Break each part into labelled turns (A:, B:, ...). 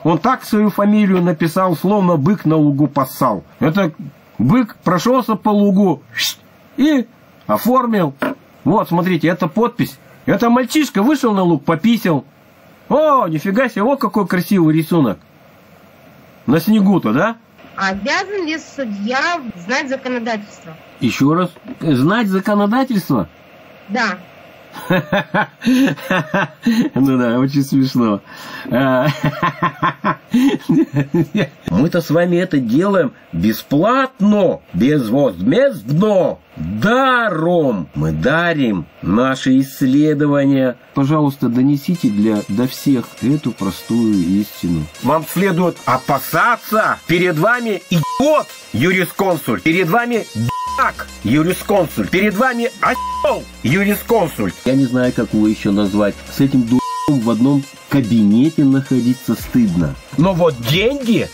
A: Он так свою фамилию написал, словно бык на лугу поссал. Это бык прошелся по лугу и оформил. Вот, смотрите, это подпись. Это мальчишка вышел на луг, пописал. О, нифига себе, о, какой красивый рисунок. На снегу-то, да?
B: А обязан ли судья знать законодательство?
A: Еще раз. Знать законодательство?
B: Да.
A: Ну да, очень смешно. Мы-то с вами это делаем бесплатно, безвозмездно, даром. Мы дарим наши исследования. Пожалуйста, донесите до всех эту простую истину. Вам следует опасаться. Перед вами идиот, юрисконсульт. Перед вами юрисконсульт. Перед вами осел, юрисконсульт. Я не знаю, как его еще назвать. С этим в одном кабинете находиться стыдно. Но вот деньги,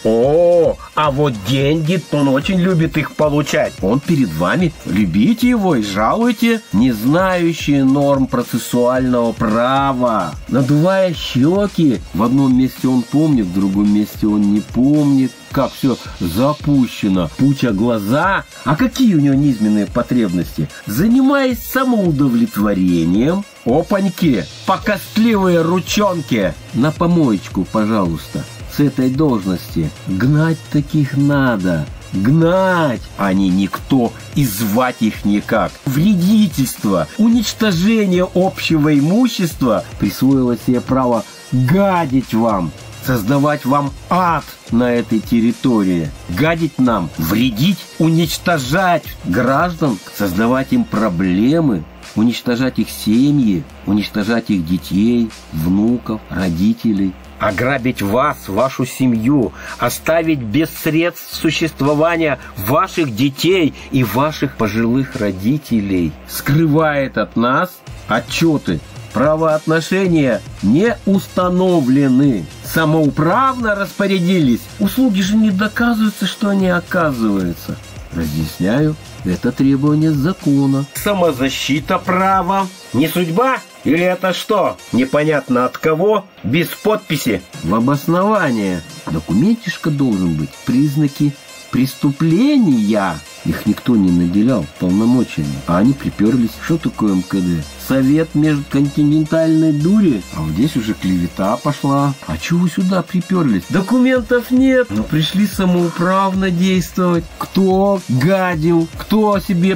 A: а вот деньги, он очень любит их получать. Он перед вами, любите его и жалуйте, не знающие норм процессуального права. Надувая щеки, в одном месте он помнит, в другом месте он не помнит, как все запущено, пуча глаза. А какие у него низменные потребности? Занимаясь самоудовлетворением, опаньки, покостливые ручонки, на помоечку, пожалуйста. С этой должности гнать таких надо. Гнать, а не никто, и звать их никак. Вредительство, уничтожение общего имущества присвоило себе право гадить вам, создавать вам ад на этой территории. Гадить нам, вредить, уничтожать граждан, создавать им проблемы, уничтожать их семьи, уничтожать их детей, внуков, родителей. Ограбить вас, вашу семью, оставить без средств существования ваших детей и ваших пожилых родителей. Скрывает от нас отчеты. Правоотношения не установлены. Самоуправно распорядились. Услуги же не доказываются, что они оказываются. Разъясняю, это требование закона. Самозащита права. Не судьба? Или это что? Непонятно от кого? Без подписи. В обоснование. Документишка должен быть. Признаки преступления. Их никто не наделял полномочиями. А они приперлись. Что такое МКД? Совет межконтинентальной дури? А вот здесь уже клевета пошла. А чего вы сюда приперлись? Документов нет. Но пришли самоуправно действовать. Кто гадил? Кто себе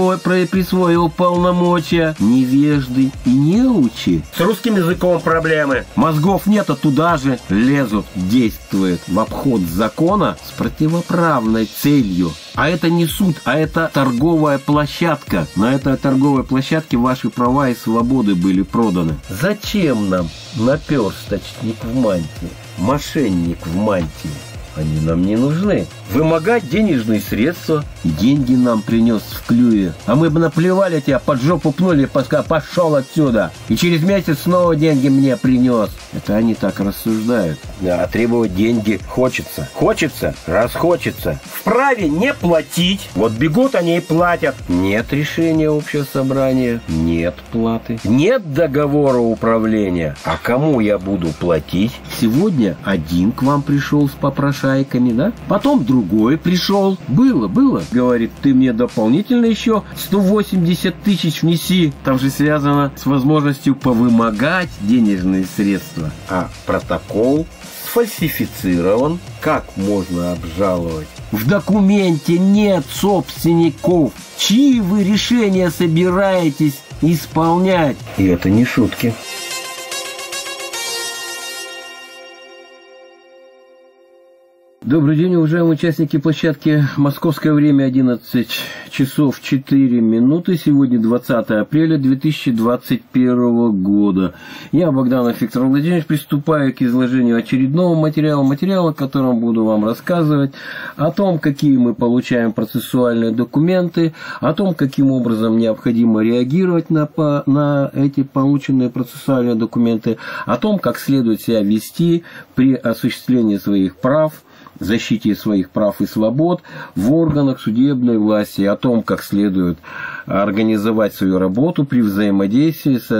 A: присвоил полномочия? Невежды и неучи. С русским языком проблемы. Мозгов нет, а туда же лезут. Действует в обход закона с противоправной целью. А это не суд, а это торговая площадка. На этой торговой площадке ваши права и свободы были проданы. Зачем нам наперсточник в мантии, мошенник в мантии? Они нам не нужны. Вымогать денежные средства. Деньги нам принес в клюве. А мы бы наплевали тебя, под жопу пнули, пошел отсюда. И через месяц снова деньги мне принес. Это они так рассуждают. А требовать деньги хочется. Хочется, раз хочется. Вправе не платить. Вот бегут они и платят. Нет решения общего собрания. Нет платы. Нет договора управления. А кому я буду платить? Сегодня один к вам пришел с попрошайками, да? Потом другой пришел. Было. Говорит, ты мне дополнительно еще 180 тысяч внеси. Там же связано с возможностью повымогать денежные средства. А протокол сфальсифицирован. Как можно обжаловать? В документе нет собственников. Чьи вы решения собираетесь исполнять? И это не шутки. Добрый день, уважаемые участники площадки. Московское время 11 часов 4 минуты. Сегодня 20 апреля 2021 года. Я, Богданов Виктор Владимирович, приступаю к изложению очередного материала, о котором буду вам рассказывать, о том, какие мы получаем процессуальные документы, о том, каким образом необходимо реагировать на эти полученные процессуальные документы, о том, как следует себя вести при осуществлении своих прав, защите своих прав и свобод в органах судебной власти, о том, как следует организовать свою работу при взаимодействии с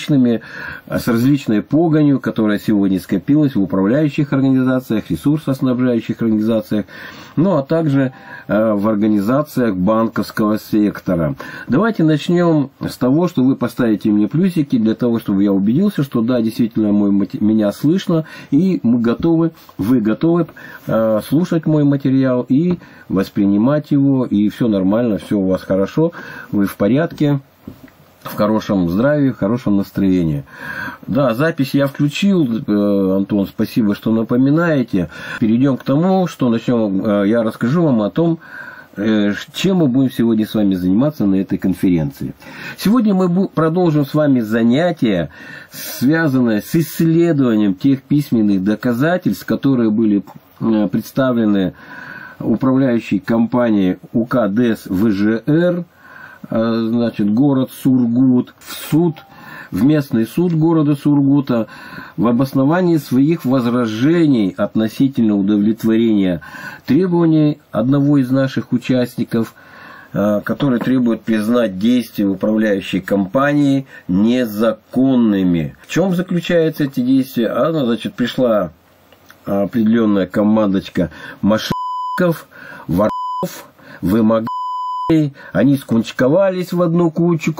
A: различной погонью, которая сегодня скопилась в управляющих организациях, ресурсоснабжающих организациях, ну а также в организациях банковского сектора. Давайте начнем с того, что вы поставите мне плюсики, для того, чтобы я убедился, что да, действительно меня слышно, и вы готовы слушать мой материал и воспринимать его, и все нормально, все у вас хорошо, вы в порядке, в хорошем здравии, в хорошем настроении. Да, запись я включил, Антон, спасибо, что напоминаете. Перейдем к тому, что начнем, я расскажу вам о том, чем мы будем сегодня с вами заниматься на этой конференции. Сегодня мы продолжим с вами занятия, связанное с исследованием тех письменных доказательств, которые были представлены управляющей компанией УК ДЭС ВЖР, значит, город Сургут, в местный суд города Сургута в обосновании своих возражений относительно удовлетворения требований одного из наших участников, который требует признать действия управляющей компании незаконными. В чем заключаются эти действия? Значит, пришла определенная командочка мошенников, воров, вымогателей. Они скунчковались в одну кучу,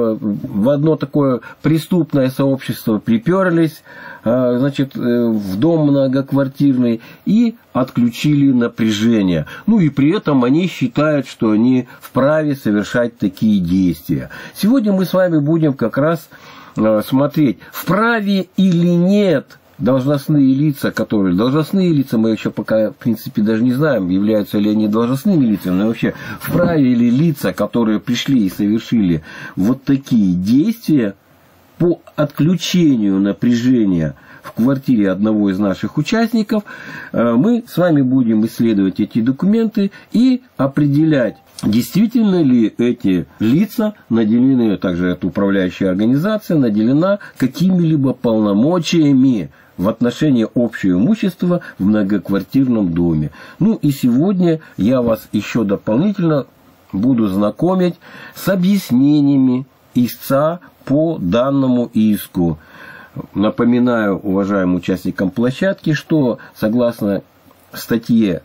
A: в одно такое преступное сообщество, приперлись, значит, в дом многоквартирный и отключили напряжение. Ну и при этом они считают, что они вправе совершать такие действия. Сегодня мы с вами будем как раз смотреть, вправе или нет должностные лица, мы еще пока, в принципе, даже не знаем, являются ли они должностными лицами, но вообще вправе ли лица, которые пришли и совершили вот такие действия по отключению напряжения в квартире одного из наших участников, мы с вами будем исследовать эти документы и определять, действительно ли эти лица наделены, также эта управляющая организация наделена какими-либо полномочиями в отношении общего имущества в многоквартирном доме. Ну и сегодня я вас еще дополнительно буду знакомить с объяснениями истца по данному иску. Напоминаю уважаемым участникам площадки, что согласно статье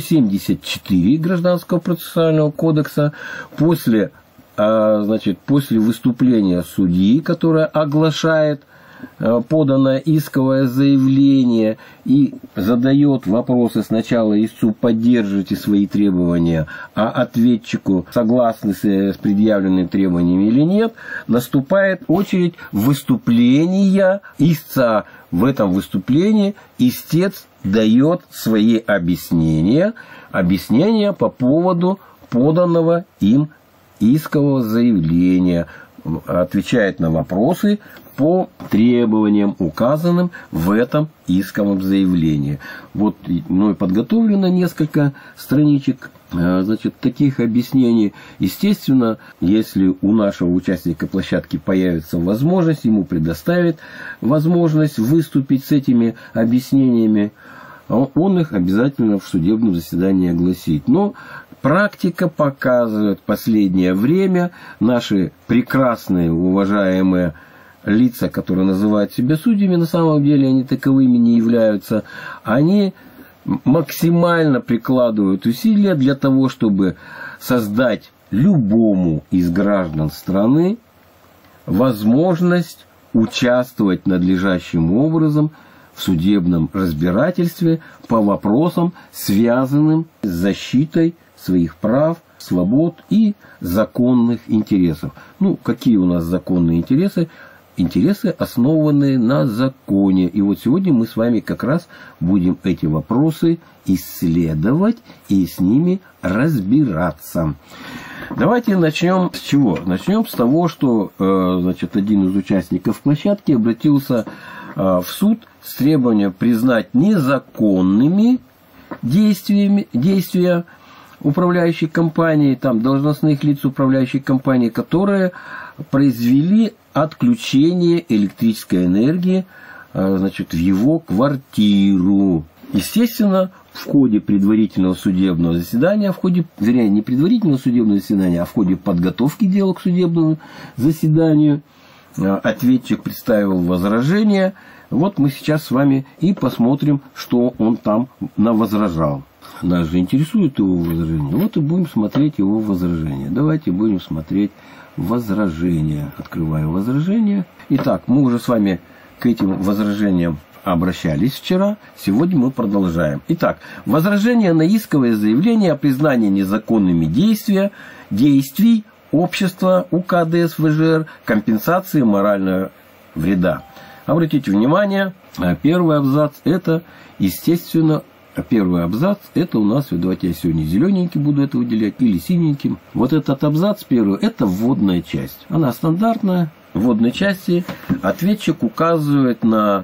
A: 174 Гражданского процессуального кодекса, после выступления судьи, которая оглашает поданное исковое заявление и задает вопросы сначала истцу, поддерживайте свои требования, а ответчику, согласны с предъявленными требованиями или нет, наступает очередь выступления истца. В этом выступлении истец дает свои объяснения по поводу поданного им искового заявления, отвечает на вопросы по требованиям, указанным в этом исковом заявлении. Вот мной подготовлено несколько страничек, значит, таких объяснений. Естественно, если у нашего участника площадки появится возможность, ему предоставит возможность выступить с этими объяснениями, он их обязательно в судебном заседании огласит. Но практика показывает в последнее время, наши прекрасные, уважаемые лица, которые называют себя судьями, на самом деле они таковыми не являются, они максимально прикладывают усилия для того, чтобы создать любому из граждан страны возможность участвовать надлежащим образом в судебном разбирательстве по вопросам, связанным с защитой своих прав, свобод и законных интересов. Ну, какие у нас законные интересы? Интересы, основанные на законе. И вот сегодня мы с вами как раз будем эти вопросы исследовать и с ними разбираться. Давайте начнем с чего? Начнем с того, что значит, один из участников площадки обратился в суд с требованием признать незаконными действия управляющей компании, там, должностных лиц управляющей компании, которые произвели отключение электрической энергии, значит, в его квартиру. Естественно, в ходе предварительного судебного заседания, вернее, не предварительного судебного заседания, а в ходе подготовки дела к судебному заседанию ответчик представил возражение. Вот мы сейчас с вами и посмотрим, что он там навозражал. Нас же интересует его возражение. Вот и будем смотреть его возражение. Давайте будем смотреть возражение. Открываю возражение. Итак, мы уже с вами к этим возражениям обращались вчера. Сегодня мы продолжаем. Итак, возражение на исковое заявление о признании незаконными действий общества УК ДС ВЖР, компенсации морального вреда. Обратите внимание, первый абзац это, естественно, первый абзац это у нас, давайте я сегодня зелененький буду это выделять или синеньким. Вот этот абзац первый это вводная часть. Она стандартная. В вводной части ответчик указывает на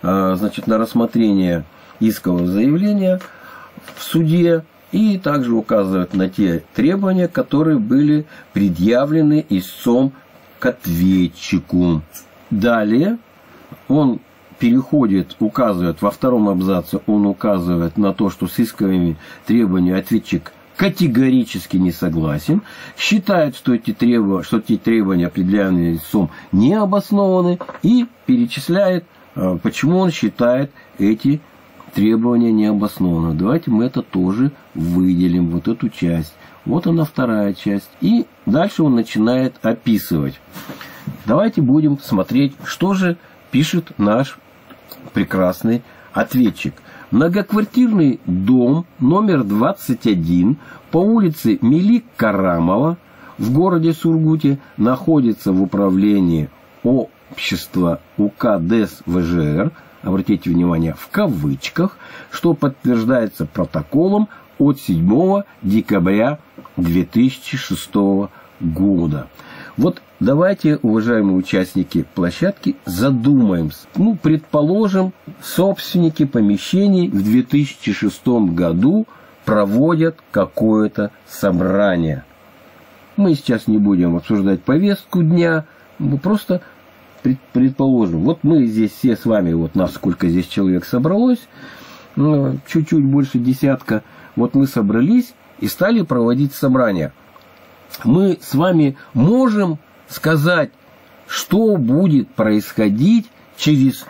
A: рассмотрение искового заявления в суде и также указывает на те требования, которые были предъявлены истцом к ответчику. Далее он переходит, указывает, во втором абзаце он указывает на то, что с исковыми требованиями ответчик категорически не согласен, считает, что эти требования, определенные истцом, не обоснованы, и перечисляет, почему он считает эти требования необоснованными. Давайте мы это тоже выделим, вот эту часть. Вот она вторая часть. И дальше он начинает описывать. Давайте будем смотреть, что же пишет наш прекрасный ответчик. Многоквартирный дом номер 21 по улице Мелик Карамова в городе Сургуте находится в управлении общества УК ДС ВЖР, обратите внимание, в кавычках, что подтверждается протоколом от 7 декабря 2006 года. Вот давайте, уважаемые участники площадки, задумаемся. Предположим, собственники помещений в 2006 году проводят какое-то собрание. Мы сейчас не будем обсуждать повестку дня, мы просто предположим. Вот мы здесь все с вами, вот нас сколько здесь человек собралось, чуть-чуть больше десятка, вот мы собрались и стали проводить собрание. Мы с вами можем сказать, что будет происходить через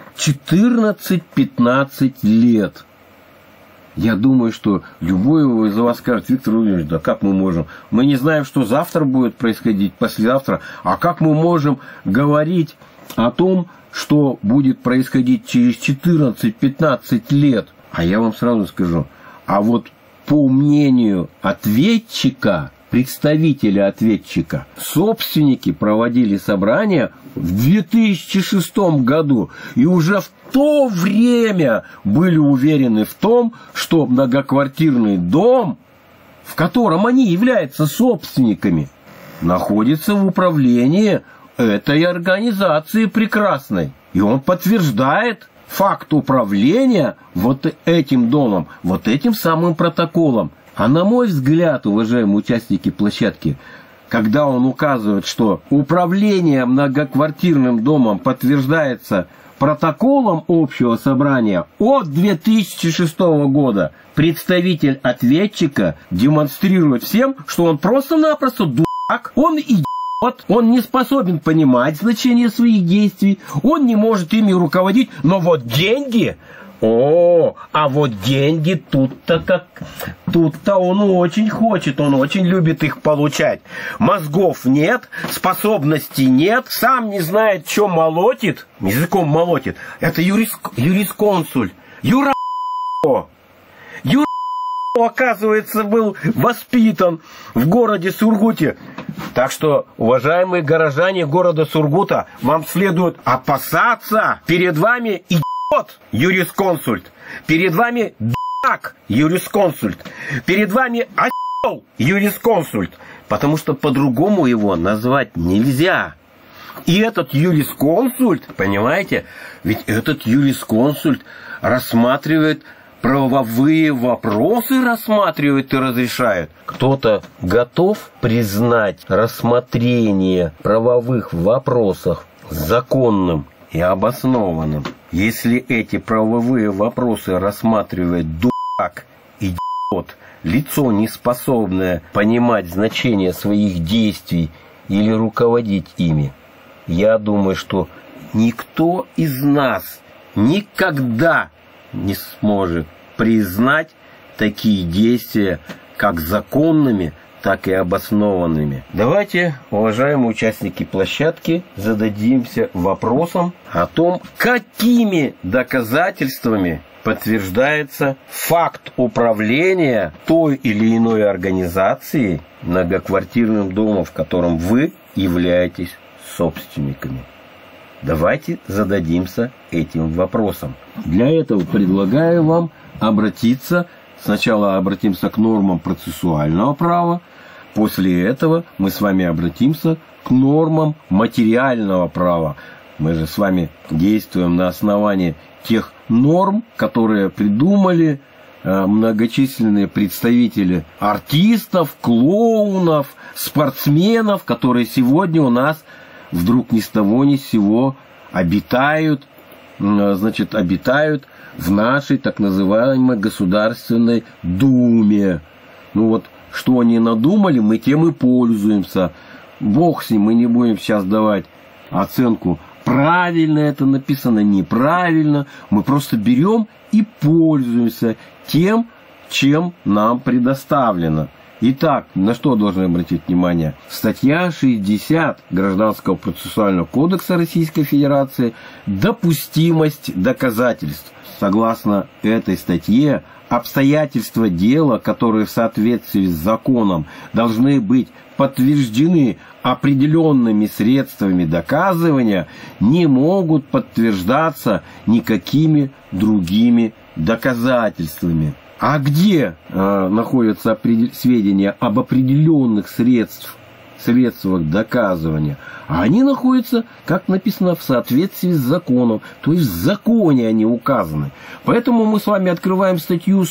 A: 14-15 лет. Я думаю, что любой из вас скажет: Виктор Владимирович, да как мы можем? Мы не знаем, что завтра будет происходить, послезавтра. А как мы можем говорить о том, что будет происходить через 14-15 лет? А я вам сразу скажу. А вот по мнению ответчика, представителя ответчика, собственники проводили собрание в 2006 году и уже в то время были уверены в том, что многоквартирный дом, в котором они являются собственниками, находится в управлении этой организации прекрасной. И он подтверждает факт управления вот этим домом, вот этим самым протоколом. А на мой взгляд, уважаемые участники площадки, когда он указывает, что управление многоквартирным домом подтверждается протоколом общего собрания от 2006 года, представитель ответчика демонстрирует всем, что он просто-напросто дурак, он идиот, он не способен понимать значение своих действий, он не может ими руководить, но вот деньги... а вот деньги тут-то он очень хочет, он очень любит их получать. Мозгов нет, способностей нет, сам не знает, что молотит, языком молотит. Это юрисконсульт. Юра, оказывается, был воспитан в городе Сургуте. Так что, уважаемые горожане города Сургута, вам следует опасаться. Перед вами юрисконсульт. Перед вами д***ак юрисконсульт. Перед вами осел юрисконсульт. Потому что по-другому его назвать нельзя. И этот юрисконсульт, понимаете, ведь этот юрисконсульт рассматривает правовые вопросы, рассматривает и разрешает. Кто-то готов признать рассмотрение правовых вопросов законным и обоснованным, если эти правовые вопросы рассматривает дурак лицо, не способное понимать значение своих действий или руководить ими. Я думаю, что никто из нас никогда не сможет признать такие действия как законными, так и обоснованными. Давайте, уважаемые участники площадки, зададимся вопросом о том, какими доказательствами подтверждается факт управления той или иной организацией многоквартирным домом, в котором вы являетесь собственниками. Давайте зададимся этим вопросом. Для этого предлагаю вам обратиться, сначала обратимся к нормам процессуального права, после этого мы с вами обратимся к нормам материального права. Мы же с вами действуем на основании тех норм, которые придумали многочисленные представители артистов, клоунов, спортсменов, которые сегодня у нас вдруг ни с того ни с сего обитают в нашей так называемой Государственной Думе. Ну вот, что они надумали, мы тем и пользуемся. Бог с ним, мы не будем сейчас давать оценку, правильно это написано, неправильно. Мы просто берем и пользуемся тем, чем нам предоставлено. Итак, на что должны обратить внимание? Статья 60 Гражданского процессуального кодекса Российской Федерации «Допустимость доказательств». Согласно этой статье, обстоятельства дела, которые в соответствии с законом должны быть подтверждены определенными средствами доказывания, не могут подтверждаться никакими другими доказательствами. А где находятся сведения об определенных средствах доказывания? А они находятся, как написано, в соответствии с законом. То есть в законе они указаны. Поэтому мы с вами открываем статью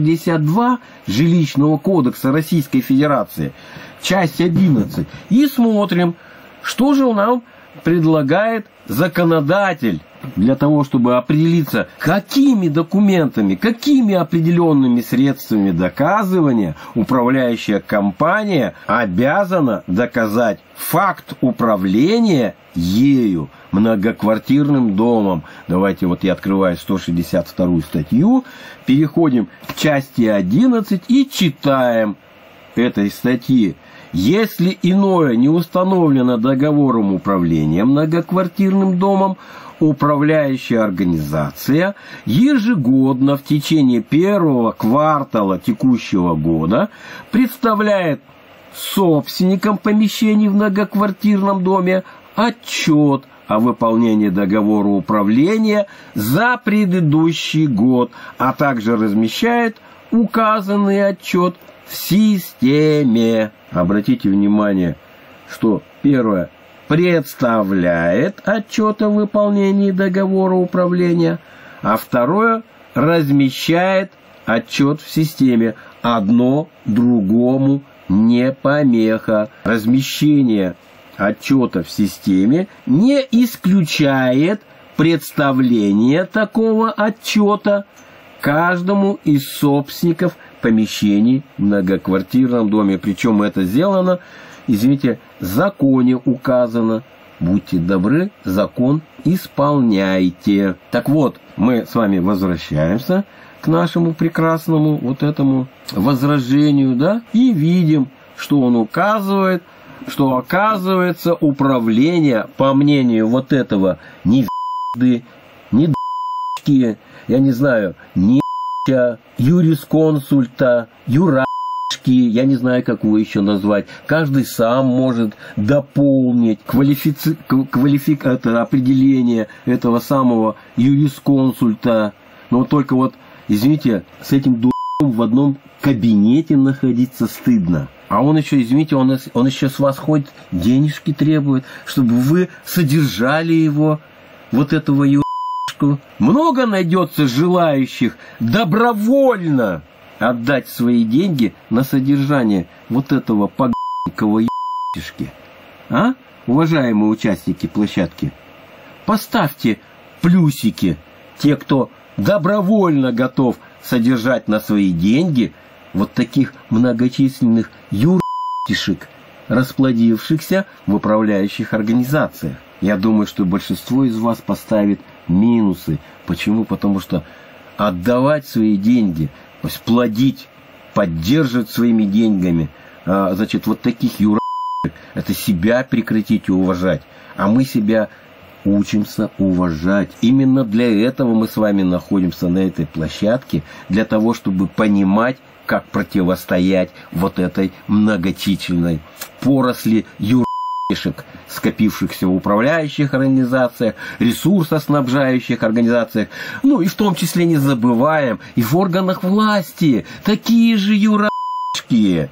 A: 162 Жилищного кодекса Российской Федерации, часть 11, и смотрим, что же нам предлагает законодатель для того, чтобы определиться, какими документами, какими определенными средствами доказывания управляющая компания обязана доказать факт управления ею многоквартирным домом. Давайте вот я открываю 162 статью, переходим к части 11 и читаем этой статьи. Если иное не установлено договором управления многоквартирным домом, управляющая организация ежегодно в течение первого квартала текущего года представляет собственникам помещений в многоквартирном доме отчет о выполнении договора управления за предыдущий год, а также размещает указанный отчет в системе. Обратите внимание, что первое – представляет отчет о выполнении договора управления, а второе – размещает отчет в системе. Одно другому не помеха. Размещение отчета в системе не исключает представление такого отчета каждому из собственников помещений в многоквартирном доме. Причем это сделано, извините, в законе указано. Будьте добры, закон исполняйте. Так вот, мы с вами возвращаемся к нашему прекрасному вот этому возражению, да, и видим, что он указывает, что оказывается управление, по мнению вот этого я не знаю, юрисконсульта, я не знаю, как его еще назвать. Каждый сам может дополнить определение этого самого юрисконсульта. Но вот только вот, извините, с этим в одном кабинете находиться стыдно. А он еще, извините, он еще с вас хоть денежки требует, чтобы вы содержали его, вот этого юришку. Много найдется желающих добровольно отдать свои деньги на содержание вот этого поганного юришки. А, уважаемые участники площадки? Поставьте плюсики, те, кто добровольно готов содержать на свои деньги вот таких многочисленных юртишек, расплодившихся в управляющих организациях. Я думаю, что большинство из вас поставит минусы. Почему? Потому что отдавать свои деньги, то есть плодить, поддерживать своими деньгами, значит, вот таких юртишек, это себя прекратить и уважать. А мы себя учимся уважать. Именно для этого мы с вами находимся на этой площадке, для того, чтобы понимать, как противостоять вот этой многочисленной поросли юртишек, скопившихся в управляющих организациях, ресурсоснабжающих организациях, ну и в том числе не забываем и в органах власти такие же юртишки,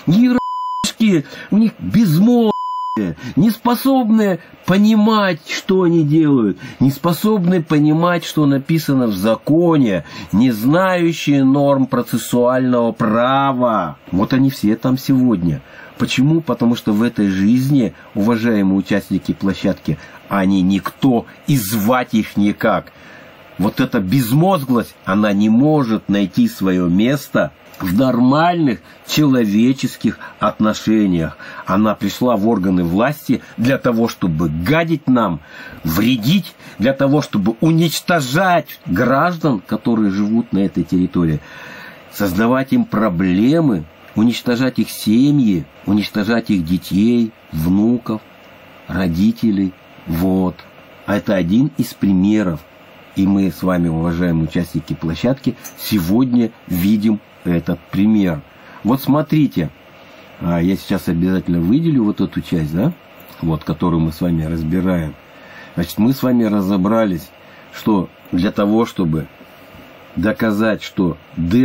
A: у них безмолвие, не способны понимать, что они делают, не способны понимать, что написано в законе, не знающие норм процессуального права. Вот они все там сегодня. Почему? Потому что в этой жизни, уважаемые участники площадки, они никто и звать их никак. Вот эта безмозглость, она не может найти свое место в нормальных человеческих отношениях. Она пришла в органы власти для того, чтобы гадить нам, вредить, для того, чтобы уничтожать граждан, которые живут на этой территории, создавать им проблемы, уничтожать их семьи, уничтожать их детей, внуков, родителей. Вот. А это один из примеров. И мы с вами, уважаемые участники площадки, сегодня видим этот пример. Вот смотрите, я сейчас обязательно выделю вот эту часть, да, вот, которую мы с вами разбираем. Значит, мы с вами разобрались, что для того, чтобы доказать, что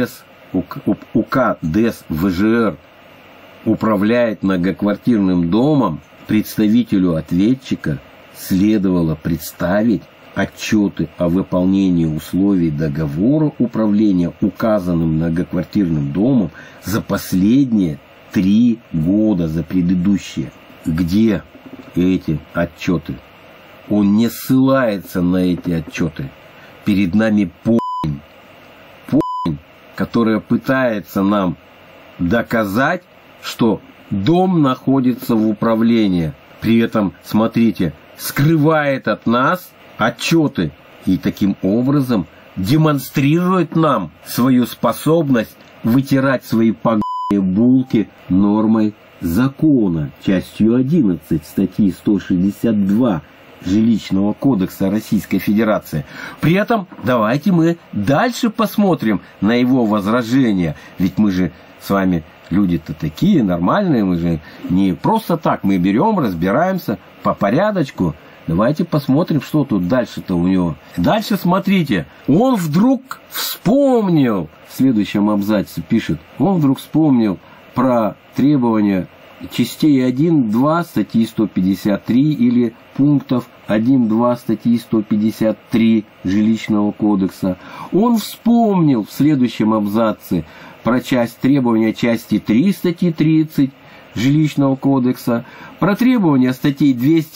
A: УК ДЭС ВЖР управляет многоквартирным домом, представителю ответчика следовало представить отчеты о выполнении условий договора управления указанным многоквартирным домом за последние 3 года, за предыдущие. Где эти отчеты? Он не ссылается на эти отчеты. Перед нами похрень, которая пытается нам доказать, что дом находится в управлении. При этом, смотрите, скрывает от нас отчеты и таким образом демонстрирует нам свою способность вытирать свои поганые булки нормой закона, частью 11 статьи 162 Жилищного кодекса Российской Федерации. При этом давайте мы дальше посмотрим на его возражения. Ведь мы же с вами люди-то такие нормальные, мы же не просто так, мы берем, разбираемся по порядочку. Давайте посмотрим, что тут дальше-то у него. Дальше смотрите. Он вдруг вспомнил, в следующем абзаце пишет, он вдруг вспомнил про требования частей 1-2 статьи 153 или пунктов 1-2 статьи 153 Жилищного кодекса. Он вспомнил в следующем абзаце про часть требования части 3 статьи 30 Жилищного кодекса, про требования статей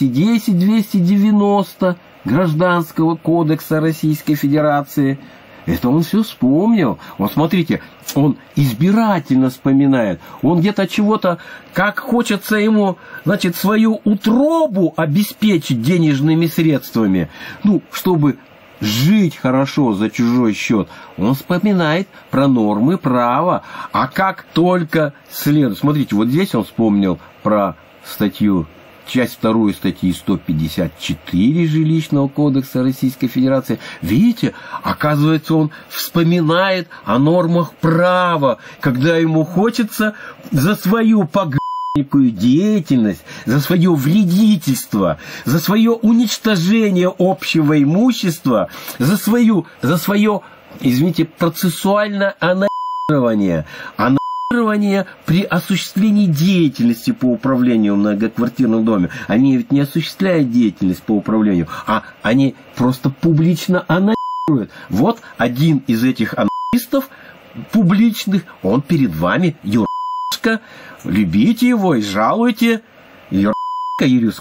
A: 210-290 Гражданского кодекса Российской Федерации. Это он все вспомнил. Вот смотрите, он избирательно вспоминает. Он где-то чего-то, как хочется ему, значит, свою утробу обеспечить денежными средствами. Ну, чтобы жить хорошо за чужой счет. Он вспоминает про нормы права. А как только следует... Смотрите, вот здесь он вспомнил про статью, часть 2 статьи 154 Жилищного кодекса Российской Федерации. Видите, оказывается, он вспоминает о нормах права, когда ему хочется за свою деятельность, за свое вредительство, за свое уничтожение общего имущества, за свое, извините, процессуальное аннулирование при осуществлении деятельности по управлению многоквартирным домом. Они ведь не осуществляют деятельность по управлению, а они просто публично аннулируют. Вот один из этих аннулистов публичных, он перед вами, любите его и жалуйте,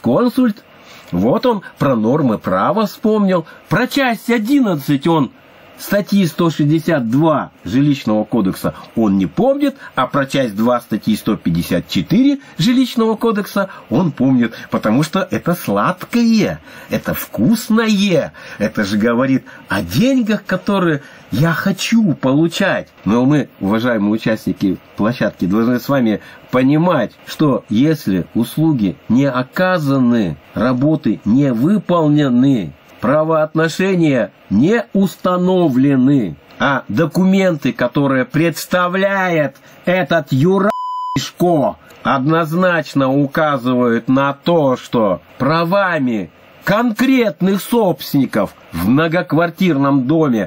A: юрисконсульт. Вот он про нормы права вспомнил. Про часть 11 он статьи 162 Жилищного кодекса он не помнит, а про часть 2 статьи 154 Жилищного кодекса он помнит, потому что это сладкое, это вкусное, это же говорит о деньгах, которые я хочу получать. Но мы, уважаемые участники площадки, должны с вами понимать, что если услуги не оказаны, работы не выполнены, правоотношения не установлены, а документы, которые представляет этот юрашко, однозначно указывают на то, что правами конкретных собственников в многоквартирном доме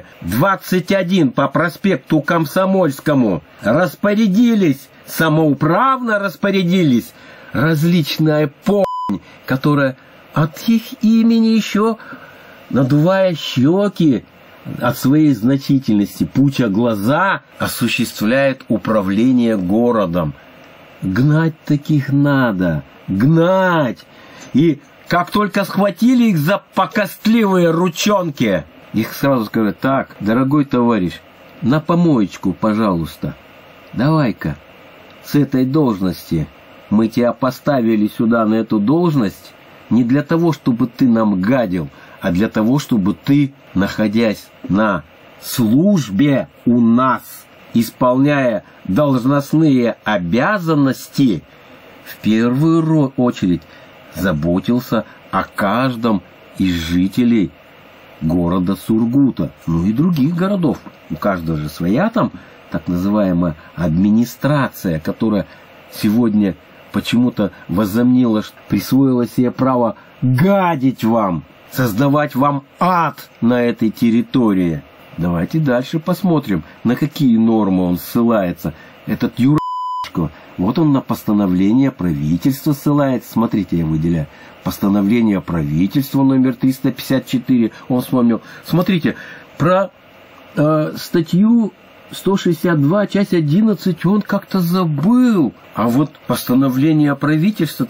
A: 21 по проспекту Комсомольскому распорядились, самоуправно распорядились различная которая от их имени еще, надувая щеки от своей значительности, пуча глаза, осуществляет управление городом. Гнать таких надо, гнать. И как только схватили их за покостливые ручонки, их сразу сказали: так, дорогой товарищ, на помоечку, пожалуйста. Давай-ка с этой должности. Мы тебя поставили сюда на эту должность не для того, чтобы ты нам гадил, а для того, чтобы ты, находясь на службе у нас, исполняя должностные обязанности, в первую очередь заботился о каждом из жителей города Сургута, ну и других городов. У каждого же своя там так называемая администрация, которая сегодня почему-то возомнила, присвоила себе право гадить вам, создавать вам ад на этой территории. Давайте дальше посмотрим, на какие нормы он ссылается. Этот юрашко. Вот он на постановление правительства ссылается. Смотрите, я выделяю. Постановление правительства номер 354. Он вспомнил. Смотрите, про статью 162, часть 11 он как-то забыл. А вот постановление правительства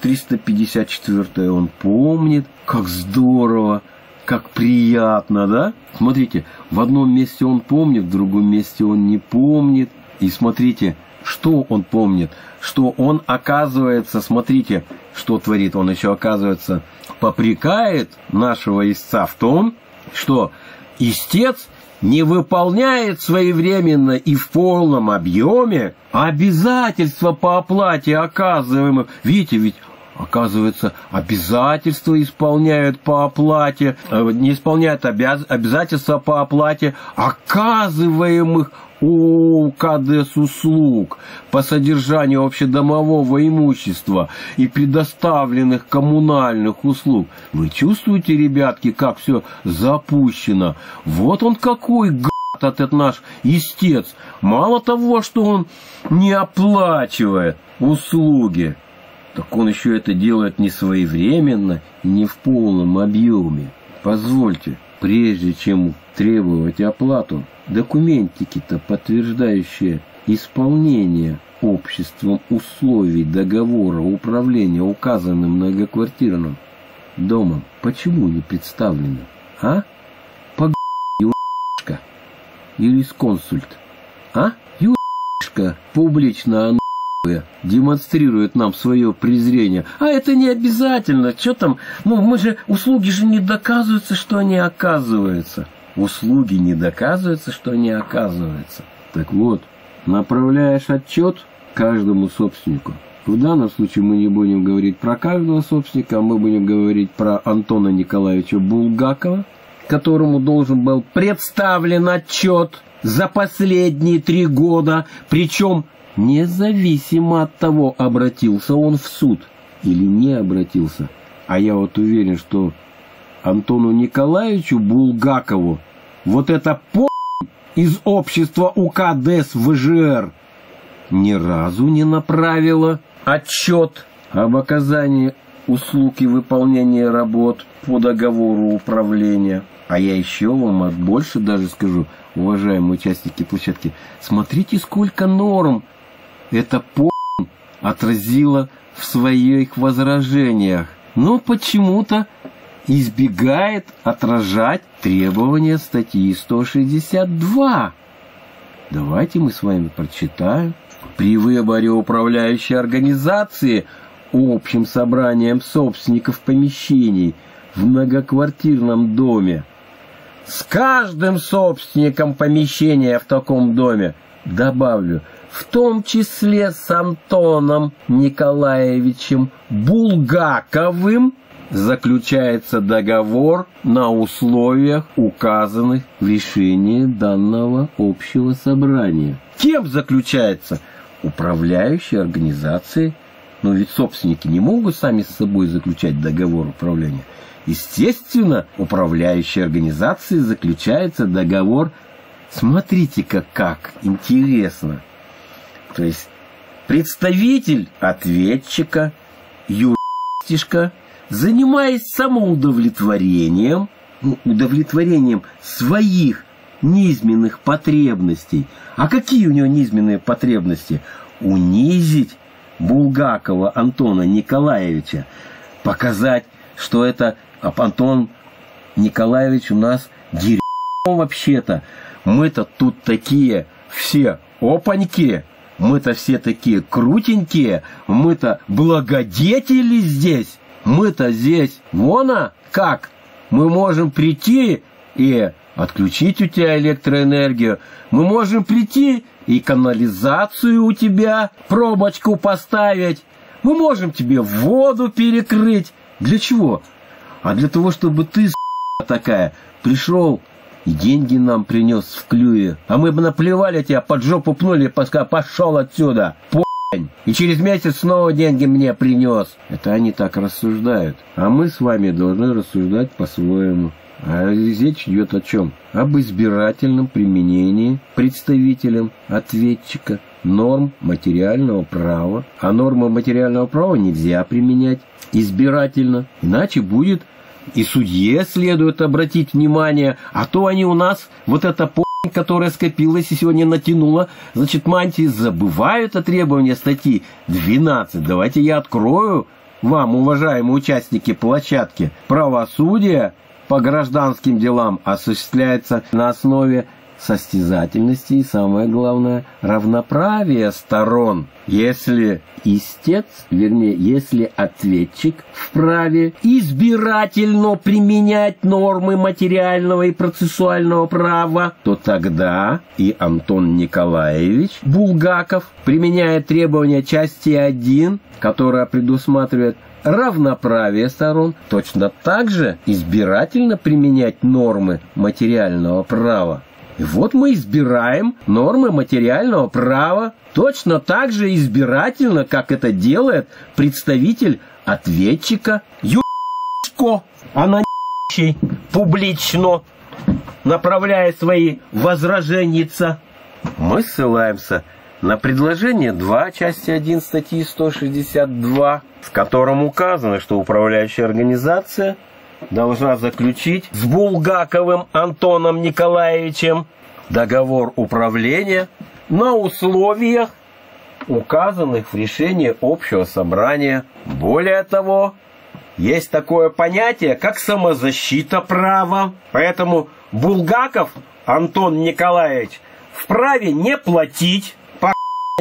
A: 354 он помнит. Как здорово, как приятно, да? Смотрите, в одном месте он помнит, в другом месте он не помнит. И смотрите, что он помнит, что он, оказывается, смотрите, что творит. Он еще, оказывается, попрекает нашего истца в том, что истец не выполняет своевременно и в полном объеме обязательства по оплате оказываемых. Видите, ведь, оказывается, обязательства исполняют по оплате, не исполняют обязательства по оплате оказываемых ОКДС услуг по содержанию общедомового имущества и предоставленных коммунальных услуг. Вы чувствуете, ребятки, как все запущено? Вот он какой гад, этот наш истец. Мало того, что он не оплачивает услуги, так он еще это делает не своевременно и не в полном объеме. Позвольте, прежде чем требовать оплату, документики-то, подтверждающие исполнение обществом условий договора управления указанным многоквартирным домом, почему не представлены? А? Юрашка, юрисконсульт. А? Юрашка публично демонстрирует нам свое презрение. А это не обязательно. Что там? Ну, услуги же не доказываются, что они оказываются. Услуги не доказываются, что они оказываются. Так вот, направляешь отчет каждому собственнику. В данном случае мы не будем говорить про каждого собственника, а мы будем говорить про Антона Николаевича Булгакова, которому должен был представлен отчет за последние 3 года, причем независимо от того, обратился он в суд или не обратился. А я вот уверен, что Антону Николаевичу Булгакову вот это из общества УКДС ВЖР ни разу не направило отчет об оказании услуг и выполнении работ по договору управления. А я еще вам больше даже скажу, уважаемые участники площадки, смотрите, сколько норм это отразило в своих возражениях. Но почему-то избегает отражать требования статьи 162. Давайте мы с вами прочитаем. При выборе управляющей организации общим собранием собственников помещений в многоквартирном доме с каждым собственником помещения в таком доме, добавлю, в том числе с Антоном Николаевичем Булгаковым, заключается договор на условиях, указанных в решении данного общего собрания. Кем заключается? Управляющей организацией. Но ведь собственники не могут сами с собой заключать договор управления. Естественно, управляющей организацией заключается договор. Смотрите-ка, как интересно. То есть представитель ответчика, юристишка, занимаясь самоудовлетворением, удовлетворением своих низменных потребностей. А какие у него низменные потребности? Унизить Булгакова Антона Николаевича, показать, что это Антон Николаевич у нас дерьмо вообще-то. Мы-то тут такие все опаньки, мы-то все такие крутенькие, мы-то благодетели здесь, мы-то здесь, вон как, мы можем прийти и отключить у тебя электроэнергию, мы можем прийти и канализацию у тебя, пробочку поставить, мы можем тебе воду перекрыть. Для чего? А для того, чтобы ты, такая, пришел и деньги нам принес в клюве. А мы бы наплевали тебя, под жопу пнули, пошел отсюда, по***ь. И через месяц снова деньги мне принес. Это они так рассуждают. А мы с вами должны рассуждать по-своему. А речь идет о чем? Об избирательном применении представителям ответчика норм материального права. А нормы материального права нельзя применять избирательно, иначе будет и судье следует обратить внимание, а то они у нас, вот эта которая скопилась и сегодня натянула, значит, мантии забывают о требовании статьи 12. Давайте я открою вам, уважаемые участники площадки. Правосудие по гражданским делам осуществляется на основе состязательности и, самое главное, равноправия сторон. Если истец, вернее, если ответчик вправе избирательно применять нормы материального и процессуального права, то тогда и Антон Николаевич Булгаков, применяя требования части 1, которая предусматривает равноправие сторон, точно так же избирательно применять нормы материального права. И вот мы избираем нормы материального права точно так же избирательно, как это делает представитель ответчика ю***шко, аноничий, публично направляя свои возражения. Мы ссылаемся на предложение 2 части 1 статьи 162, в котором указано, что управляющая организация должна заключить с Булгаковым Антоном Николаевичем договор управления на условиях, указанных в решении общего собрания. Более того, есть такое понятие, как самозащита права. Поэтому Булгаков Антон Николаевич вправе не платить по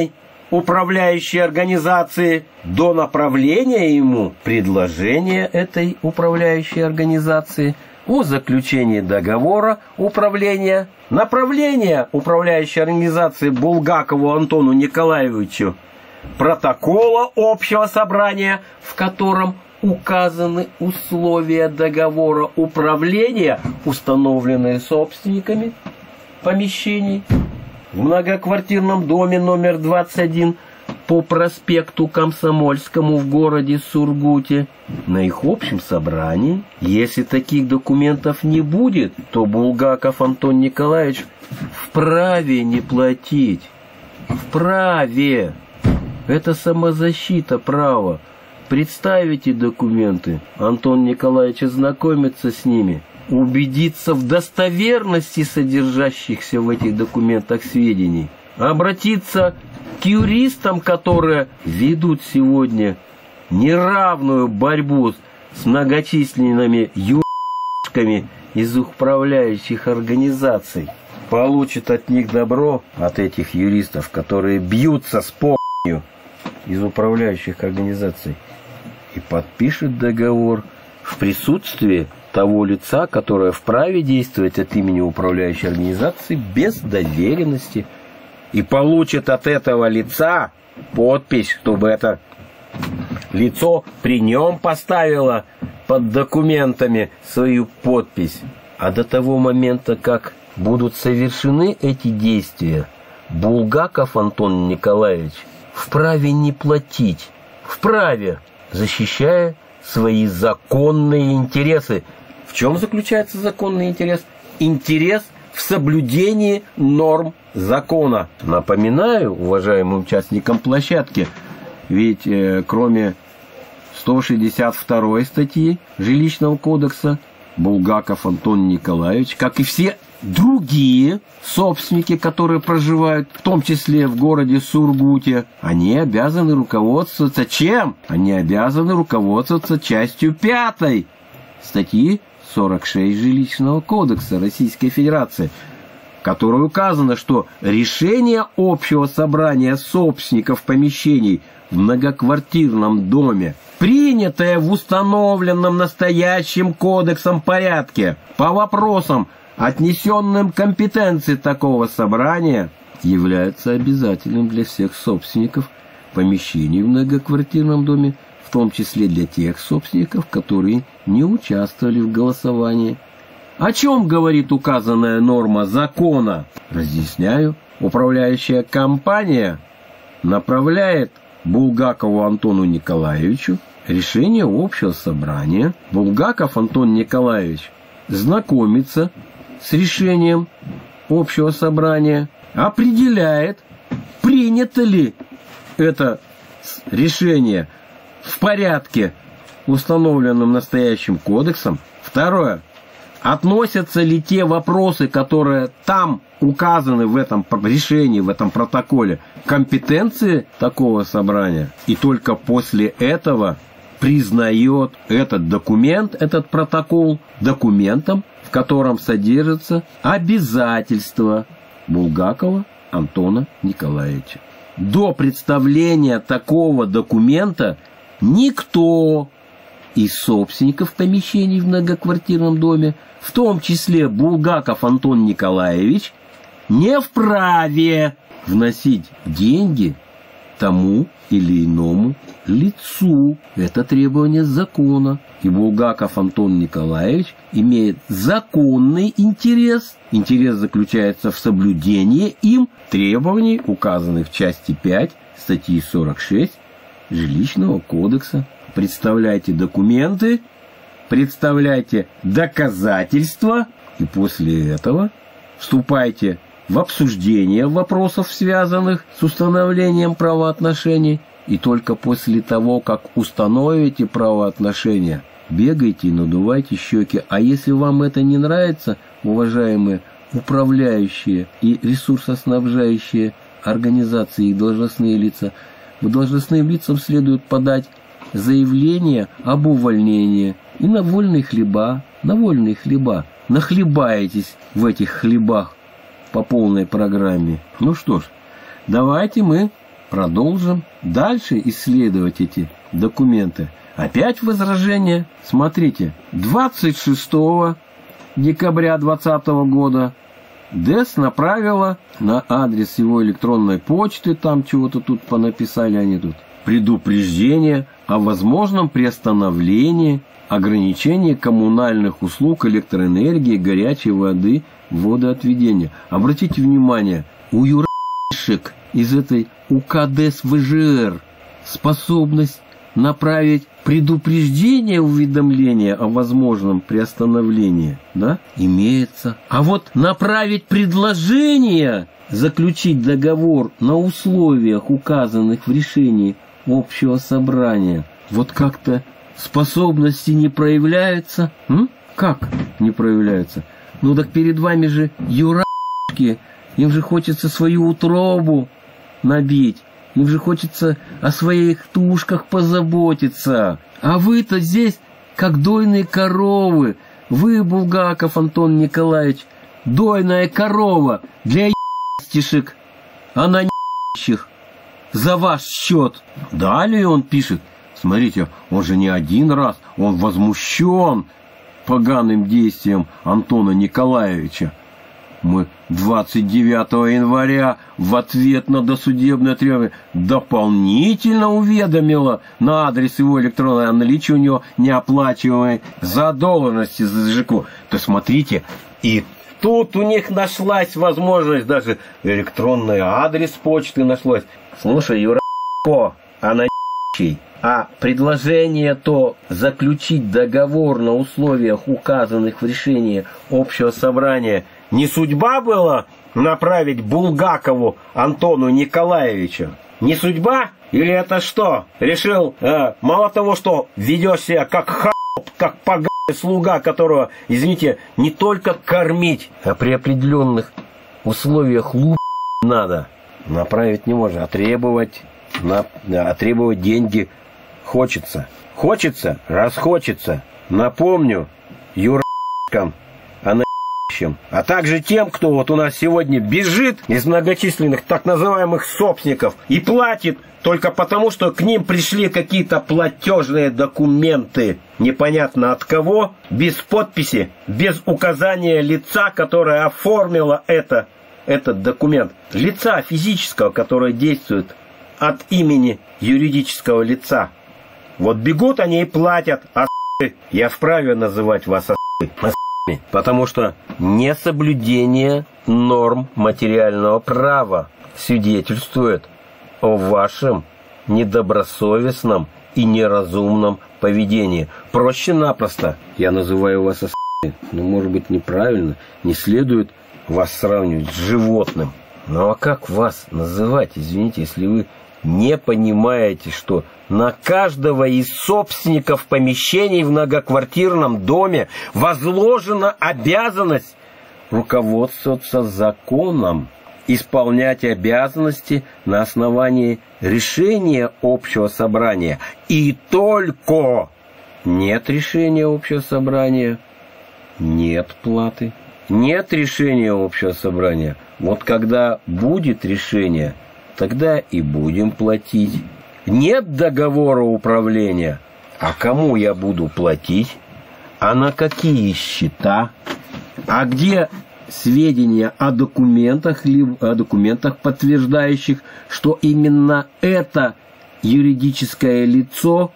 A: управляющей организации до направления ему предложения этой управляющей организации о заключении договора управления, направления управляющей организации Булгакову Антону Николаевичу протокола общего собрания, в котором указаны условия договора управления, установленные собственниками помещений в многоквартирном доме номер 21 по проспекту Комсомольскому в городе Сургуте. На их общем собрании, если таких документов не будет, то Булгаков Антон Николаевич вправе не платить. Вправе. Это самозащита права. Представите документы. Антон Николаевич ознакомится с ними, убедиться в достоверности содержащихся в этих документах сведений, обратиться к юристам, которые ведут сегодня неравную борьбу с многочисленными юристами, юристками из управляющих организаций. Получит от них добро, от этих юристов, которые бьются с ***ью из управляющих организаций, и подпишет договор в присутствии того лица, которое вправе действовать от имени управляющей организации без доверенности, и получит от этого лица подпись, чтобы это лицо при нем поставило под документами свою подпись. А до того момента, как будут совершены эти действия, Булгаков Антон Николаевич вправе не платить, вправе, защищая свои законные интересы. В чем заключается законный интерес? Интерес в соблюдении норм закона. Напоминаю уважаемым участникам площадки, ведь кроме 162 статьи Жилищного кодекса, Булгаков Антон Николаевич, как и все другие собственники, которые проживают, в том числе в городе Сургуте, они обязаны руководствоваться чем? Они обязаны руководствоваться частью 5 статьи 46 Жилищного кодекса Российской Федерации, в которой указано, что решение общего собрания собственников помещений в многоквартирном доме, принятое в установленном настоящим кодексом порядке по вопросам, отнесенным к компетенции такого собрания, является обязательным для всех собственников помещений в многоквартирном доме, в том числе для тех собственников, которые не участвовали в голосовании. О чем говорит указанная норма закона? Разъясняю. Управляющая компания направляет Булгакову Антону Николаевичу решение общего собрания. Булгаков Антон Николаевич знакомится с решением общего собрания, определяет, принято ли это решение в порядке, установленном настоящим кодексом. Второе. Относятся ли те вопросы, которые там указаны в этом решении, в этом протоколе, к компетенции такого собрания. И только после этого признает этот документ, этот протокол документом, в котором содержится обязательство Булгакова Антона Николаевича. До представления такого документа никто из собственников помещений в многоквартирном доме, в том числе Булгаков Антон Николаевич, не вправе вносить деньги тому или иному лицу. Это требование закона. И Булгаков Антон Николаевич имеет законный интерес. Интерес заключается в соблюдении им требований, указанных в части 5 статьи 46 Жилищного кодекса. Представляйте документы, представляйте доказательства, и после этого вступайте в обсуждение вопросов, связанных с установлением правоотношений, и только после того, как установите правоотношения, бегайте и надувайте щеки. А если вам это не нравится, уважаемые управляющие и ресурсоснабжающие организации и должностные лица, должностным лицам следует подать заявление об увольнении и на вольные хлеба, нахлебаетесь в этих хлебах по полной программе. Ну что ж, давайте мы продолжим дальше исследовать эти документы. Опять возражение. Смотрите, 26 декабря 2020 года ДЭС направила на адрес его электронной почты, там чего-то тут понаписали они тут, предупреждение о возможном приостановлении, ограничении коммунальных услуг электроэнергии, горячей воды, водоотведения. Обратите внимание, у юрашек из этой УК-ДЭС ВЖР способность направить предупреждение, уведомление о возможном приостановлении, да, имеется. А вот направить предложение заключить договор на условиях, указанных в решении общего собрания, вот как-то способности не проявляются. Как не проявляются? Ну так перед вами же юрашки, им же хочется свою утробу набить, им же хочется о своих тушках позаботиться. А вы-то здесь, как дойные коровы, Вы, Булгаков Антон Николаевич, дойная корова для ебстишек, а на нищих за ваш счет. Далее он пишет, смотрите, он же не один раз, он возмущен поганым действием Антона Николаевича. Мы 29 января в ответ на досудебное требование дополнительно уведомила на адрес его электронной о наличии у него неоплачиваемой задолженности за ЖКУ. То смотрите, и тут у них нашлась возможность, даже электронный адрес почты нашлось. Слушай, Юра, она а предложение то заключить договор на условиях, указанных в решении общего собрания, не судьба была направить Булгакову Антону Николаевичу? Не судьба? Или это что? Решил, мало того, что ведешь себя как холоп, как поганый слуга, которого, извините, не только кормить, а при определенных условиях надо. Направить не можно, а требовать деньги хочется. Хочется, раз хочется. Напомню, юркам, а также тем, кто вот у нас сегодня бежит из многочисленных так называемых собственников и платит только потому, что к ним пришли какие-то платежные документы, непонятно от кого, без подписи, без указания лица, которое оформило этот документ. Лица физического, которое действует от имени юридического лица. Вот бегут они и платят, я вправе называть вас потому что несоблюдение норм материального права свидетельствует о вашем недобросовестном и неразумном поведении. Проще-напросто я называю вас но может быть неправильно, не следует вас сравнивать с животным. Ну а как вас называть, извините, если вы не понимаете, что на каждого из собственников помещений в многоквартирном доме возложена обязанность руководствоваться законом, исполнять обязанности на основании решения общего собрания. И только нет решения общего собрания, нет платы. Нет решения общего собрания. Вот когда будет решение, тогда и будем платить. Нет договора управления. А кому я буду платить? А на какие счета? А где сведения о документах, либо о документах, подтверждающих, что именно это юридическое лицо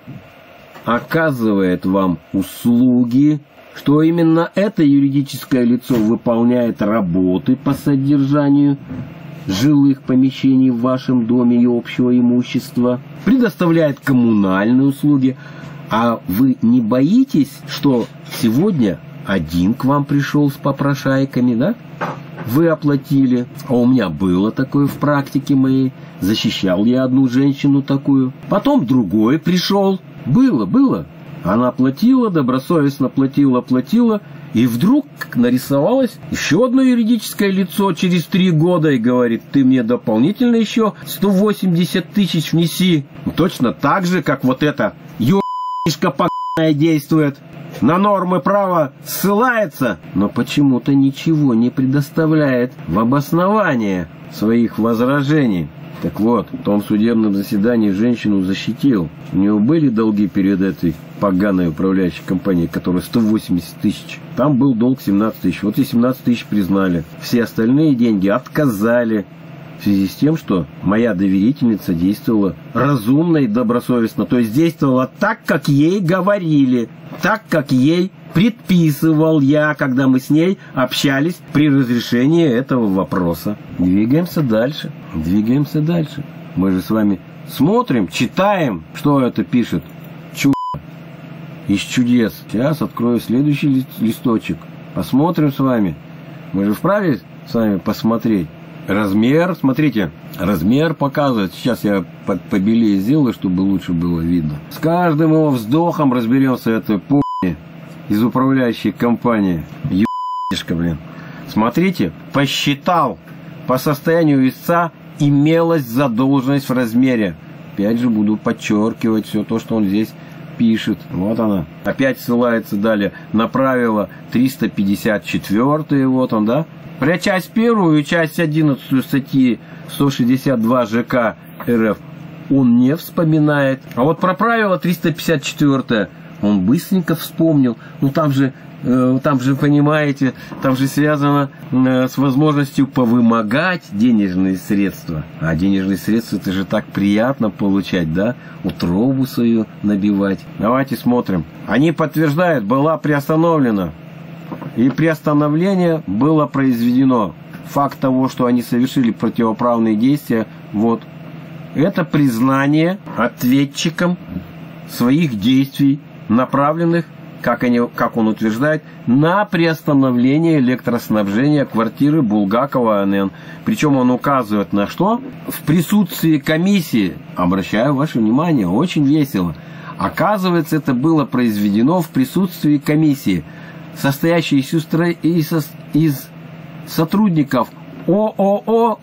A: оказывает вам услуги, что именно это юридическое лицо выполняет работы по содержанию жилых помещений в вашем доме и общего имущества, предоставляет коммунальные услуги, а вы не боитесь, что сегодня один к вам пришел с попрошайками, да? Вы оплатили, а у меня было такое в практике моей, защищал я одну женщину такую, потом другой пришел, было, она платила, добросовестно платила, и вдруг нарисовалось еще одно юридическое лицо через 3 года и говорит, ты мне дополнительно еще 180 тысяч внеси. Точно так же, как вот эта ё***шка поганая действует. На нормы права ссылается, но почему-то ничего не предоставляет в обоснование своих возражений. Так вот, в том судебном заседании женщину защитил. У нее были долги перед этой поганой управляющей компанией, которая 180 тысяч. Там был долг 17 тысяч. Вот и 17 тысяч признали. Все остальные деньги отказали. В связи с тем, что моя доверительница действовала разумно и добросовестно. То есть действовала так, как ей говорили. Так, как ей предписывал я, когда мы с ней общались при разрешении этого вопроса. Двигаемся дальше. Мы же с вами смотрим, читаем, что это пишет из чудес. Сейчас открою следующий листочек. Посмотрим с вами. Мы же вправе с вами посмотреть. Размер, смотрите, размер показывает. Сейчас я побелее сделаю, чтобы лучше было видно. С каждым его вздохом разберемся этой из управляющей компании. Ебашка, блин. Смотрите, посчитал. По состоянию истца имелась задолженность в размере. Опять же буду подчеркивать все то, что он здесь пишет. Вот она. Опять ссылается далее на правило 354. Вот он, да? Про часть 1 и часть 11 статьи 162 ЖК РФ он не вспоминает. А вот про правило 354 он быстренько вспомнил. Ну там же, понимаете, там же связано с возможностью повымогать денежные средства. А денежные средства это же так приятно получать, да? Утробу свою набивать. Давайте смотрим. Они подтверждают, была приостановлена. И приостановление было произведено. Факт того, что они совершили противоправные действия, вот. Это признание ответчикам своих действий, направленных, как он утверждает, на приостановление электроснабжения квартиры Булгакова АНН. Причем он указывает на что? В присутствии комиссии. Обращаю ваше внимание, очень весело. Оказывается, это было произведено в присутствии комиссии, состоящей из сотрудников ООО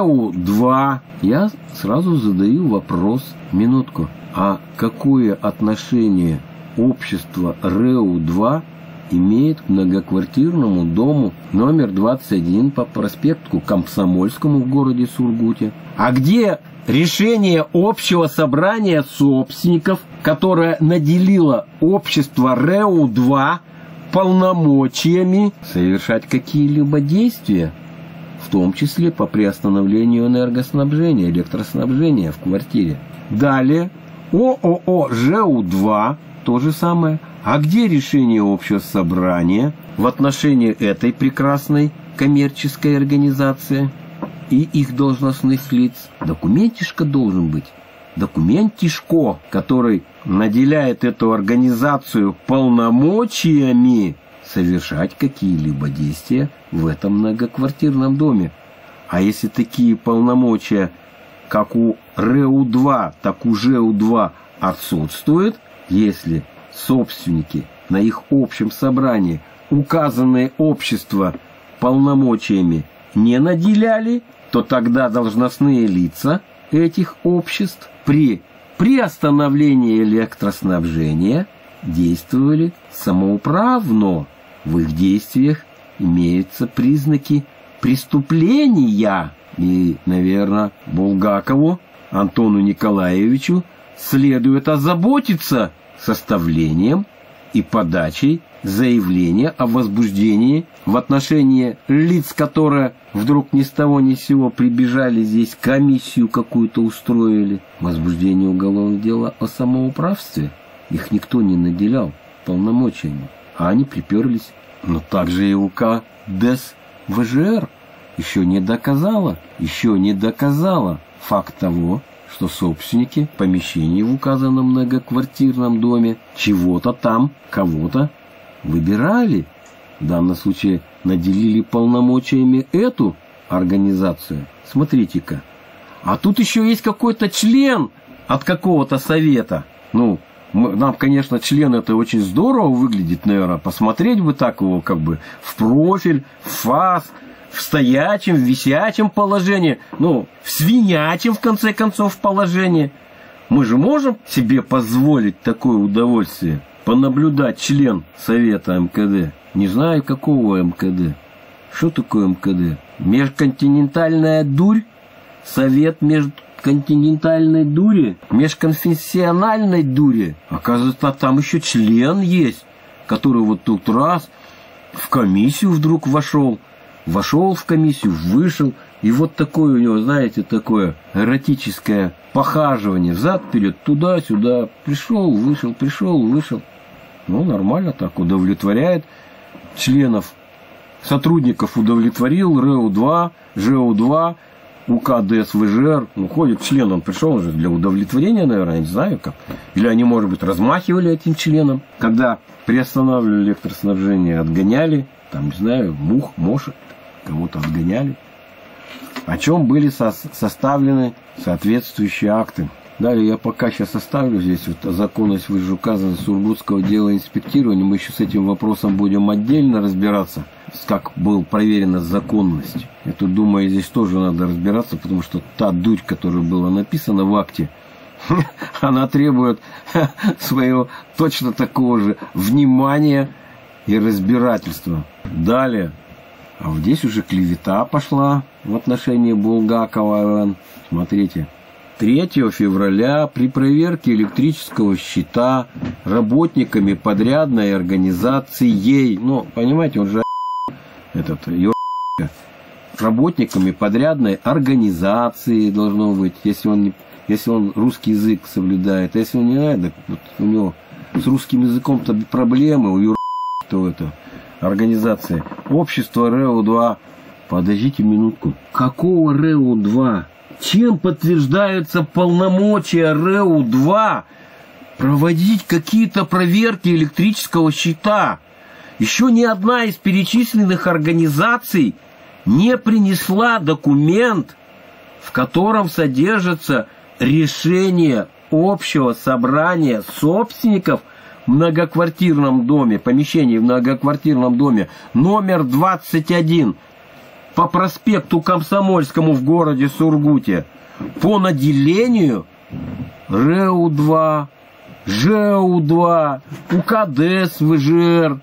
A: РЭУ-2. Я сразу задаю вопрос, минутку, а какое отношение общество РЭУ-2 имеет к многоквартирному дому номер 21 по проспекту Комсомольскому в городе Сургуте? А где решение общего собрания собственников, которое наделило общество РЭУ-2 полномочиями совершать какие-либо действия, в том числе по приостановлению энергоснабжения, электроснабжения в квартире? Далее, ООО ЖЭУ-2, то же самое. А где решение общего собрания в отношении этой прекрасной коммерческой организации и их должностных лиц? Документишко должен быть. Документишко, который наделяет эту организацию полномочиями совершать какие-либо действия в этом многоквартирном доме. А если такие полномочия, как у РЭУ-2, так у ЖЭУ-2 отсутствуют, если собственники на их общем собрании указанные общества полномочиями не наделяли, то тогда должностные лица этих обществ при приостановлении электроснабжения действовали самоуправно. В их действиях имеются признаки преступления. И, наверное, Булгакову Антону Николаевичу следует озаботиться составлением и подачей заявления о возбуждении в отношении лиц, которые вдруг ни с того ни с сего прибежали здесь, комиссию какую-то устроили. Возбуждение уголовного дела о самоуправстве. Их никто не наделял полномочиями, а они приперлись. Но также и УК ДЭС ВЖР еще не доказала факт того, что собственники помещений в указанном многоквартирном доме чего-то там, кого-то выбирали. В данном случае наделили полномочиями эту организацию. Смотрите-ка. А тут еще есть какой-то член от какого-то совета. Ну, нам, конечно, член это очень здорово выглядит, наверное. Посмотреть бы так его как бы в профиль, в фас, в стоячем, в висячем положении, ну, в свинячем, в конце концов, положении. Мы же можем себе позволить такое удовольствие, понаблюдать член Совета МКД. Не знаю, какого МКД. Что такое МКД? Межконтинентальная дурь? Совет межконтинентальной дури? Межконфессиональной дури? Оказывается, там еще член есть, который вот тут раз в комиссию вдруг вошел в комиссию, вышел, и вот такое у него, знаете, такое эротическое похаживание, взад-вперед, туда-сюда, пришел, вышел. Ну, нормально так, удовлетворяет членов, сотрудников удовлетворил, РЭУ-2, ЖЭУ-2, УК ДЭС ВЖР, ну, ходит член, он пришел уже для удовлетворения, наверное, я не знаю как. Или они, может быть, размахивали этим членом, когда приостанавливали электроснабжение, отгоняли, там, не знаю, мух, мошек, кого-то отгоняли. О чем были составлены соответствующие акты. Далее я пока сейчас оставлю здесь вот законность выжеуказанного сургутского дела инспектирования. Мы еще с этим вопросом будем отдельно разбираться, как была проверена законность. Я тут думаю, здесь тоже надо разбираться, потому что та дурь, которая была написана в акте, она требует своего точно такого же внимания и разбирательства. Далее. А вот здесь уже клевета пошла в отношении Булгакова. Смотрите. 3 февраля при проверке электрического счета работниками подрядной организации, ну, понимаете, он же этот, работниками подрядной организации должно быть, если он русский язык соблюдает. А если он не знает, так вот у него с русским языком-то проблемы, у то это организация. Общество РЭО-2. Подождите минутку. Какого РЭО-2? Чем подтверждаются полномочия РЭО-2 проводить какие-то проверки электрического счета? Еще ни одна из перечисленных организаций не принесла документ, в котором содержится решение общего собрания собственников в многоквартирном доме, помещении в многоквартирном доме номер 21 по проспекту Комсомольскому в городе Сургуте по наделению РЭО-2, ЖЭО-2, УКД СВЖР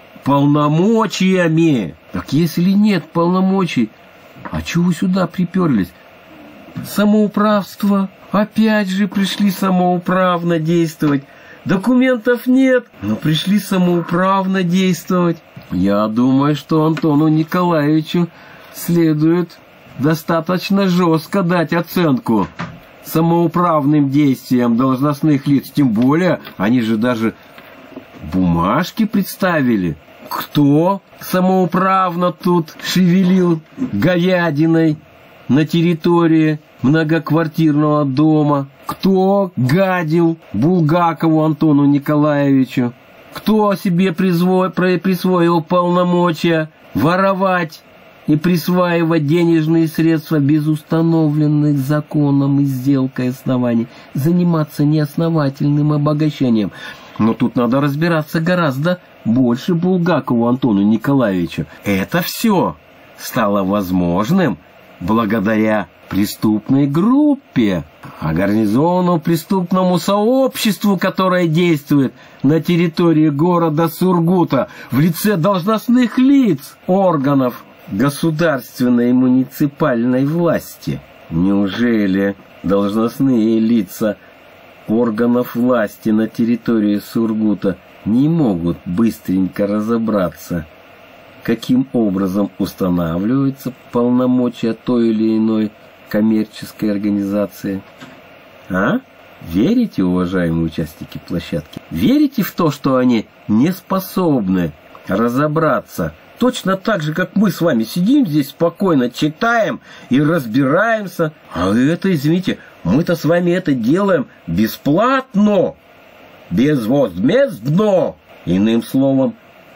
A: полномочиями. Так если нет полномочий, а чего вы сюда приперлись? Самоуправство. Опять же пришли самоуправно действовать. Документов нет, но пришли самоуправно действовать. Я думаю, что Антону Николаевичу следует достаточно жестко дать оценку самоуправным действиям должностных лиц. Тем более, они же даже бумажки представили. Кто самоуправно тут шевелил говядиной на территории многоквартирного дома? Кто гадил Булгакову Антону Николаевичу? Кто себе присвоил полномочия воровать и присваивать денежные средства без установленных законом и сделкой оснований, заниматься неосновательным обогащением? Но тут надо разбираться гораздо больше Булгакову Антону Николаевичу. Это все стало возможным благодаря преступной группе, организованному преступному сообществу, которое действует на территории города Сургута в лице должностных лиц органов государственной и муниципальной власти. Неужели должностные лица органов власти на территории Сургута не могут быстренько разобраться, каким образом устанавливаются полномочия той или иной коммерческой организации? А? Верите, уважаемые участники площадки? Верите в то, что они не способны разобраться? Точно так же, как мы с вами сидим здесь спокойно, читаем и разбираемся. А это, извините, мы-то с вами это делаем бесплатно, безвозмездно. Иным словом,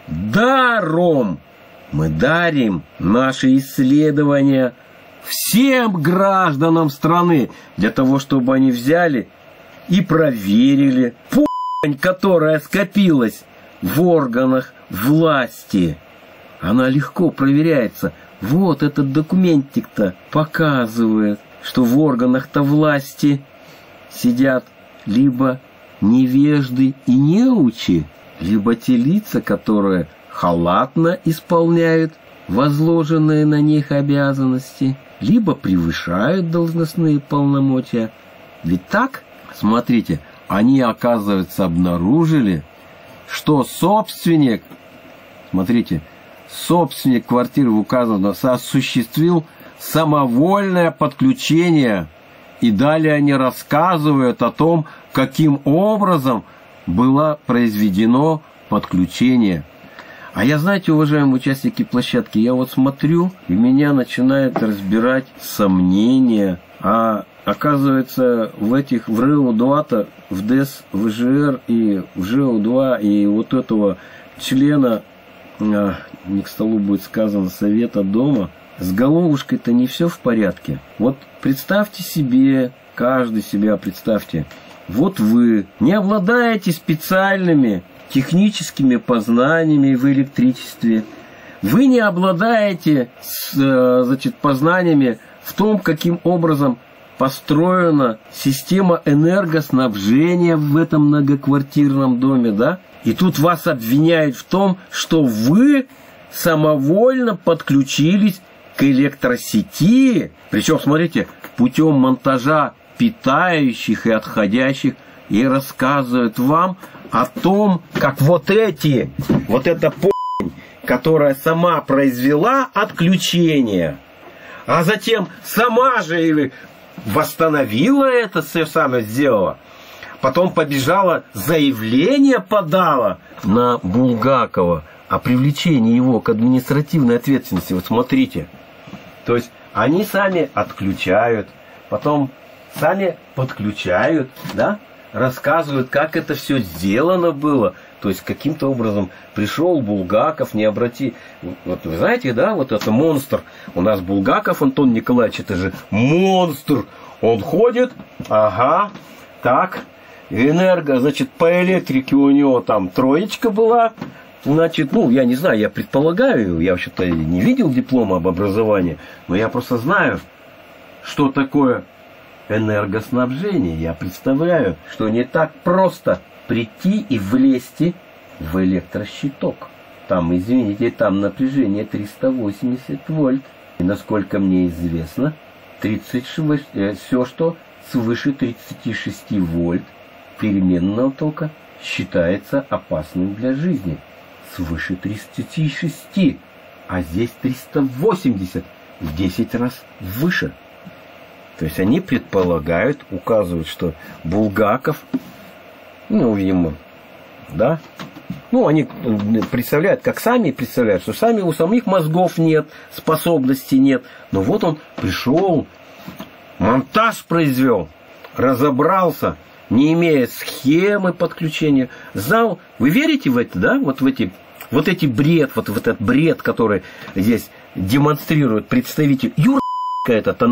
A: даром. Мы дарим наши исследования всем гражданам страны для того, чтобы они взяли и проверили пу***нь, которая скопилась в органах власти. Она легко проверяется. Вот этот документик-то показывает, что в органах-то власти сидят либо невежды и неучи, либо те лица, которые халатно исполняют возложенные на них обязанности, либо превышают должностные полномочия. Ведь так, смотрите, они, оказывается, обнаружили, что собственник, смотрите, собственник квартиры в указанном осуществил самовольное подключение. И далее они рассказывают о том, каким образом было произведено подключение. А я, знаете, уважаемые участники площадки, я вот смотрю, и меня начинает разбирать сомнения. А оказывается, в РЭО-2, в ДЭС, ВЖР и в ЖЭО-2, и вот этого члена, не к столу будет сказано, Совета дома, с головушкой-то не все в порядке. Вот представьте себе, каждый себя представьте, вот вы не обладаете специальными техническими познаниями в электричестве, вы не обладаете, значит, познаниями в том, каким образом построена система энергоснабжения в этом многоквартирном доме, да? И тут вас обвиняют в том, что вы самовольно подключились к электросети. Причем, смотрите, путем монтажа питающих и отходящих, и рассказывают вам о том, как вот эта которая сама произвела отключение, а затем сама же и восстановила это, все самое сделала. Потом побежала, заявление подала на Булгакова о привлечении его к административной ответственности. Вот смотрите. То есть они сами отключают, потом сами подключают, да? Рассказывают, как это все сделано было. То есть каким-то образом пришел Булгаков, не обрати... Вот вы знаете, да, вот это монстр. У нас Булгаков Антон Николаевич, это же монстр. Он ходит, ага, так, энерго, значит, по электрике у него там 3 была. Значит, ну, я не знаю, я предполагаю, я вообще-то не видел диплома об образовании, но я просто знаю, что такое энергоснабжение. Я представляю, что не так просто прийти и влезть в электрощиток. Там, извините, там напряжение 380 вольт. И насколько мне известно, все, что свыше 36 вольт переменного тока, считается опасным для жизни. Свыше 36, а здесь 380, в 10 раз выше. То есть они предполагают, указывают, что Булгаков, ну, видимо, да, ну, они представляют, как сами представляют, что сами у самих мозгов нет, способностей нет. Но вот он пришел, монтаж произвел, разобрался, не имея схемы подключения, знал. Вы верите в это, да? Вот эти бред, вот этот бред, который здесь демонстрирует представитель этот.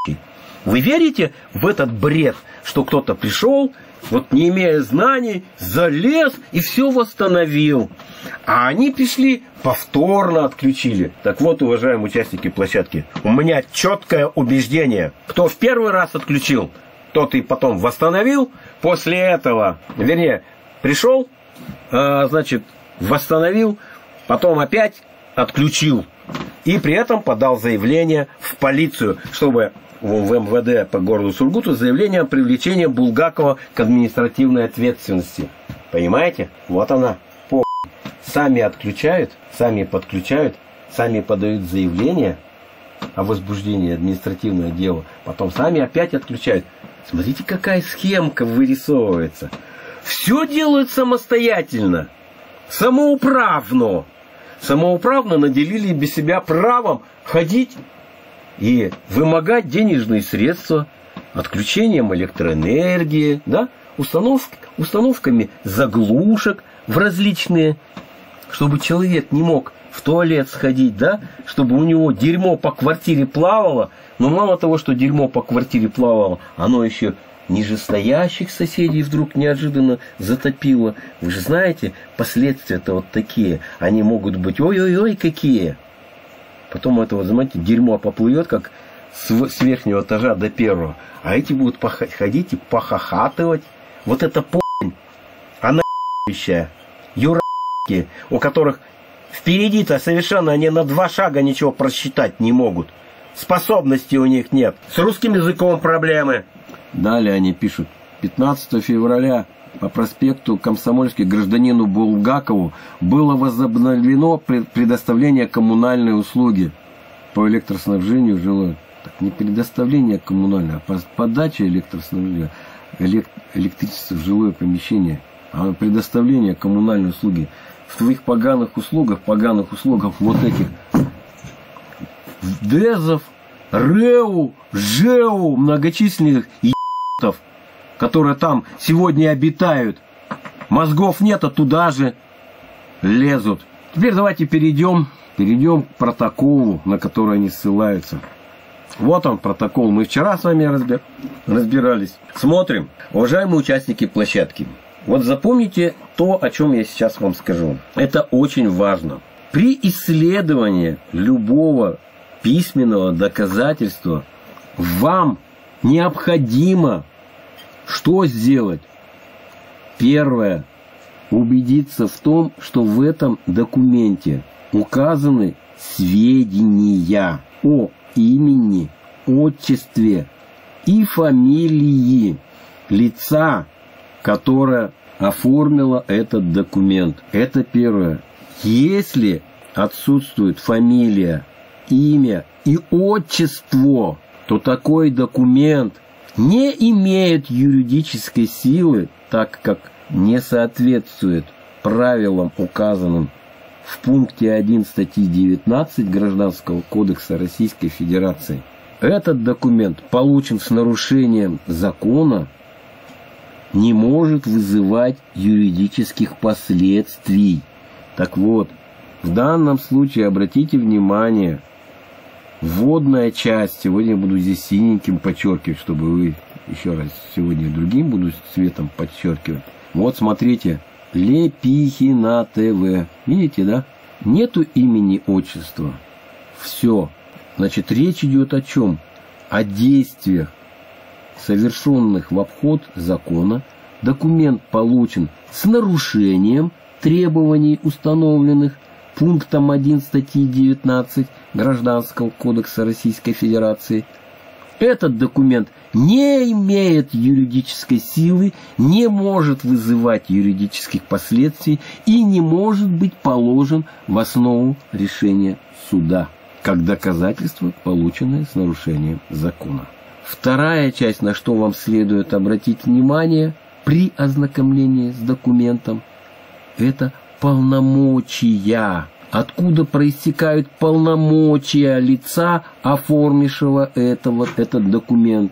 A: Вы верите в этот бред, что кто-то пришел, вот не имея знаний, залез и все восстановил. А они пришли, повторно отключили. Так вот, уважаемые участники площадки, у меня четкое убеждение. Кто в первый раз отключил, тот и потом восстановил. После этого, вернее, пришел, значит, восстановил, потом опять отключил. И при этом подал заявление в полицию, чтобы в МВД по городу Сургуту заявление о привлечении Булгакова к административной ответственности. Понимаете? Вот она. Сами отключают, сами подключают, сами подают заявление о возбуждении административного дела. Потом сами опять отключают. Смотрите, какая схемка вырисовывается. Все делают самостоятельно. Самоуправно. Самоуправно наделили без себя правом ходить и вымогать денежные средства отключением электроэнергии, да, установками заглушек в различные, чтобы человек не мог в туалет сходить, да, чтобы у него дерьмо по квартире плавало. Но мало того, что дерьмо по квартире плавало, оно еще нижестоящих соседей вдруг неожиданно затопило. Вы же знаете, последствия-то вот такие. Они могут быть ой-ой-ой какие. Потом это, вот, знаете, дерьмо поплывет, как с верхнего этажа до первого. А эти будут ходить и похохатывать. Вот это она юрки, у которых впереди-то совершенно они на 2 шага ничего просчитать не могут. Способностей у них нет. С русским языком проблемы. Далее они пишут. 15 февраля по проспекту Комсомольский гражданину Булгакову было возобновлено предоставление коммунальной услуги по электроснабжению жилой. Так, не предоставление коммунальной, а подача электроснабжения, электричества в жилое помещение, а предоставление коммунальной услуги. В твоих поганых услугах вот этих ДЭЗов, РЭУ, ЖЭУ, многочисленных ебанов, которые там сегодня обитают. Мозгов нет, а туда же лезут. Теперь давайте перейдем к протоколу, на который они ссылаются. Вот он протокол. Мы вчера с вами разбирались. Смотрим. Уважаемые участники площадки, вот запомните то, о чем я сейчас вам скажу. Это очень важно. При исследовании любого письменного доказательства вам необходимо что сделать? Первое. Убедиться в том, что в этом документе указаны сведения о имени, отчестве и фамилии лица, которое оформило этот документ. Это первое. Если отсутствует фамилия, имя и отчество, то такой документ не имеет юридической силы, так как не соответствует правилам, указанным в пункте 1 статьи 19 Гражданского кодекса Российской Федерации. Этот документ получен с нарушением закона, не может вызывать юридических последствий. Так вот, в данном случае обратите внимание, вводная часть, сегодня я буду здесь синеньким подчеркивать, чтобы вы, еще раз, сегодня другим буду цветом подчеркивать. Вот смотрите, Лепихина ТВ. Видите, да? Нету имени, отчества. Все. Значит, речь идет о чем? О действиях, совершенных в обход закона. Документ получен с нарушением требований, установленных пунктом 1 статьи 19 Гражданского кодекса Российской Федерации. Этот документ не имеет юридической силы, не может вызывать юридических последствий и не может быть положен в основу решения суда, как доказательство, полученное с нарушением закона. Вторая часть, на что вам следует обратить внимание при ознакомлении с документом, это полномочия. Откуда проистекают полномочия лица, оформившего этот документ?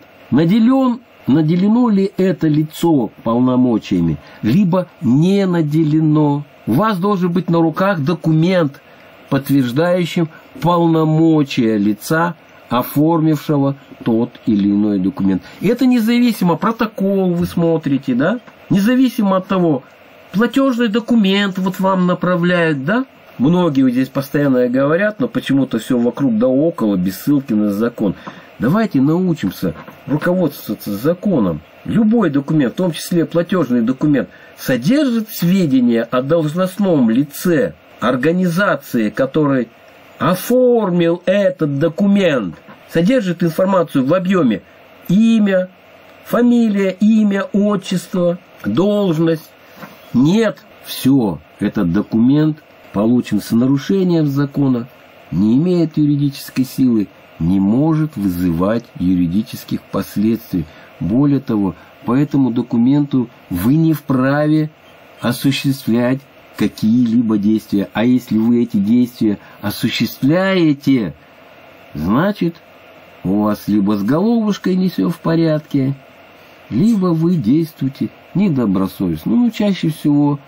A: Наделено ли это лицо полномочиями, либо не наделено? У вас должен быть на руках документ, подтверждающий полномочия лица, оформившего тот или иной документ. И это независимо, протокол вы смотрите, да? Независимо от того, платежный документ вот вам направляют, да? Многие здесь постоянно говорят, но почему-то все вокруг да около, без ссылки на закон. Давайте научимся руководствоваться законом. Любой документ, в том числе платежный документ, содержит сведения о должностном лице организации, который оформил этот документ, содержит информацию в объеме имя, фамилия, имя, отчество, должность. Нет, все, этот документ получен с нарушением закона, не имеет юридической силы, не может вызывать юридических последствий. Более того, по этому документу вы не вправе осуществлять какие-либо действия. А если вы эти действия осуществляете, значит, у вас либо с головушкой не все в порядке, либо вы действуете недобросовестно. Ну, чаще всего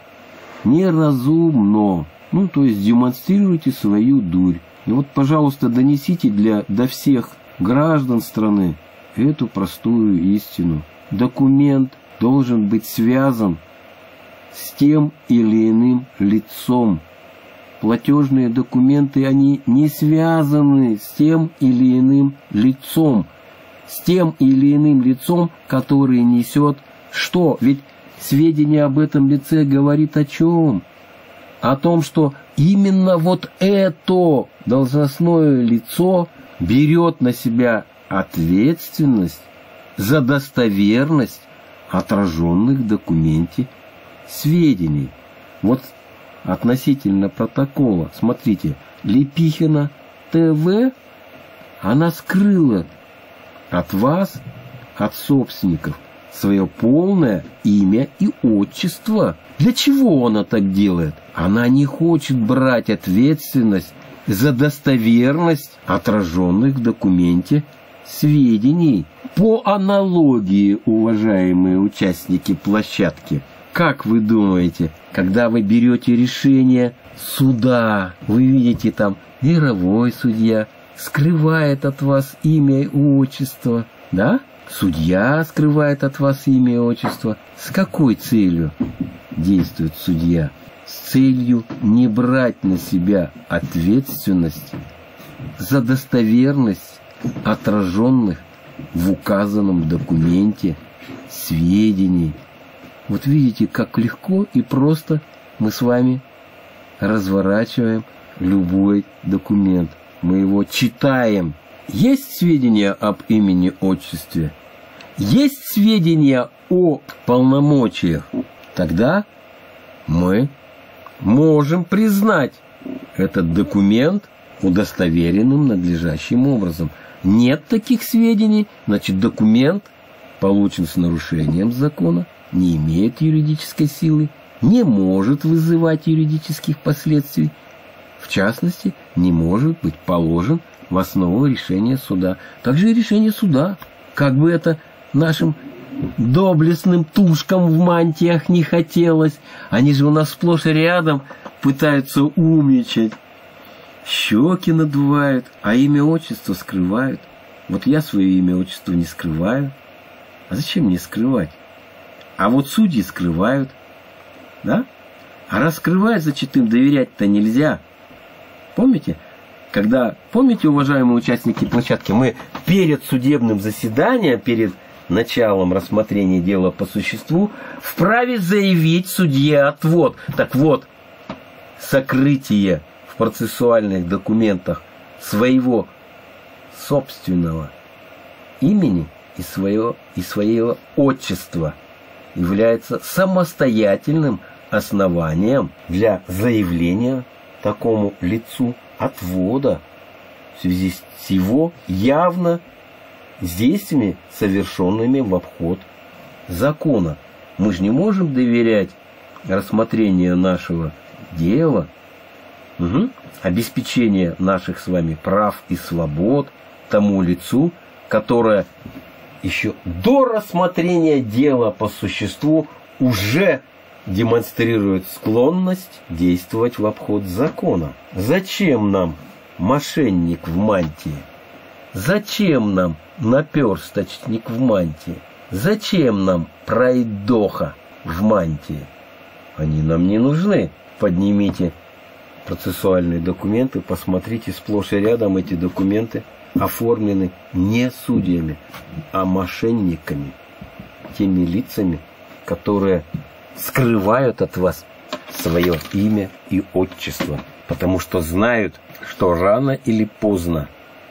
A: неразумно. Ну, то есть демонстрируйте свою дурь. И вот, пожалуйста, донесите до всех граждан страны эту простую истину. Документ должен быть связан с тем или иным лицом. Платежные документы, они не связаны с тем или иным лицом. С тем или иным лицом, который несет что? Ведь сведения об этом лице говорит о чем? О том, что именно вот это должностное лицо берет на себя ответственность за достоверность отраженных в документе сведений. Вот относительно протокола, смотрите, Лепихина ТВ, она скрыла от вас, от собственников, свое полное имя и отчество. Для чего она так делает? Она не хочет брать ответственность за достоверность отраженных в документе сведений. По аналогии, уважаемые участники площадки, как вы думаете, когда вы берете решение суда, вы видите там мировой судья скрывает от вас имя и отчество, да? Судья скрывает от вас имя и отчество. С какой целью действует судья? С целью не брать на себя ответственность за достоверность отраженных в указанном документе сведений. Вот видите, как легко и просто мы с вами разворачиваем любой документ. Мы его читаем. Есть сведения об имени, отчестве? Есть сведения о полномочиях? Тогда мы можем признать этот документ удостоверенным надлежащим образом. Нет таких сведений, значит, документ получен с нарушением закона, не имеет юридической силы, не может вызывать юридических последствий. В частности, не может быть положен в основу решения суда. Также и решение суда, как бы это нашим доблестным тушкам в мантиях не хотелось, они же у нас сплошь и рядом пытаются умничать. Щеки надувают, а имя, отчество скрывают. Вот я свое имя, отчество не скрываю. А зачем мне скрывать? А вот судьи скрывают. Да? А раз скрывают, значит, им доверять-то нельзя. Помните? Помните, уважаемые участники площадки, мы перед судебным заседанием, перед началом рассмотрения дела по существу, вправе заявить судье отвод. Так вот, сокрытие в процессуальных документах своего собственного имени и своего отчества является самостоятельным основанием для заявления такому лицу отвода в связи с его явно действиями, совершенными в обход закона. Мы же не можем доверять рассмотрению нашего дела, обеспечение наших с вами прав и свобод тому лицу, которое еще до рассмотрения дела по существу уже демонстрирует склонность действовать в обход закона. Зачем нам мошенник в мантии? Зачем нам наперсточник в мантии? Зачем нам пройдоха в мантии? Они нам не нужны. Поднимите процессуальные документы, посмотрите, сплошь и рядом эти документы оформлены не судьями, а мошенниками, теми лицами, которые скрывают от вас свое имя и отчество, потому что знают, что рано или поздно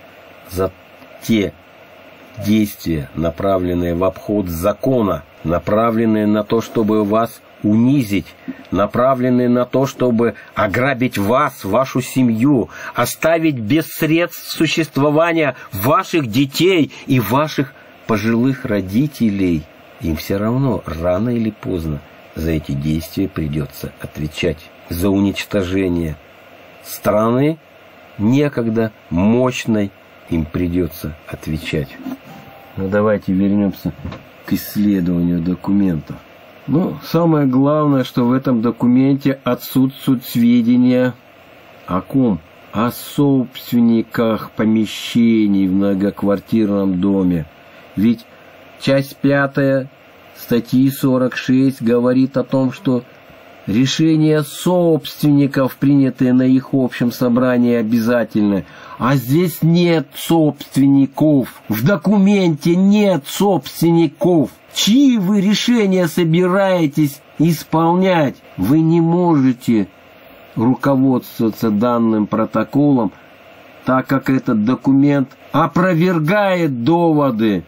A: за те действия, направленные в обход закона, направленные на то, чтобы вас унизить, направленные на то, чтобы ограбить вас, вашу семью, оставить без средств существования ваших детей и ваших пожилых родителей, им все равно рано или поздно за эти действия придется отвечать. За уничтожение страны, некогда мощной, им придется отвечать. Но давайте вернемся к исследованию документов. Самое главное, что в этом документе отсутствуют сведения о ком? О собственниках помещений в многоквартирном доме. Ведь часть 5 статьи 46 говорит о том, что решения собственников, принятые на их общем собрании, обязательны. А здесь нет собственников. В документе нет собственников. Чьи вы решения собираетесь исполнять? Вы не можете руководствоваться данным протоколом, так как этот документ опровергает доводы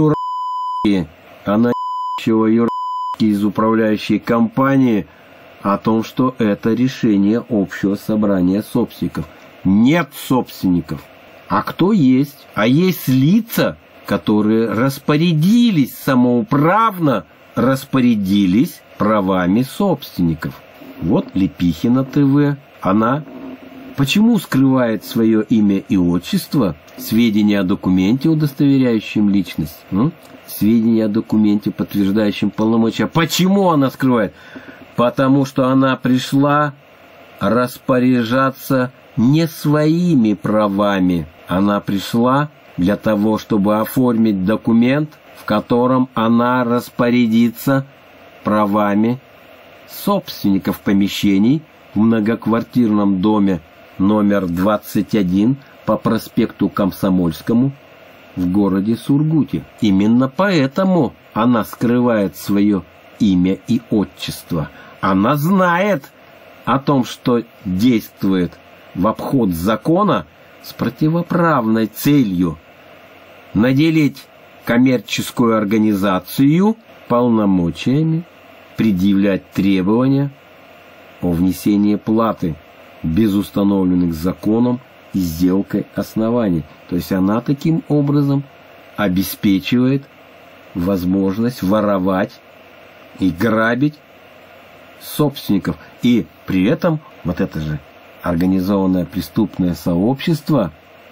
A: юрки, из управляющей компании о том, что это решение общего собрания собственников. Нет собственников. А кто есть? А есть лица, которые распорядились, самоуправно распорядились правами собственников. Вот Лепихина ТВ. Она почему скрывает свое имя и отчество, сведения о документе, удостоверяющем личность, сведения о документе, подтверждающем полномочия. Почему она скрывает? Потому что она пришла распоряжаться не своими правами. Она пришла для того, чтобы оформить документ, в котором она распорядится правами собственников помещений в многоквартирном доме номер 21 по проспекту Комсомольскому, в городе Сургуте. Именно поэтому она скрывает свое имя и отчество. Она знает о том, что действует в обход закона с противоправной целью наделить коммерческую организацию полномочиями предъявлять требования о внесении платы без установленных законом и сделкой оснований. То есть она таким образом обеспечивает возможность воровать и грабить собственников. И при этом вот это же организованное преступное сообщество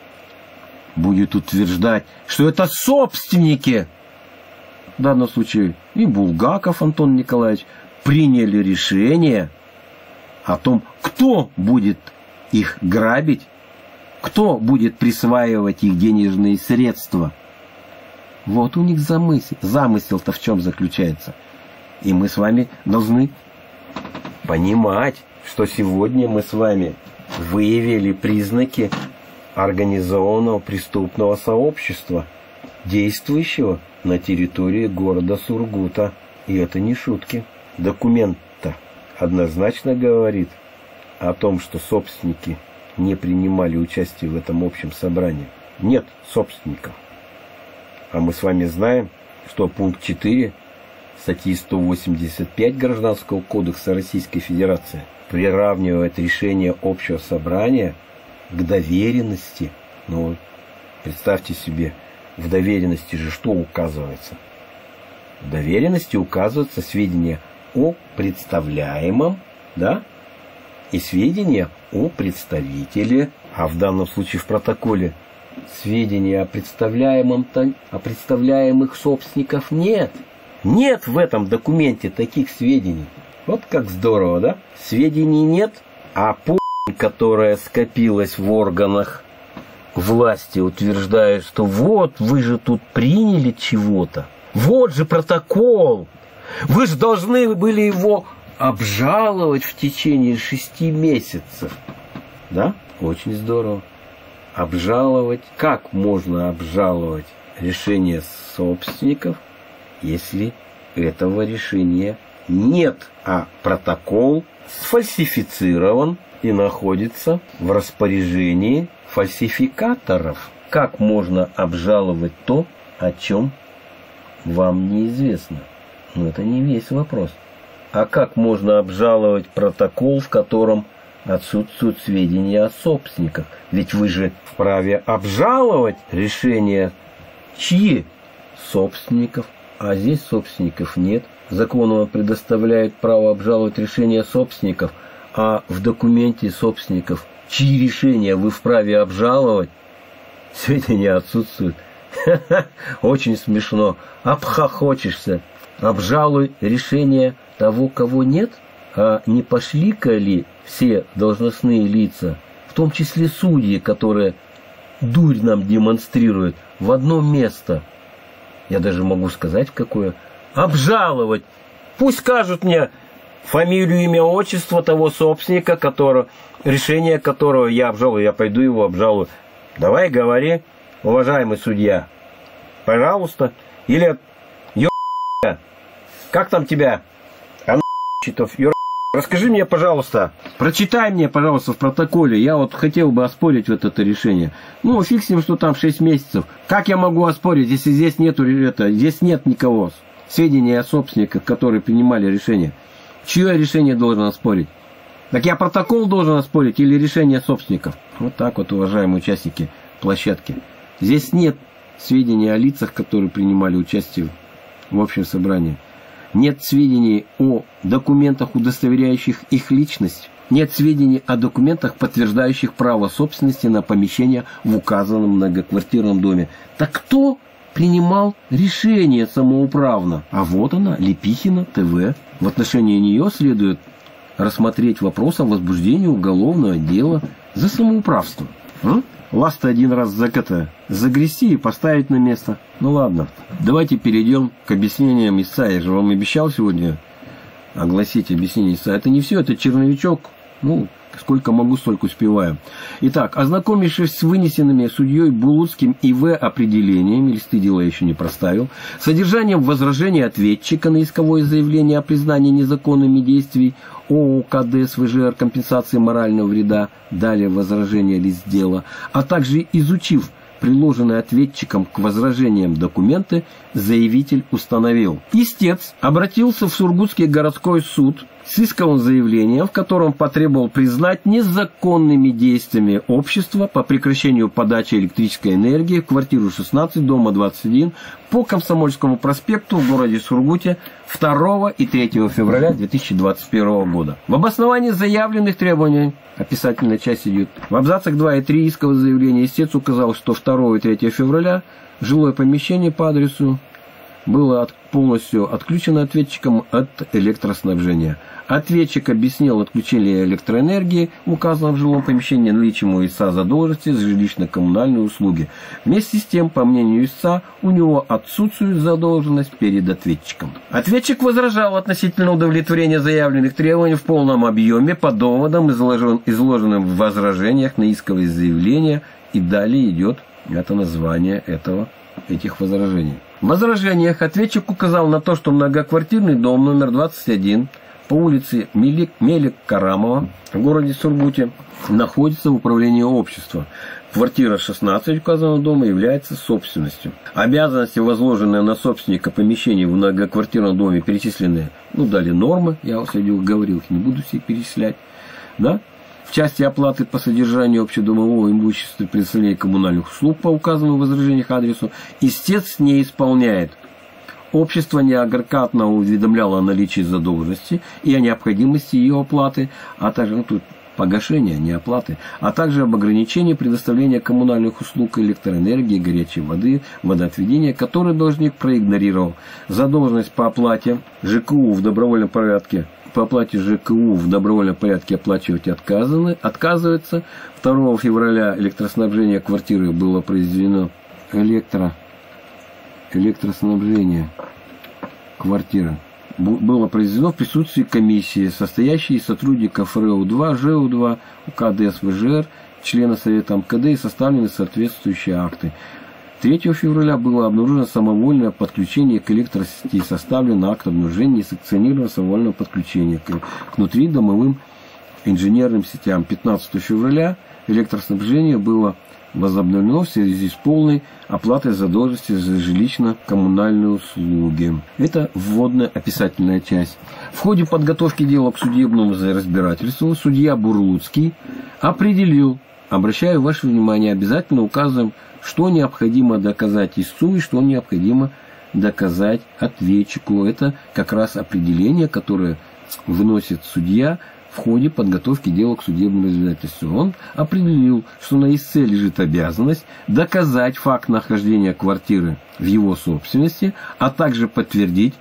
A: будет утверждать, что это собственники. В данном случае и Булгаков Антон Николаевич приняли решение о том, кто будет их грабить, кто будет присваивать их денежные средства. Вот у них замысел. Замысел-то в чем заключается? И мы с вами должны понимать, что сегодня мы с вами выявили признаки организованного преступного сообщества, действующего на территории города Сургута. И это не шутки. Документ-то однозначно говорит о том, что собственники не принимали участие в этом общем собрании. Нет собственников. А мы с вами знаем, что пункт 4 статьи 185 Гражданского кодекса Российской Федерации приравнивает решение общего собрания к доверенности. Ну, представьте себе, в доверенности же что указывается? В доверенности указываются сведения о представляемом, да, и сведения о представителе, а в данном случае в протоколе сведения о представляемых собственников нет. Нет в этом документе таких сведений. Вот как здорово, да? Сведений нет, а которая скопилась в органах власти, утверждает, что вот вы же тут приняли чего-то. Вот же протокол. Вы же должны были его обжаловать в течение 6 месяцев. Да? Очень здорово. Обжаловать. Как можно обжаловать решение собственников, если этого решения нет, а протокол сфальсифицирован и находится в распоряжении фальсификаторов? Как можно обжаловать то, о чем вам неизвестно? Но это не весь вопрос. А как можно обжаловать протокол, в котором отсутствуют сведения о собственниках? Ведь вы же вправе обжаловать решение чьи? Собственников. А здесь собственников нет. Закон вам предоставляет право обжаловать решение собственников, а в документе собственников, чьи решения вы вправе обжаловать, сведения отсутствуют. Очень смешно. Обхохочешься. Обжалуй решение того, кого нет. А не пошли-ка ли все должностные лица, в том числе судьи, которые дурь нам демонстрируют, в одно место? Я даже могу сказать, в какое. Обжаловать. Пусть скажут мне фамилию, имя, отчество того собственника, решение которого я обжалую. Я пойду его обжалую. Давай говори, уважаемый судья. Пожалуйста. Или как там тебя? Расскажи мне, пожалуйста. Прочитай мне, пожалуйста, в протоколе. Я вот хотел бы оспорить вот это решение. Ну, фиг с ним, что там 6 месяцев. Как я могу оспорить, если здесь здесь нет никого? Сведения о собственниках, которые принимали решение. Чье решение должен оспорить? Так я протокол должен оспорить или решение собственников? Вот так вот, уважаемые участники площадки. Здесь нет сведений о лицах, которые принимали участие в общем собрании. Нет сведений о документах, удостоверяющих их личность. Нет сведений о документах, подтверждающих право собственности на помещение в указанном многоквартирном доме. Так кто принимал решение самоуправно? А вот она, Лепихина ТВ. В отношении нее следует рассмотреть вопрос о возбуждении уголовного дела за самоуправство. Вас-то один раз загрести и поставить на место. Ну ладно, давайте перейдем к объяснениям истца. Я же вам обещал сегодня огласить объяснение истца. Это не все, это черновичок. Ну, Сколько могу, столько успеваю. Итак, ознакомившись с вынесенными судьей Булутским И.В. определениями, листы дела еще не проставил, содержанием возражения ответчика на исковое заявление о признании незаконными действий ООО КД СВЖР компенсации морального вреда, далее возражение лист дела, а также изучив приложенные ответчиком к возражениям документы, заявитель установил. Истец обратился в Сургутский городской суд с исковым заявлением, в котором потребовал признать незаконными действиями общества по прекращению подачи электрической энергии в квартиру 16, дома 21 по Комсомольскому проспекту в городе Сургуте 2 и 3 февраля 2021 года. В обосновании заявленных требований, описательная часть идет, в абзацах 2 и 3 искового заявления истец указал, что 2 и 3 февраля жилое помещение по адресу было полностью отключено ответчиком от электроснабжения. Ответчик объяснил отключение электроэнергии в указанном жилом помещении наличием истца задолженности за жилищно-коммунальные услуги. Вместе с тем, по мнению истца, у него отсутствует задолженность перед ответчиком. Ответчик возражал относительно удовлетворения заявленных требований в полном объеме по доводам, изложенным в возражениях на исковые заявления, и далее идет это название этих возражений. В возражениях ответчик указал на то, что многоквартирный дом номер 21 по улице Мелик-Карамова в городе Сургуте находится в управлении общества. Квартира 16 указанного дома является собственностью. Обязанности, возложенные на собственника помещений в многоквартирном доме, перечислены, далее нормы, я вам сегодня говорил, их не буду все перечислять, да? В части оплаты по содержанию общедомового имущества и предоставления коммунальных услуг по указанному в возражениях адресу истец не исполняет. Общество неоднократно уведомляло о наличии задолженности и о необходимости ее оплаты, а также погашения, не оплаты, а также об ограничении предоставления коммунальных услуг электроэнергии, горячей воды, водоотведения, которые должник проигнорировал. Задолженность по оплате ЖКУ в добровольном порядке оплачивать отказывается. 2 февраля электроснабжение квартиры было произведено электроснабжение квартиры было произведено в присутствии комиссии, состоящей из сотрудников РЭУ-2, ЖЭУ-2, УКД СВЖР, члена Совета МКД, и составлены соответствующие акты. 3 февраля было обнаружено самовольное подключение к электросети, составлен акт обнаружения и санкционировано самовольного подключения к внутридомовым инженерным сетям. 15 февраля электроснабжение было возобновлено в связи с полной оплатой задолженности за жилищно-коммунальные услуги. Это вводная описательная часть. В ходе подготовки дела к судебному разбирательству судья Бурлуцкий определил, обращаю ваше внимание, обязательно указываем, что необходимо доказать истцу и что необходимо доказать ответчику. Это как раз определение, которое выносит судья в ходе подготовки дела к судебному разбирательству. Он определил, что на истце лежит обязанность доказать факт нахождения квартиры в его собственности, а также подтвердить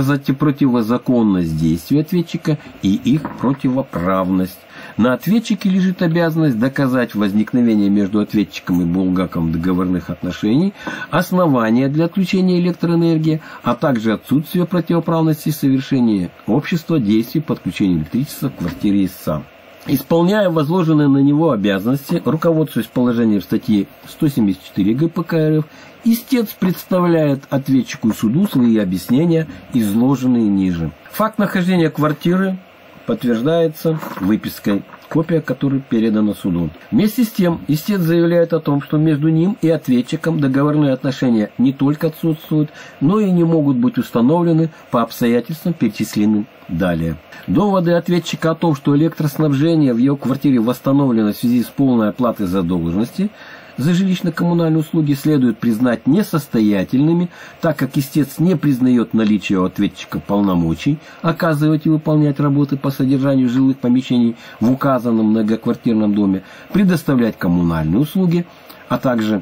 A: противозаконность действий ответчика и их противоправность. На ответчике лежит обязанность доказать возникновение между ответчиком и булгаком договорных отношений, основания для отключения электроэнергии, а также отсутствие противоправности совершения общества действий по отключению электричества в квартире истца. Исполняя возложенные на него обязанности, руководствуясь положением статьи 174 ГПК РФ, истец представляет ответчику и суду свои объяснения, изложенные ниже. Факт нахождения квартиры подтверждается выпиской, копия которой передана суду. Вместе с тем, истец заявляет о том, что между ним и ответчиком договорные отношения не только отсутствуют, но и не могут быть установлены по обстоятельствам, перечисленным далее. Доводы ответчика о том, что электроснабжение в его квартире восстановлено в связи с полной оплатой задолженности за жилищно-коммунальные услуги, следует признать несостоятельными, так как истец не признает наличие у ответчика полномочий оказывать и выполнять работы по содержанию жилых помещений в указанном многоквартирном доме, предоставлять коммунальные услуги, а также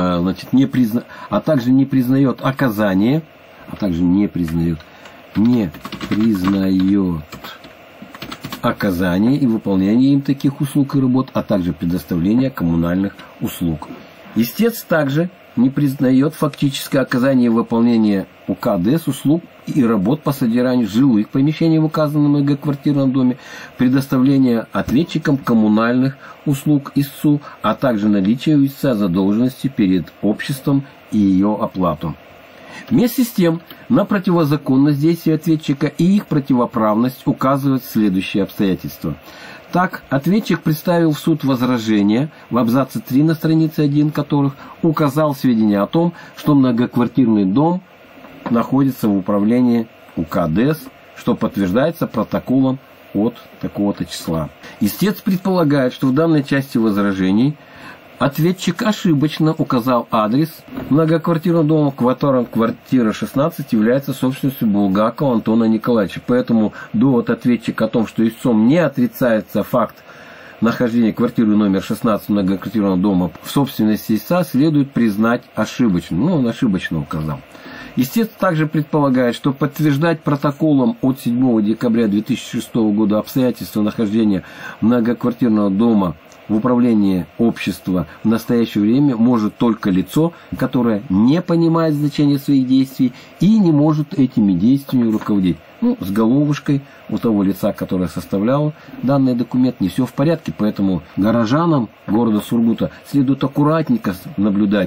A: не признает оказание, оказание и выполнение им таких услуг и работ, а также предоставление коммунальных услуг. Истец также не признает фактическое оказание выполнения УК ДЭС услуг и работ по содиранию жилых помещений в указанном многоквартирном доме, предоставление ответчикам коммунальных услуг ИСУ, а также наличие у истца задолженности перед обществом и ее оплату. Вместе с тем, на противозаконность действий ответчика и их противоправность указывают следующие обстоятельства. Так, ответчик представил в суд возражение, в абзаце 3 на странице 1 которых указал сведения о том, что многоквартирный дом находится в управлении УК ДЭС, что подтверждается протоколом от такого-то числа. Истец предполагает, что в данной части возражений ответчик ошибочно указал адрес многоквартирного дома, в котором квартира 16 является собственностью Булгакова Антона Николаевича. Поэтому довод ответчика о том, что истцом не отрицается факт нахождения квартиры номер 16 многоквартирного дома в собственности истца, следует признать ошибочным. Он ошибочно указал. Истец также предполагает, что подтверждать протоколом от 7 декабря 2006 года обстоятельства нахождения многоквартирного дома в управлении общества в настоящее время может только лицо, которое не понимает значения своих действий и не может этими действиями руководить. С головушкой у того лица, которое составляло данный документ, не все в порядке, поэтому горожанам города Сургута следует аккуратненько наблюдать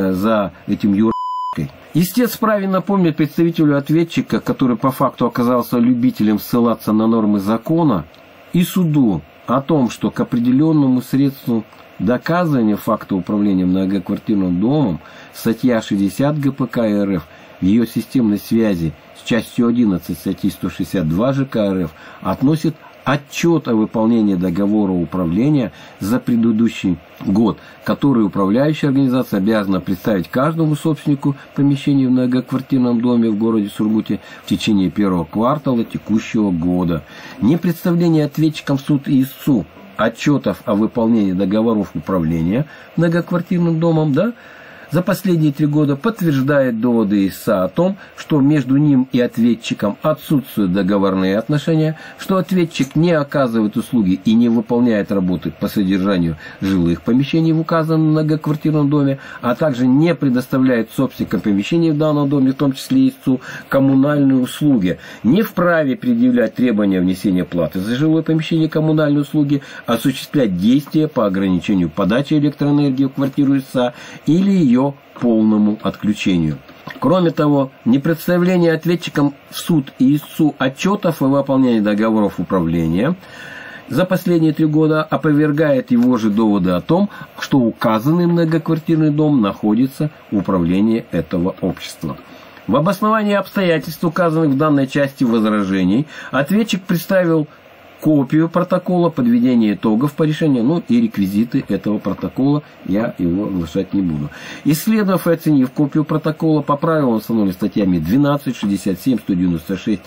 A: за этим юркой. Истец вправе напомнить представителю ответчика, который по факту оказался любителем ссылаться на нормы закона, и суду о том, что к определенному средству доказывания факта управления многоквартирным домом статья 60 ГПК РФ в ее системной связи с частью 11 статьи 162 ЖК РФ относит отчет о выполнении договора управления за предыдущий год, который управляющая организация обязана представить каждому собственнику помещения в многоквартирном доме в городе Сургуте в течение первого квартала текущего года. Непредставление ответчикам в суд и ИСУ отчетов о выполнении договоров управления многоквартирным домом, за последние 3 года подтверждает доводы истца о том, что между ним и ответчиком отсутствуют договорные отношения, что ответчик не оказывает услуги и не выполняет работы по содержанию жилых помещений в указанном многоквартирном доме, а также не предоставляет собственникам помещений в данном доме, в том числе истцу, коммунальные услуги, не вправе предъявлять требования внесения платы за жилое помещение и коммунальные услуги, осуществлять действия по ограничению подачи электроэнергии в квартиру истца или ее полному отключению. Кроме того, непредставление ответчикам в суд и истцу отчетов о выполнении договоров управления за последние 3 года опровергает его же доводы о том, что указанный многоквартирный дом находится в управлении этого общества. В обосновании обстоятельств, указанных в данной части возражений, ответчик представил копию протокола подведения итогов по решению, и реквизиты этого протокола, я его оглашать не буду. Исследовав и оценив копию протокола по правилам, установленным статьями 12, 67, 196,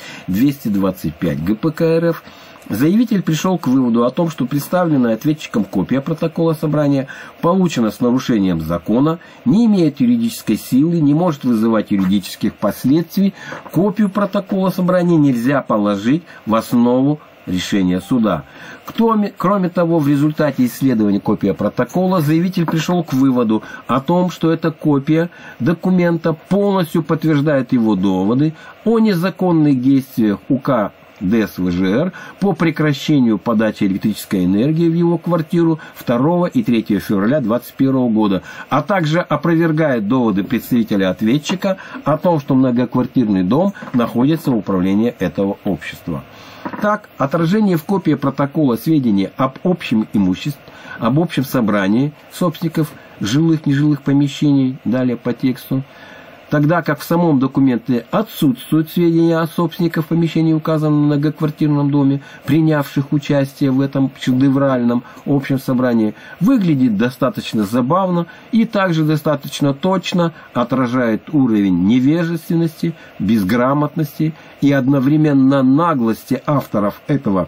A: 225 ГПК РФ, заявитель пришел к выводу о том, что представленная ответчиком копия протокола собрания получена с нарушением закона, не имеет юридической силы, не может вызывать юридических последствий. Копию протокола собрания нельзя положить в основу решения суда. Кроме того, в результате исследования копии протокола заявитель пришел к выводу о том, что эта копия документа полностью подтверждает его доводы о незаконных действиях УК ДЭС ВЖР по прекращению подачи электрической энергии в его квартиру 2 и 3 февраля 2021 года, а также опровергает доводы представителя ответчика о том, что многоквартирный дом находится в управлении этого общества. Так, отражение в копии протокола сведений об общем имуществе, об общем собрании собственников жилых, нежилых помещений, далее по тексту, тогда как в самом документе отсутствуют сведения о собственниках помещений, указанном в многоквартирном доме, принявших участие в этом шедевральном общем собрании, выглядит достаточно забавно и также достаточно точно отражает уровень невежественности, безграмотности и одновременно наглости авторов этого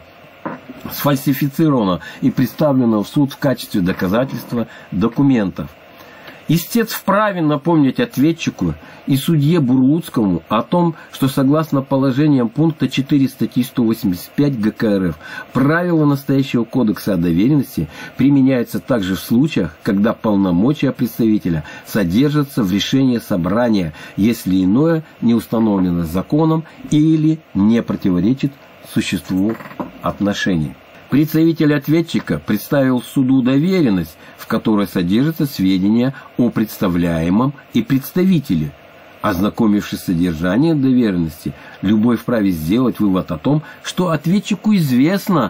A: сфальсифицированного и представленного в суд в качестве доказательства документов. Истец вправе напомнить ответчику и судье Бурлуцкому о том, что согласно положениям пункта 4 статьи 185 ГК РФ правила настоящего кодекса о доверенности применяются также в случаях, когда полномочия представителя содержатся в решении собрания, если иное не установлено законом или не противоречит существу отношений. Представитель ответчика представил суду доверенность, в которой содержатся сведения о представляемом и представителе. Ознакомившись с содержанием доверенности, любой вправе сделать вывод о том, что ответчику известно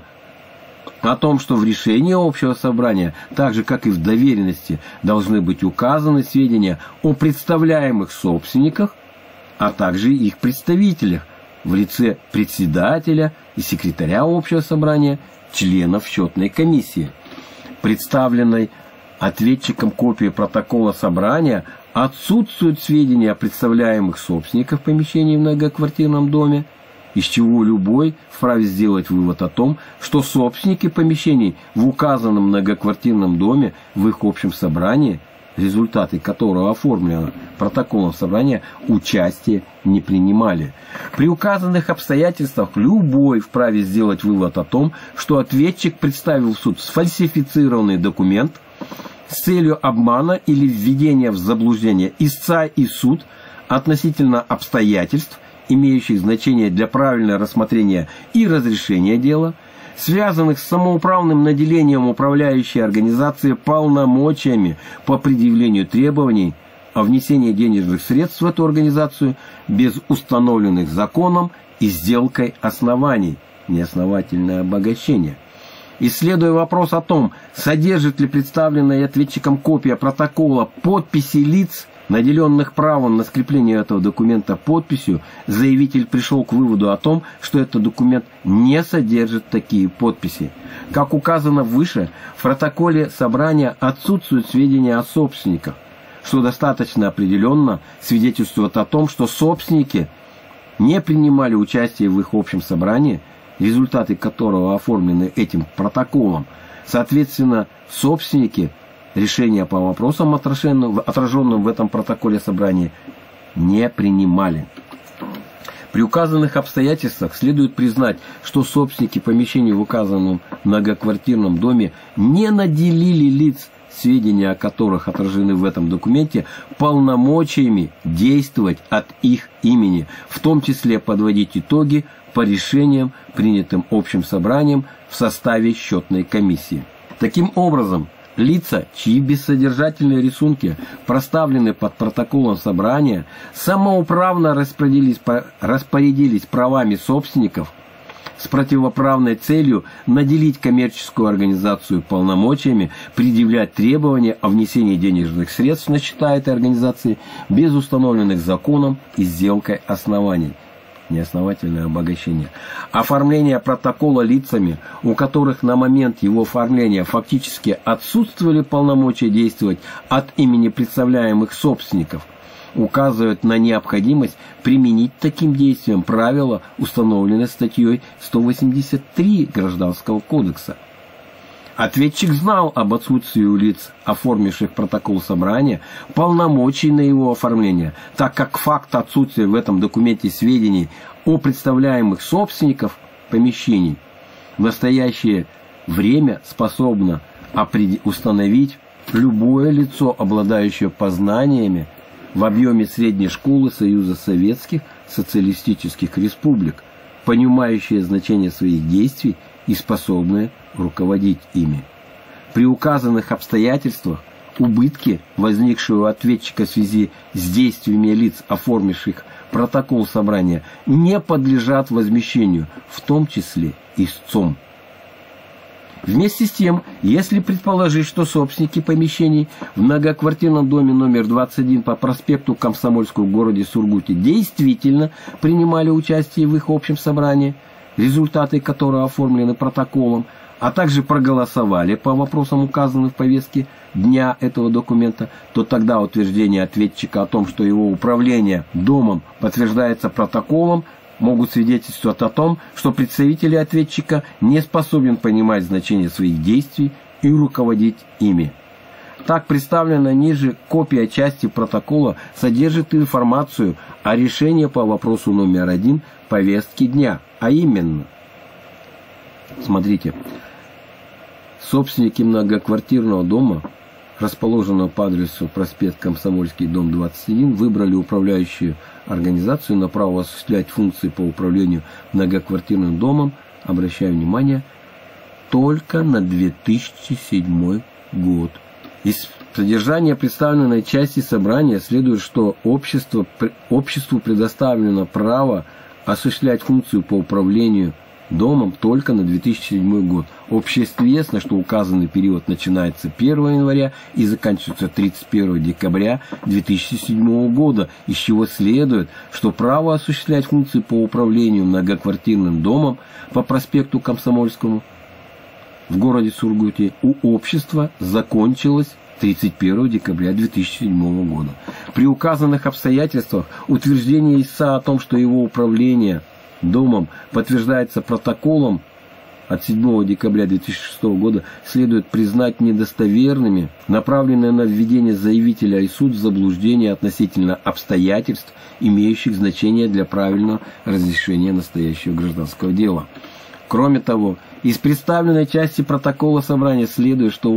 A: о том, что в решении общего собрания, так же как и в доверенности, должны быть указаны сведения о представляемых собственниках, а также их представителях в лице председателя и секретаря общего собрания, членов счетной комиссии. Представленной ответчиком копии протокола собрания отсутствуют сведения о представляемых собственниках помещений в многоквартирном доме, из чего любой вправе сделать вывод о том, что собственники помещений в указанном многоквартирном доме в их общем собрании, результаты которого оформлены протоколом собрания, участие не принимали. При указанных обстоятельствах любой вправе сделать вывод о том, что ответчик представил в суд сфальсифицированный документ с целью обмана или введения в заблуждение истца и суд относительно обстоятельств, имеющих значение для правильного рассмотрения и разрешения дела, связанных с самоуправным наделением управляющей организации полномочиями по предъявлению требований о внесении денежных средств в эту организацию без установленных законом и сделкой оснований, неосновательное обогащение. Исследуя вопрос о том, содержит ли представленная ответчиком копия протокола подписи лиц, наделенных правом на скрепление этого документа подписью, заявитель пришел к выводу о том, что этот документ не содержит такие подписи. Как указано выше, в протоколе собрания отсутствуют сведения о собственниках, что достаточно определенно свидетельствует о том, что собственники не принимали участие в их общем собрании, результаты которого оформлены этим протоколом. Соответственно, собственники решения по вопросам, отраженным в этом протоколе собрания, не принимали. При указанных обстоятельствах следует признать, что собственники помещений в указанном многоквартирном доме не наделили лиц, сведения о которых отражены в этом документе, полномочиями действовать от их имени, в том числе подводить итоги по решениям, принятым общим собранием в составе счетной комиссии. Таким образом, лица, чьи бессодержательные рисунки проставлены под протоколом собрания, самоуправно распорядились правами собственников с противоправной целью наделить коммерческую организацию полномочиями предъявлять требования о внесении денежных средств на счета этой организации без установленных законом и сделкой оснований. Неосновательное обогащение. Оформление протокола лицами, у которых на момент его оформления фактически отсутствовали полномочия действовать от имени представляемых собственников, указывает на необходимость применить таким действиям правила, установленные статьей 183 Гражданского кодекса. Ответчик знал об отсутствии у лиц, оформивших протокол собрания, полномочий на его оформление, так как факт отсутствия в этом документе сведений о представляемых собственников помещений в настоящее время способно установить любое лицо, обладающее познаниями в объеме средней школы Союза Советских Социалистических Республик, понимающее значение своих действий и способное руководить ими. При указанных обстоятельствах убытки, возникшие у ответчика в связи с действиями лиц, оформивших протокол собрания, не подлежат возмещению, в том числе истцом. Вместе с тем, если предположить, что собственники помещений в многоквартирном доме номер 21 по проспекту Комсомольского в городе Сургуте действительно принимали участие в их общем собрании, результаты которого оформлены протоколом, а также проголосовали по вопросам, указанным в повестке дня этого документа, то тогда утверждение ответчика о том, что его управление домом подтверждается протоколом, могут свидетельствовать о том, что представитель ответчика не способен понимать значение своих действий и руководить ими. Так, представленная ниже копия части протокола содержит информацию о решении по вопросу номер 1 повестки дня, а именно, смотрите, собственники многоквартирного дома, расположенного по адресу проспект Комсомольский, дом 21, выбрали управляющую организацию на право осуществлять функции по управлению многоквартирным домом, обращаю внимание, только на 2007 год. Из содержания представленной части собрания следует, что обществу предоставлено право осуществлять функцию по управлению домом только на 2007 год. Общеизвестно, что указанный период начинается 1 января и заканчивается 31 декабря 2007 года, из чего следует, что право осуществлять функции по управлению многоквартирным домом по проспекту Комсомольскому в городе Сургуте у общества закончилось 31 декабря 2007 года. При указанных обстоятельствах утверждение истца о том, что его управление домом подтверждается протоколом от 7 декабря 2006 года, следует признать недостоверными, направленные на введение заявителя и суд в заблуждение относительно обстоятельств, имеющих значение для правильного разрешения настоящего гражданского дела. Кроме того, из представленной части протокола собрания следует, что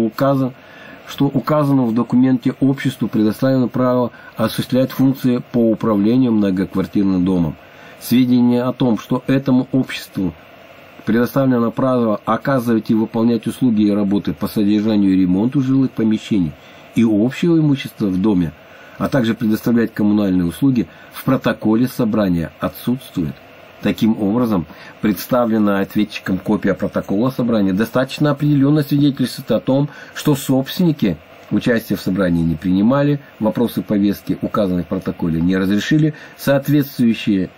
A: указано в документе обществу предоставлено право осуществлять функции по управлению многоквартирным домом. Сведения о том, что этому обществу предоставлено право оказывать и выполнять услуги и работы по содержанию и ремонту жилых помещений и общего имущества в доме, а также предоставлять коммунальные услуги, в протоколе собрания отсутствует. Таким образом, представленная ответчиком копия протокола собрания достаточно определенно свидетельствует о том, что собственники участие в собрании не принимали, вопросы повестки, указанные в протоколе, не разрешили, соответствующими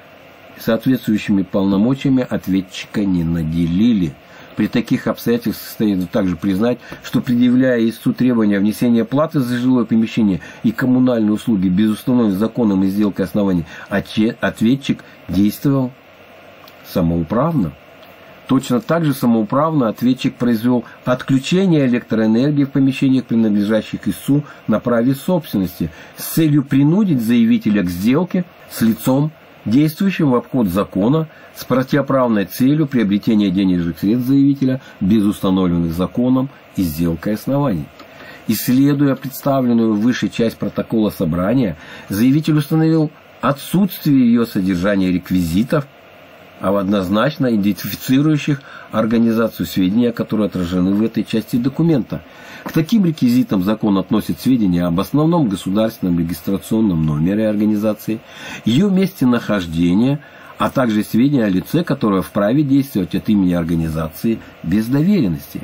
A: полномочиями ответчика не наделили. При таких обстоятельствах следует также признать, что, предъявляя истцу требования внесения платы за жилое помещение и коммунальные услуги без установленных законом и сделкой оснований, ответчик действовал самоуправно. Точно так же самоуправно ответчик произвел отключение электроэнергии в помещениях, принадлежащих истцу на праве собственности, с целью принудить заявителя к сделке с лицом, действующим в обход закона, с противоправной целью приобретения денежных средств заявителя без установленных законом и сделкой оснований. Исследуя представленную выше часть протокола собрания, заявитель установил отсутствие ее содержания реквизитов, а однозначно идентифицирующих организацию сведения, которые отражены в этой части документа. К таким реквизитам закон относит сведения об основном государственном регистрационном номере организации, ее месте нахождения, а также сведения о лице, которое вправе действовать от имени организации без доверенности.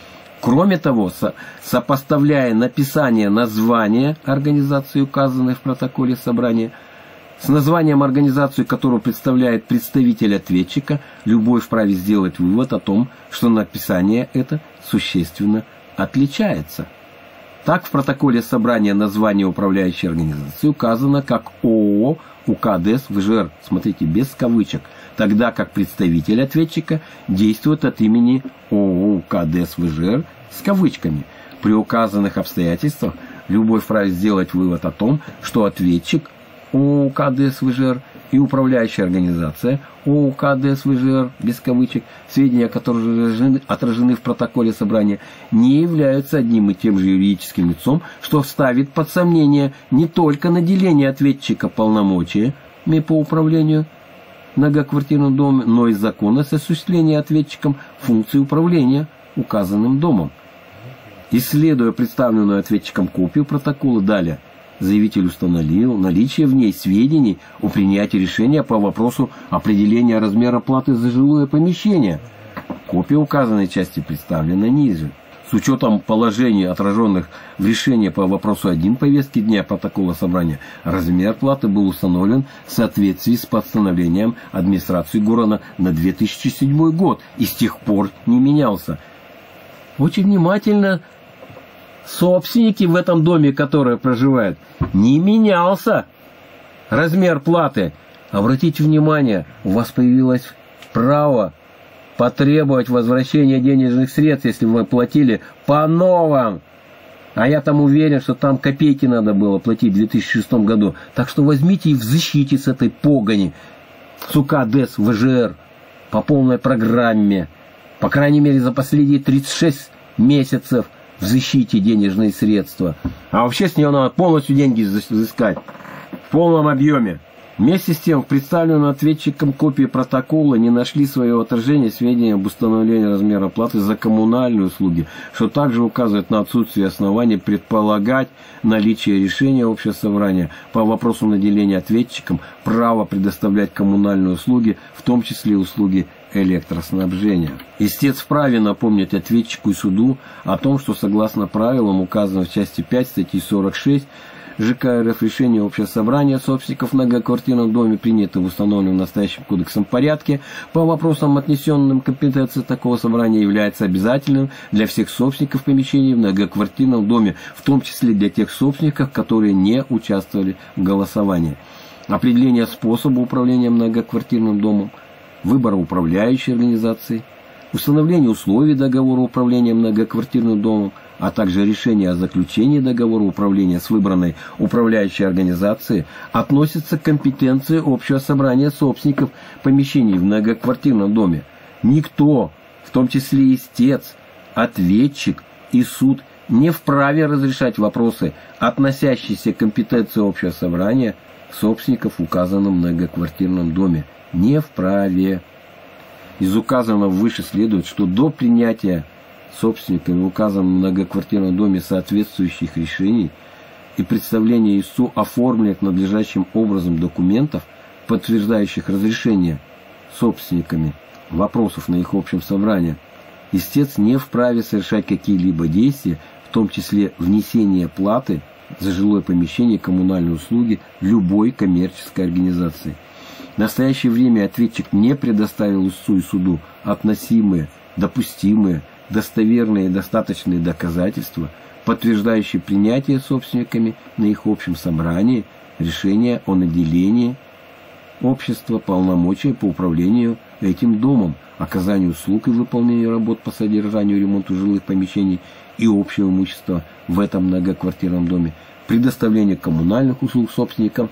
A: Кроме того, сопоставляя написание названия организации, указанной в протоколе собрания, с названием организации, которую представляет представитель ответчика, любой вправе сделать вывод о том, что написание это существенно отличается. Так, в протоколе собрания название управляющей организации указано как ООО УК-ДЭС ВЖР, смотрите, без кавычек, тогда как представитель ответчика действует от имени ООО УК-ДЭС ВЖР с кавычками. При указанных обстоятельствах любой вправе сделать вывод о том, что ответчик ООО ДЭС ВЖР и управляющая организация ООО ДЭС ВЖР, без кавычек, сведения, которые отражены в протоколе собрания, не являются одним и тем же юридическим лицом, что ставит под сомнение не только наделение ответчика полномочиями по управлению многоквартирным домом, но и законность осуществления ответчиком функции управления указанным домом. Исследуя представленную ответчиком копию протокола, далее заявитель установил наличие в ней сведений о принятии решения по вопросу определения размера платы за жилое помещение. Копия указанной части представлена ниже. С учетом положений, отраженных в решении по вопросу 1 повестки дня протокола собрания, размер платы был установлен в соответствии с постановлением администрации города на 2007 год и с тех пор не менялся. Очень внимательно собственники в этом доме, которые проживают, не менялся размер платы. Обратите внимание, у вас появилось право потребовать возвращения денежных средств, если вы платили по новым А я там уверен, что там копейки надо было платить в 2006 году. Так что возьмите и взыщите с этой погони с УК ДЭС ВЖР по полной программе. По крайней мере, за последние 36 месяцев взыщите денежные средства. А вообще с нее надо полностью деньги взыскать. В полном объеме. Вместе с тем, в представленном ответчиком копии протокола не нашли своего отражения сведения об установлении размера платы за коммунальные услуги, что также указывает на отсутствие оснований предполагать наличие решения общего собрания по вопросу наделения ответчиком права предоставлять коммунальные услуги, в том числе услуги электроснабжения. Истец вправе напомнить ответчику и суду о том, что согласно правилам, указанным в части 5 статьи 46 ЖК РФ, решение общего собрания собственников в многоквартирном доме, принято в установленном настоящим кодексом порядке, по вопросам, отнесенным к компетенции такого собрания, является обязательным для всех собственников помещений в многоквартирном доме, в том числе для тех собственников, которые не участвовали в голосовании. Определение способа управления многоквартирным домом, выбора управляющей организации, установление условий договора управления многоквартирным домом, а также решение о заключении договора управления с выбранной управляющей организацией относятся к компетенции общего собрания собственников помещений в многоквартирном доме. Никто, в том числе истец, ответчик и суд, не вправе разрешать вопросы, относящиеся к компетенции общего собрания собственников в указанном многоквартирном доме. Не вправе. Из указанного выше следует, что до принятия собственниками в указанном многоквартирном доме соответствующих решений и представления истцу оформленных надлежащим образом документов, подтверждающих разрешение собственниками вопросов на их общем собрании, истец не вправе совершать какие-либо действия, в том числе внесение платы за жилое помещение и коммунальные услуги любой коммерческой организации. В настоящее время ответчик не предоставил истцу и суду относимые, допустимые, достоверные и достаточные доказательства, подтверждающие принятие собственниками на их общем собрании решения о наделении общества полномочия по управлению этим домом, оказанию услуг и выполнению работ по содержанию и ремонту жилых помещений и общего имущества в этом многоквартирном доме, предоставление коммунальных услуг собственникам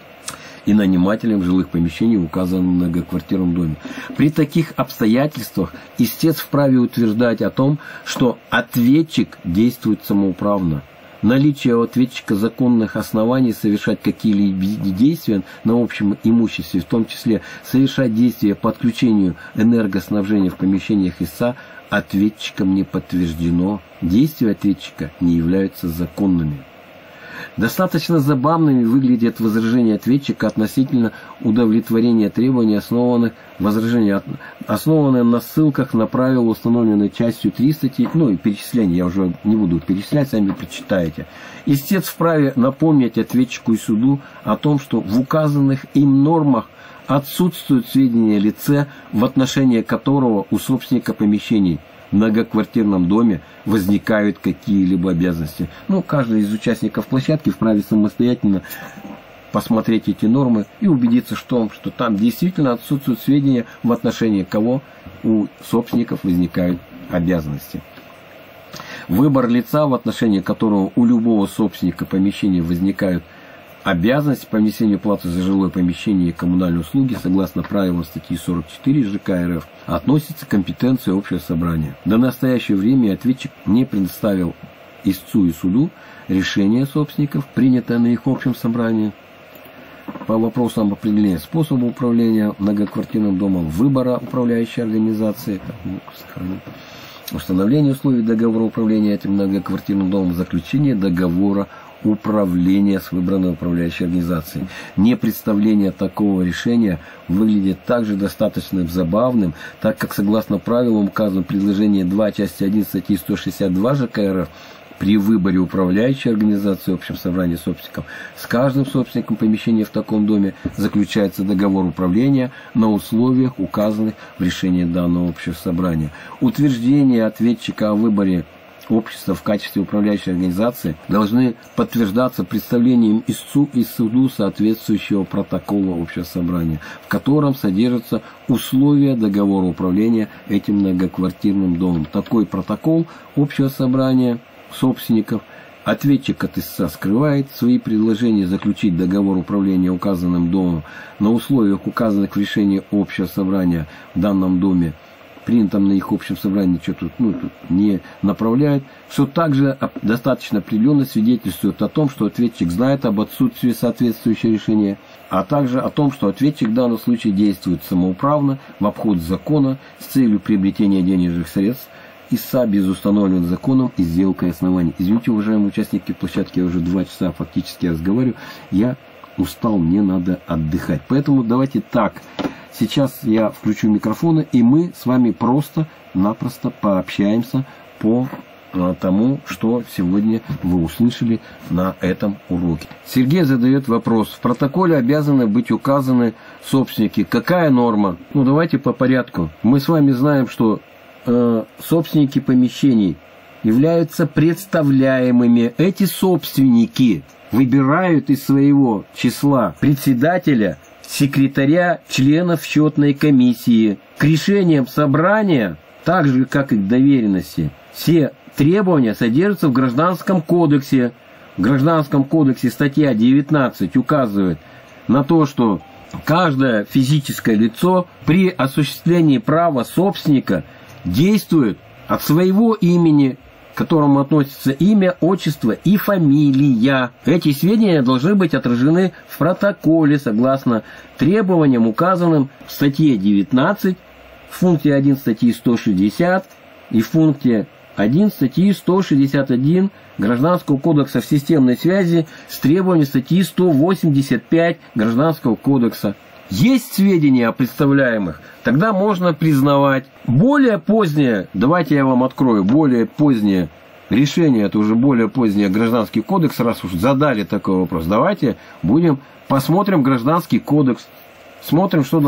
A: и нанимателям жилых помещений в указанном многоквартирном доме. При таких обстоятельствах истец вправе утверждать о том, что ответчик действует самоуправно. Наличие у ответчика законных оснований совершать какие-либо действия на общем имуществе, в том числе совершать действия по отключению энергоснабжения в помещениях истца, ответчиком не подтверждено. Действия ответчика не являются законными. Достаточно забавными выглядят возражения ответчика относительно удовлетворения требований, основанных на ссылках на правила, установленные частью 3 статьи, и перечисления, я уже не буду перечислять, сами прочитаете. Истец вправе напомнить ответчику и суду о том, что в указанных им нормах отсутствуют сведения о лице, в отношении которого у собственника помещений в многоквартирном доме возникают какие-либо обязанности. Каждый из участников площадки вправе самостоятельно посмотреть эти нормы и убедиться в том, что там действительно отсутствуют сведения, в отношении кого у собственников возникают обязанности. Выбор лица, в отношении которого у любого собственника помещения возникают обязанности по внесению платы за жилое помещение и коммунальные услуги, согласно правилам статьи 44 ЖК РФ, относится к компетенции общего собрания. До настоящего времени ответчик не предоставил истцу и суду решение собственников, принятое на их общем собрании, по вопросам определения способа управления многоквартирным домом, выбора управляющей организации, установления условий договора управления этим многоквартирным домом, заключения договора управления с выбранной управляющей организацией. Непредставление такого решения выглядит также достаточно забавным, так как согласно правилам, указанным в предложении 2 части 1 статьи 162 ЖК РФ, при выборе управляющей организации в общем собрании собственников с каждым собственником помещения в таком доме заключается договор управления на условиях, указанных в решении данного общего собрания. Утверждение ответчика о выборе общества в качестве управляющей организации должны подтверждаться представлением истцу и суду соответствующего протокола общего собрания, в котором содержатся условия договора управления этим многоквартирным домом. Такой протокол общего собрания собственников ответчик от истца скрывает свои предложения заключить договор управления указанным домом на условиях, указанных в решении общего собрания в данном доме, принятом на их общем собрании, ничего тут не направляет, что также достаточно определенно свидетельствует о том, что ответчик знает об отсутствии соответствующего решения, а также о том, что ответчик в данном случае действует самоуправно, в обход закона, с целью приобретения денежных средств истца без установленных законом и сделкой оснований. Извините, уважаемые участники площадки, я уже 2 часа фактически разговариваю, я устал, мне надо отдыхать. Поэтому давайте так. Сейчас я включу микрофоны, и мы с вами просто-напросто пообщаемся по тому, что сегодня вы услышали на этом уроке. Сергей задает вопрос. В протоколе обязаны быть указаны собственники. Какая норма? Давайте по порядку. Мы с вами знаем, что собственники помещений являются представляемыми. Эти собственники выбирают из своего числа председателя, секретаря, членов счетной комиссии. К решениям собрания, так же как и к доверенности, все требования содержатся в Гражданском кодексе. В Гражданском кодексе статья 19 указывает на то, что каждое физическое лицо при осуществлении права собственника действует от своего имени, к которому относится имя, отчество и фамилия. Эти сведения должны быть отражены в протоколе согласно требованиям, указанным в статье 19, в пункте 1 статьи 160 и в пункте 1 статьи 161 Гражданского кодекса в системной связи с требованием статьи 185 Гражданского кодекса. Есть сведения о представляемых, тогда можно признавать. Более позднее, давайте я вам открою, более позднее решение, это уже более позднее Гражданский кодекс, раз уж задали такой вопрос, давайте посмотрим Гражданский кодекс, смотрим, что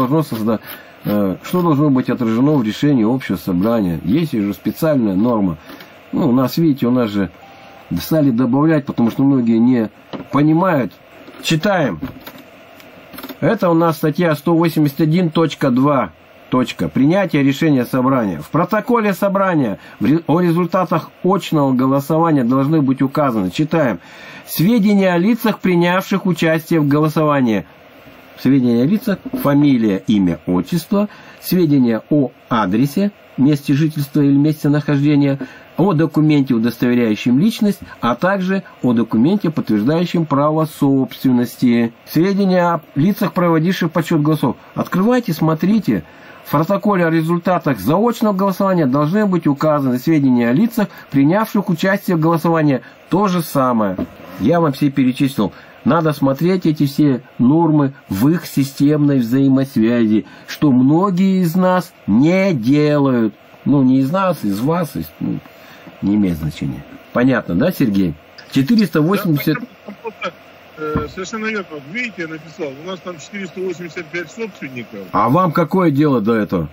A: должно быть отражено в решении общего собрания. Есть же специальная норма. У нас, видите, у нас же стали добавлять, потому что многие не понимают. Читаем. Это у нас статья 181.2. Принятие решения собрания. В протоколе собрания о результатах очного голосования должны быть указаны. Читаем. Сведения о лицах, принявших участие в голосовании. Сведения о лицах, фамилия, имя, отчество. Сведения о адресе, месте жительства или месте нахождения. О документе, удостоверяющем личность, а также о документе, подтверждающем право собственности. Сведения о лицах, проводивших подсчет голосов. Открывайте, смотрите. В протоколе о результатах заочного голосования должны быть указаны сведения о лицах, принявших участие в голосовании. То же самое. Я вам все перечислил. Надо смотреть эти все нормы в их системной взаимосвязи, что многие из нас не делают. Не из нас, из вас, не имеет значения. Понятно, да, Сергей? 480...
C: Совершенно верно. Видите, я написал, у нас там 485 собственников.
A: А вам какое дело до этого?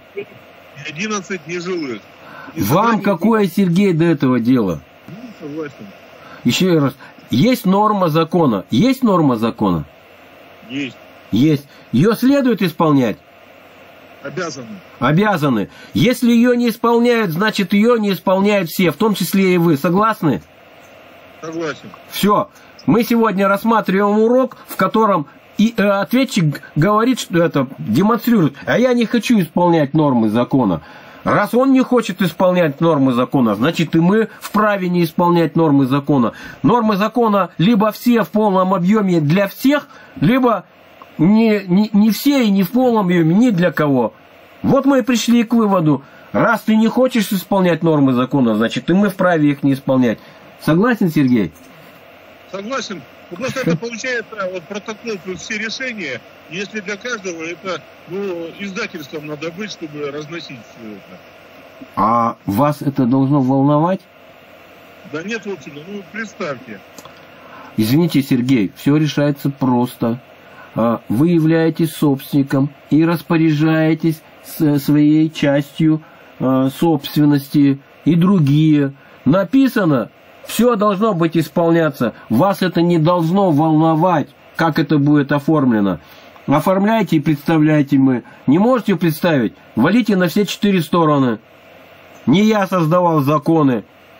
C: 11 нежилых.
A: Вам какое, Сергей, до этого дело?
C: Согласен.
A: Еще раз. Есть норма закона? Есть норма закона?
C: Есть.
A: Есть. Ее следует исполнять?
C: Обязаны.
A: Обязаны. Если ее не исполняют, значит ее не исполняют все, в том числе и вы. Согласны?
C: Согласен.
A: Все. Мы сегодня рассматриваем урок, в котором и ответчик говорит, что это демонстрирует. А я не хочу исполнять нормы закона. Раз он не хочет исполнять нормы закона, значит и мы вправе не исполнять нормы закона. Нормы закона либо все в полном объеме для всех, либо не все и не в полном объеме ни для кого. Вот мы и пришли к выводу. Раз ты не хочешь исполнять нормы закона, значит и мы вправе их не исполнять. Согласен, Сергей?
C: Согласен. Просто это получается протокол плюс все решения. Если для каждого это издательством надо быть, чтобы разносить все это.
A: А вас это должно волновать?
C: Да нет, в общем, представьте.
A: Извините, Сергей, все решается просто. Вы являетесь собственником и распоряжаетесь своей частью собственности и другие. Написано, все должно быть исполняться. Вас это не должно волновать, как это будет оформлено. Оформляйте и представляйте мы. Не можете представить? Валите на все 4 стороны. Не я создавал законы.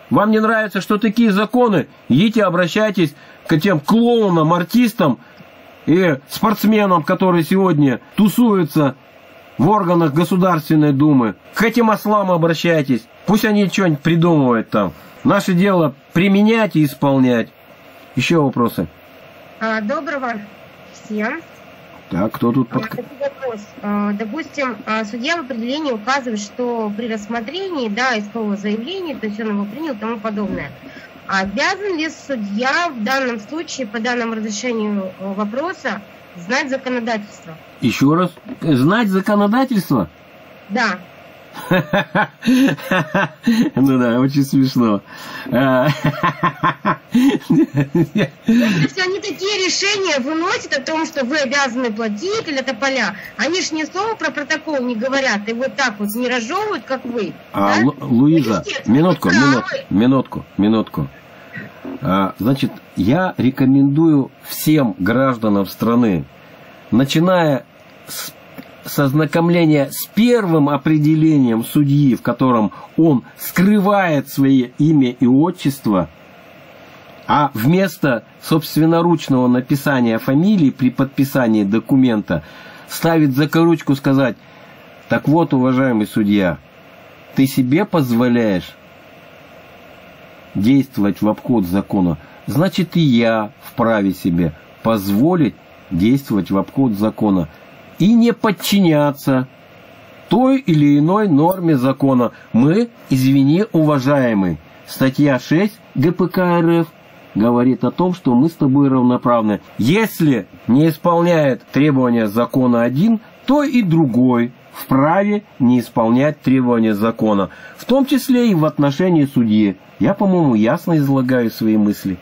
A: Вам не нравится, что такие законы? Идите, обращайтесь к тем клоунам, артистам и спортсменам, которые сегодня тусуются в органах Государственной Думы. К этим ослам обращайтесь. Пусть они что-нибудь придумывают там. Наше дело применять и исполнять. Еще вопросы?
B: Доброго всем.
A: Так, кто тут
B: Такой вопрос. Допустим, судья в определении указывает, что при рассмотрении, да, искового заявления, то есть он его принял и тому подобное. Обязан ли судья в данном случае, по данному разрешению вопроса, знать законодательство?
A: Еще раз. Знать законодательство?
B: Да.
A: Ну да, очень смешно.
B: Если они такие решения выносят о том, что вы обязаны платить или тополя, они ж ни слова про протокол не говорят и вот так вот не разжевывают, как вы. Да?
A: Луиза, минутку. Значит, я рекомендую всем гражданам страны, начиная со ознакомления с первым определением судьи, в котором он скрывает свое имя и отчество, а вместо собственноручного написания фамилии при подписании документа ставит закорючку сказать: так вот, уважаемый судья, ты себе позволяешь действовать в обход закона, значит и я вправе себе позволить действовать в обход закона и не подчиняться той или иной норме закона. Мы, извини, уважаемый, статья 6 ГПК РФ говорит о том, что мы с тобой равноправны. Если не исполняет требования закона один, то и другой вправе не исполнять требования закона, в том числе и в отношении судьи. Я, по-моему, ясно излагаю свои мысли.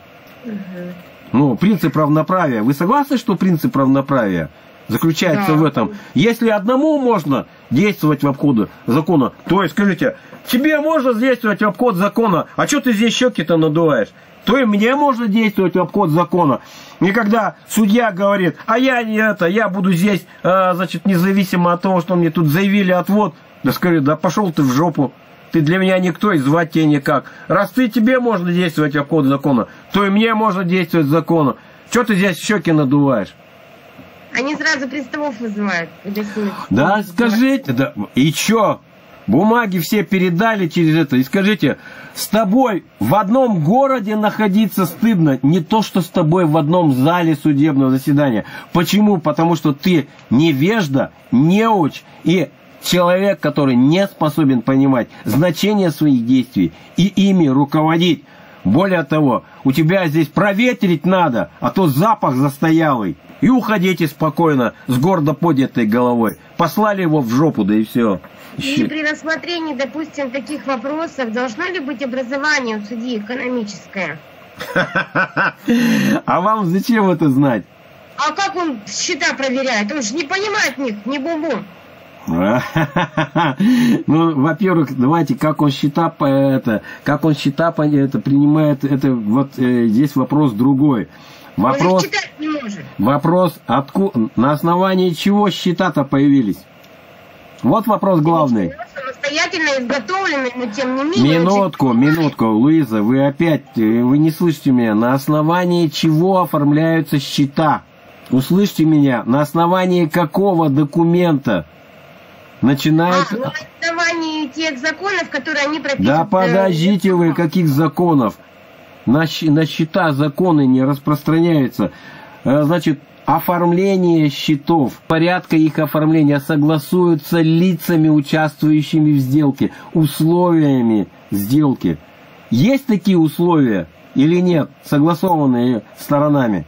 A: Ну, принцип равноправия. Вы согласны, что принцип равноправия заключается в этом? Если одному можно действовать в обход закона, то есть, скажите, тебе можно действовать в обход закона, а что ты здесь щеки-то надуваешь? То и мне можно действовать в обход закона. И когда судья говорит: а я не это, я буду здесь, значит, независимо от того, что мне тут заявили отвод, да скажи, да пошел ты в жопу. Ты для меня никто, и звать тебя никак. Раз тебе можно действовать в обход закона, то и мне можно действовать закона. Что ты здесь щеки надуваешь?
B: Они сразу приставов вызывают.
A: Да, скажите, да, и чё? Бумаги все передали через это. И скажите, с тобой в одном городе находиться стыдно, не то, что с тобой в одном зале судебного заседания. Почему? Потому что ты невежда, неуч и человек, который не способен понимать значение своих действий и ими руководить. Более того, у тебя здесь проветрить надо, а то запах застоялый. И уходите спокойно, с гордо поднятой головой. Послали его в жопу, да и все.
B: И при рассмотрении, допустим, таких вопросов, должно ли быть образование у судьи экономическое?
A: А вам зачем это знать?
B: А как он счета проверяет? Он же не понимает них, не бум-бум.
A: Ну, во-первых, давайте, как он счета принимает, это вот здесь вопрос другой. Вопрос, на основании чего счета-то появились? Вот вопрос главный.
B: Самостоятельно изготовленный, но тем не менее...
A: Минутку, Луиза, вы не слышите меня. На основании чего оформляются счета? Услышьте меня, на основании какого документа начинают...
B: на основании тех законов, которые они прописаны...
A: Да подождите вы, каких законов? На счета законы не распространяются. Значит, оформление счетов, порядка их оформления согласуются лицами, участвующими в сделке, условиями сделки. Есть такие условия или нет, согласованные сторонами?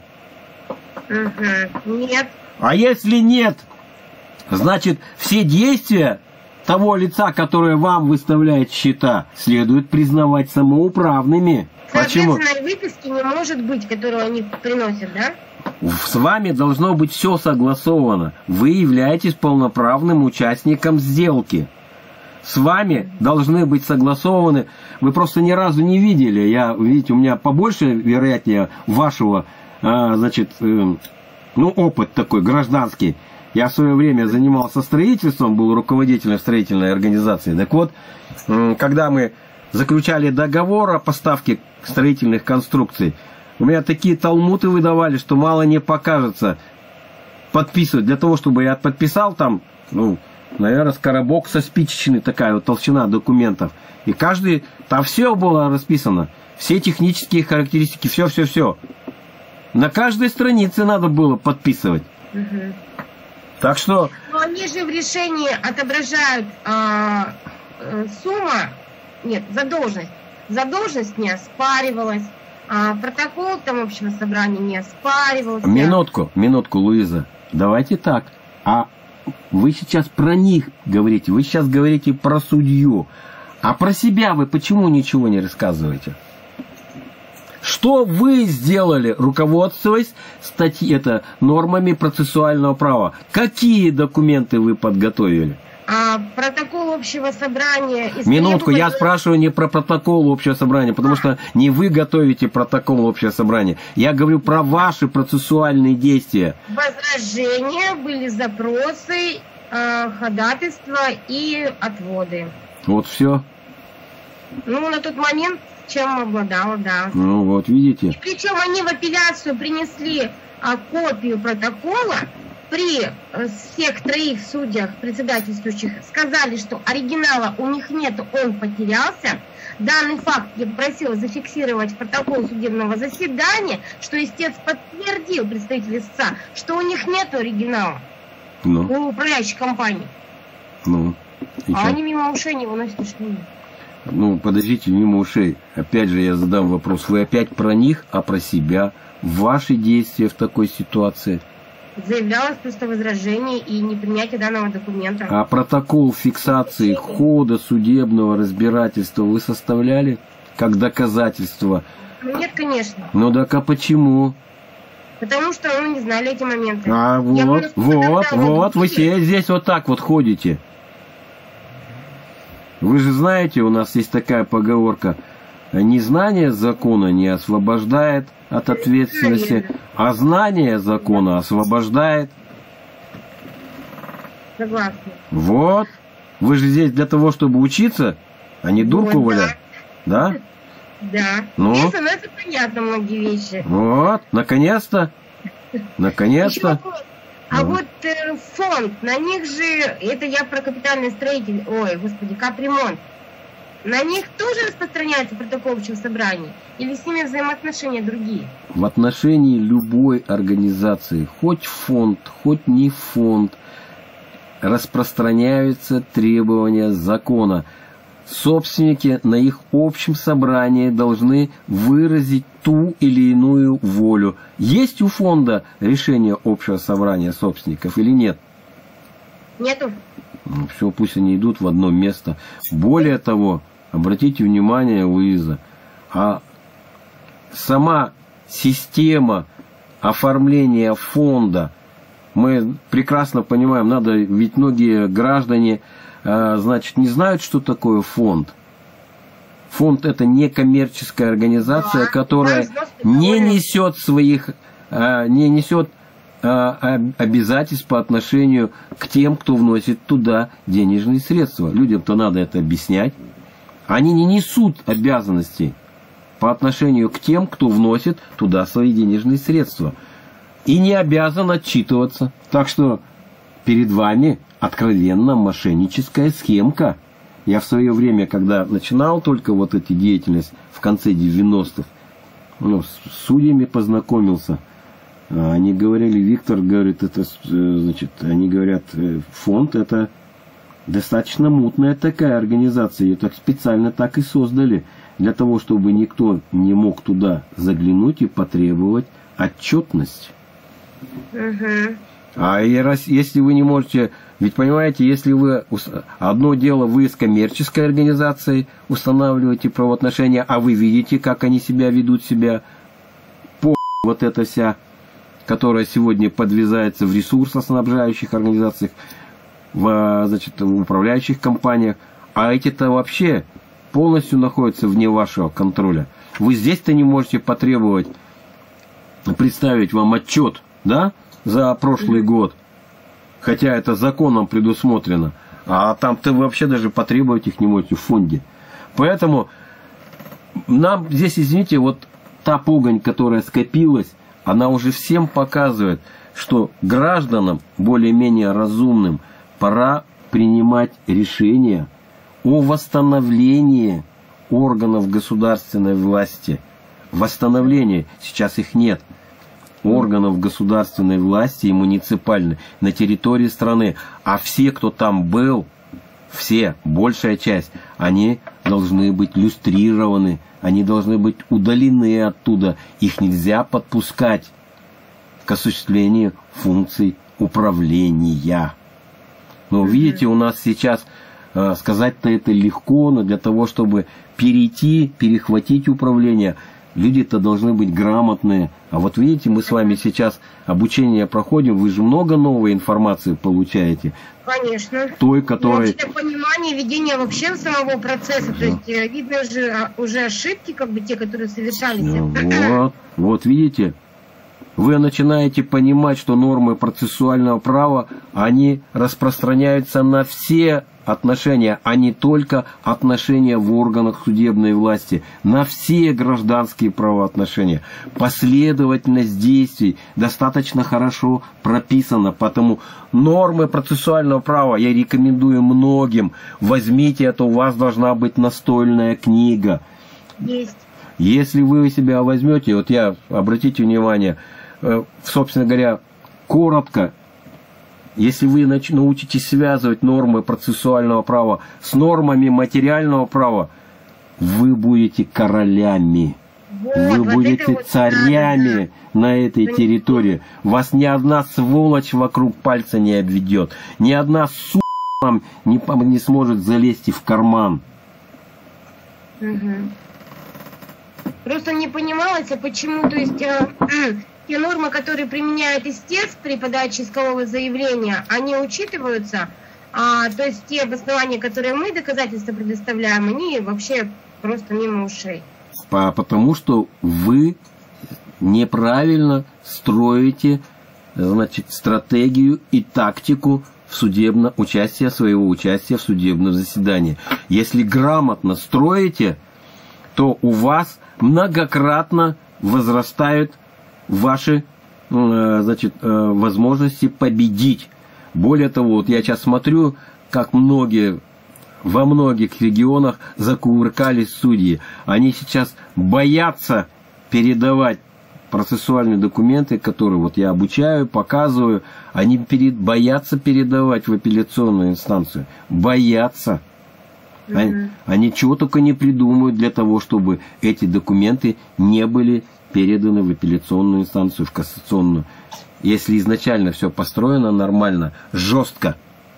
B: Нет.
A: А если нет, значит, все действия того лица, которое вам выставляет счета, следует признавать самоуправными. Почему?
B: Соответственно, выписки не может быть, которую они приносят, да?
A: С вами должно быть все согласовано. Вы являетесь полноправным участником сделки. С вами должны быть согласованы. Вы просто ни разу не видели. Видите, у меня побольше, вероятнее, вашего, опыт такой гражданский. Я в свое время занимался строительством, был руководителем строительной организации. Так вот, когда мы заключали договор о поставке строительных конструкций, у меня такие талмуды выдавали, что мало не покажется подписывать. Для того, чтобы я подписал там, ну, наверное, коробок со спичечной, такая вот толщина документов. И каждый, там все было расписано. Все технические характеристики, все. На каждой странице надо было подписывать.
B: Угу.
A: Так что...
B: Но они же в решении отображают сумма, нет, задолженность. Задолженность не оспаривалась. Протокол там общего собрания не оспаривался.
A: Минутку, Луиза. Давайте так. А вы сейчас про них говорите. Вы сейчас говорите про судью. А про себя вы почему ничего не рассказываете? Что вы сделали, руководствуясь нормами процессуального права? Какие документы вы подготовили?
B: Протокол общего собрания...
A: Минутку, я спрашиваю не про протокол общего собрания, потому что не вы готовите протокол общего собрания. Я говорю про ваши процессуальные действия.
B: Возражения, были запросы, ходатайства и отводы.
A: Вот все?
B: Ну, на тот момент, чем обладала, да.
A: Ну, вот, видите.
B: И причем они в апелляцию принесли копию протокола. При всех троих судьях, председательствующих, сказали, что оригинала у них нет, он потерялся. Данный факт я попросила зафиксировать в протокол судебного заседания, что истец подтвердил, представитель истца, что у них нет оригинала у управляющей компании. А они мимо ушей не выносят, что нет.
A: Ну, подождите, мимо ушей. Опять же я задам вопрос. Вы опять про них, а про себя? Ваши действия в такой ситуации?
B: Заявлялось просто возражение и непринятие данного документа.
A: А протокол фиксации хода судебного разбирательства вы составляли как доказательство?
B: Нет, конечно.
A: Ну так а почему?
B: Потому что не знали эти моменты.
A: Вот, вы здесь вот так вот ходите. Вы же знаете, у нас есть такая поговорка: незнание закона не освобождает от ответственности, а знание закона освобождает.
B: Согласна.
A: Вот. Вы же здесь для того, чтобы учиться, а не дурку валять. Да?
B: Да.
A: Ну?
B: Здесь у нас понятно многие вещи.
A: Вот. Наконец-то.
B: Вот фонд, на них же, это я про капитальное строительство, капремонт. На них тоже распространяется протокол общего собрания? Или с ними взаимоотношения другие?
A: В отношении любой организации, хоть фонд, хоть не фонд, распространяются требования закона. Собственники на их общем собрании должны выразить ту или иную волю. Есть у фонда решение общего собрания собственников или нет?
B: Нету.
A: Ну, все, пусть они идут в одно место. Более того, обратите внимание, Луиза, а сама система оформления фонда, мы прекрасно понимаем, ведь многие граждане, значит, не знают, что такое фонд. Фонд — это некоммерческая организация, которая не несет обязательств по отношению к тем, кто вносит туда денежные средства. Людям-то надо это объяснять. Они не несут обязанностей по отношению к тем, кто вносит туда свои денежные средства. И не обязан отчитываться. Так что перед вами откровенно мошенническая схемка. Я в свое время, когда начинал только вот эту деятельность в конце 90-х, с судьями познакомился. Они говорили, Виктор говорит, они говорят, фонд — это достаточно мутная такая организация. Ее так специально так и создали, для того, чтобы никто не мог туда заглянуть и потребовать отчетность.
B: Угу.
A: А если вы не можете... Ведь, понимаете, если вы... Одно дело, вы с коммерческой организацией устанавливаете правоотношения, а вы видите, как они ведут себя вот эта вся, которая сегодня подвязается в ресурсоснабжающих организациях, в управляющих компаниях, а эти-то вообще полностью находятся вне вашего контроля. Вы здесь-то не можете потребовать, представить вам отчет, да, за прошлый год, хотя это законом предусмотрено, а там-то вы вообще даже потребовать их не можете в фонде. Поэтому нам здесь, извините, вот та погонь, которая скопилась, она уже всем показывает, что гражданам, более-менее разумным, пора принимать решения о восстановлении органов государственной власти. Восстановление, сейчас их нет, органов государственной власти и муниципальной на территории страны. А все, кто там был, все, большая часть, они должны быть люстрированы, они должны быть удалены оттуда. Их нельзя подпускать к осуществлению функций управления. Но видите, у нас сейчас сказать-то это легко, но для того, чтобы перехватить управление, люди-то должны быть грамотные. А вот видите, мы с вами сейчас обучение проходим, вы же много новой информации получаете.
B: Конечно.
A: Той, которой...
B: Это понимание ведения вообще самого процесса. То есть видно же уже ошибки, как бы те, которые совершались.
A: Вот видите, вы начинаете понимать, что нормы процессуального права, они распространяются на все отношения, а не только отношения в органах судебной власти, на все гражданские правоотношения. Последовательность действий достаточно хорошо прописана, потому нормы процессуального права я рекомендую многим. Возьмите это, у вас должна быть настольная книга.
B: Есть.
A: Если вы себя возьмете, вот я, обратите внимание, собственно говоря, коротко, если вы научитесь связывать нормы процессуального права с нормами материального права, вы будете королями, вы будете царями на этой территории. Вас ни одна сволочь вокруг пальца не обведет, ни одна сука вам не сможет залезть в карман.
B: Просто не понималось, а почему, то есть... Те нормы, которые применяет истец при подаче искового заявления, они учитываются, то есть те обоснования, которые мы, доказательства предоставляем, они вообще просто мимо ушей.
A: Потому что вы неправильно строите, значит, стратегию и тактику своего участия в судебном заседании. Если грамотно строите, то у вас многократно возрастают ваши, значит, возможности победить. Более того, вот я сейчас смотрю, как во многих регионах закувыркались судьи. Они сейчас боятся передавать процессуальные документы, которые вот я обучаю, показываю. Они боятся передавать в апелляционную инстанцию. Боятся. Они чего только не придумают для того, чтобы эти документы не были переданы в апелляционную инстанцию, в кассационную. Если изначально все построено нормально, жестко,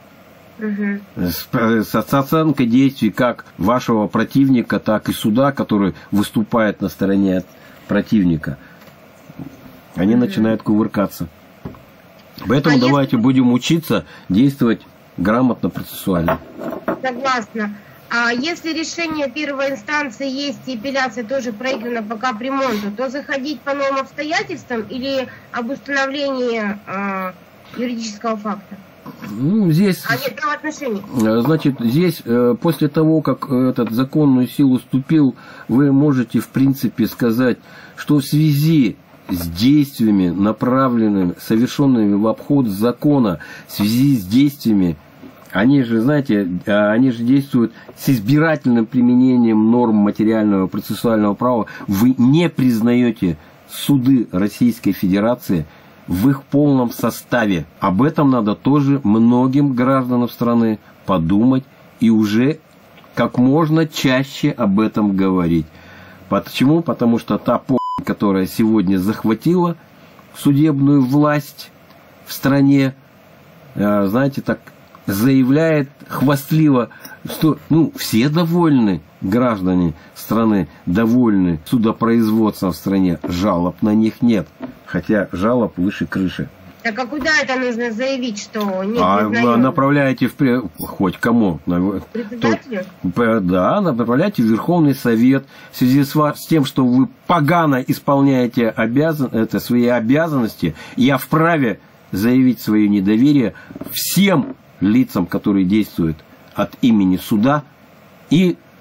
A: с оценкой действий как вашего противника, так и суда, который выступает на стороне противника, они начинают кувыркаться. Поэтому давайте будем учиться действовать грамотно, процессуально.
B: Согласна. А если решение первой инстанции есть и апелляция тоже проиграна по капремонту, то заходить по новым обстоятельствам или об установлении юридического факта?
A: Ну, здесь,
B: нет правоотношений.
A: Значит, здесь после того, как этот в законную силу вступил, вы можете в принципе сказать, что в связи с действиями, направленными, совершенными в обход закона, в связи с действиями, они же, знаете, они же действуют с избирательным применением норм материального процессуального права. Вы не признаете суды Российской Федерации в их полном составе. Об этом надо тоже многим гражданам страны подумать и уже как можно чаще об этом говорить. Почему? Потому что та которая сегодня захватила судебную власть в стране, знаете, так заявляет хвастливо, что все довольны, граждане страны довольны судопроизводством в стране, жалоб на них нет, хотя жалоб выше крыши.
B: Так а куда это нужно заявить, что нет?
A: Направляете хоть кому?
B: Председателю?
A: Да, направляйте в Верховный Совет в связи с тем, что вы погано исполняете свои обязанности. Я вправе заявить свое недоверие всем лицам, которые действуют от имени суда, и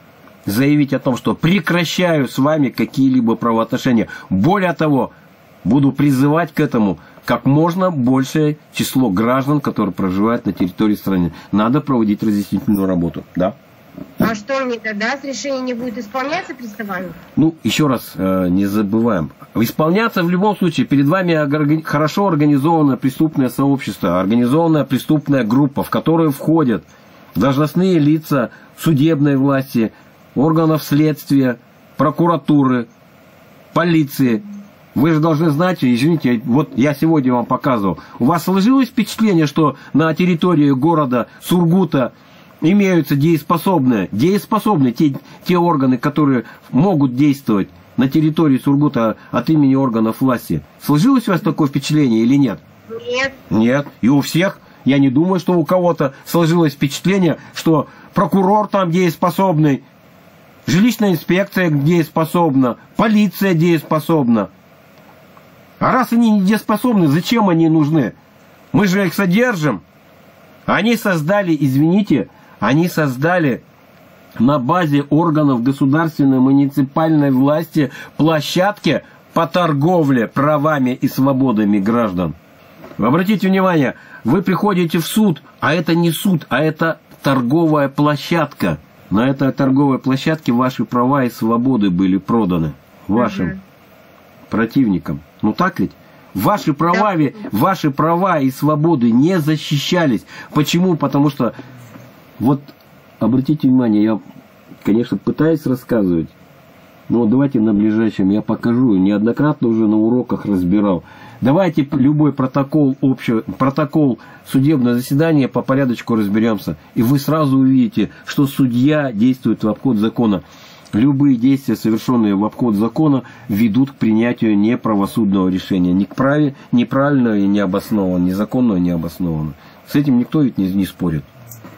A: заявить о том, что прекращаю с вами какие-либо правоотношения. Более того, буду призывать к этому как можно большее число граждан, которые проживают на территории страны. Надо проводить разъяснительную работу, да.
B: А что мне тогда, с решения не будет исполняться приставание?
A: Ну, еще раз не забываем. Исполняться в любом случае перед вами хорошо организованное преступное сообщество, организованная преступная группа, в которую входят должностные лица судебной власти, органов следствия, прокуратуры, полиции. Вы же должны знать, извините, вот я сегодня вам показывал, у вас сложилось впечатление, что на территории города Сургута имеются дееспособные те органы, которые могут действовать на территории Сургута от имени органов власти. Сложилось у вас такое впечатление или нет?
B: Нет.
A: Нет. И у всех, я не думаю, что у кого-то сложилось впечатление, что прокурор там дееспособный, жилищная инспекция дееспособна, полиция дееспособна. А раз они не дееспособны, зачем они нужны? Мы же их содержим. Они создали, извините, они создали на базе органов государственной муниципальной власти площадки по торговле правами и свободами граждан. Обратите внимание, вы приходите в суд, а это не суд, а это торговая площадка. На этой торговой площадке ваши права и свободы были проданы вашим противникам. Ну так ведь? Ваши права и свободы не защищались. Почему? Потому что, вот, обратите внимание, я, конечно, пытаюсь рассказывать, но давайте на ближайшем я покажу, неоднократно уже на уроках разбирал. Давайте любой протокол судебного заседания по порядочку разберемся, и вы сразу увидите, что судья действует в обход закона. Любые действия, совершенные в обход закона, ведут к принятию неправосудного решения. Неправильного и необоснованного, незаконного и необоснованного. С этим никто ведь не спорит.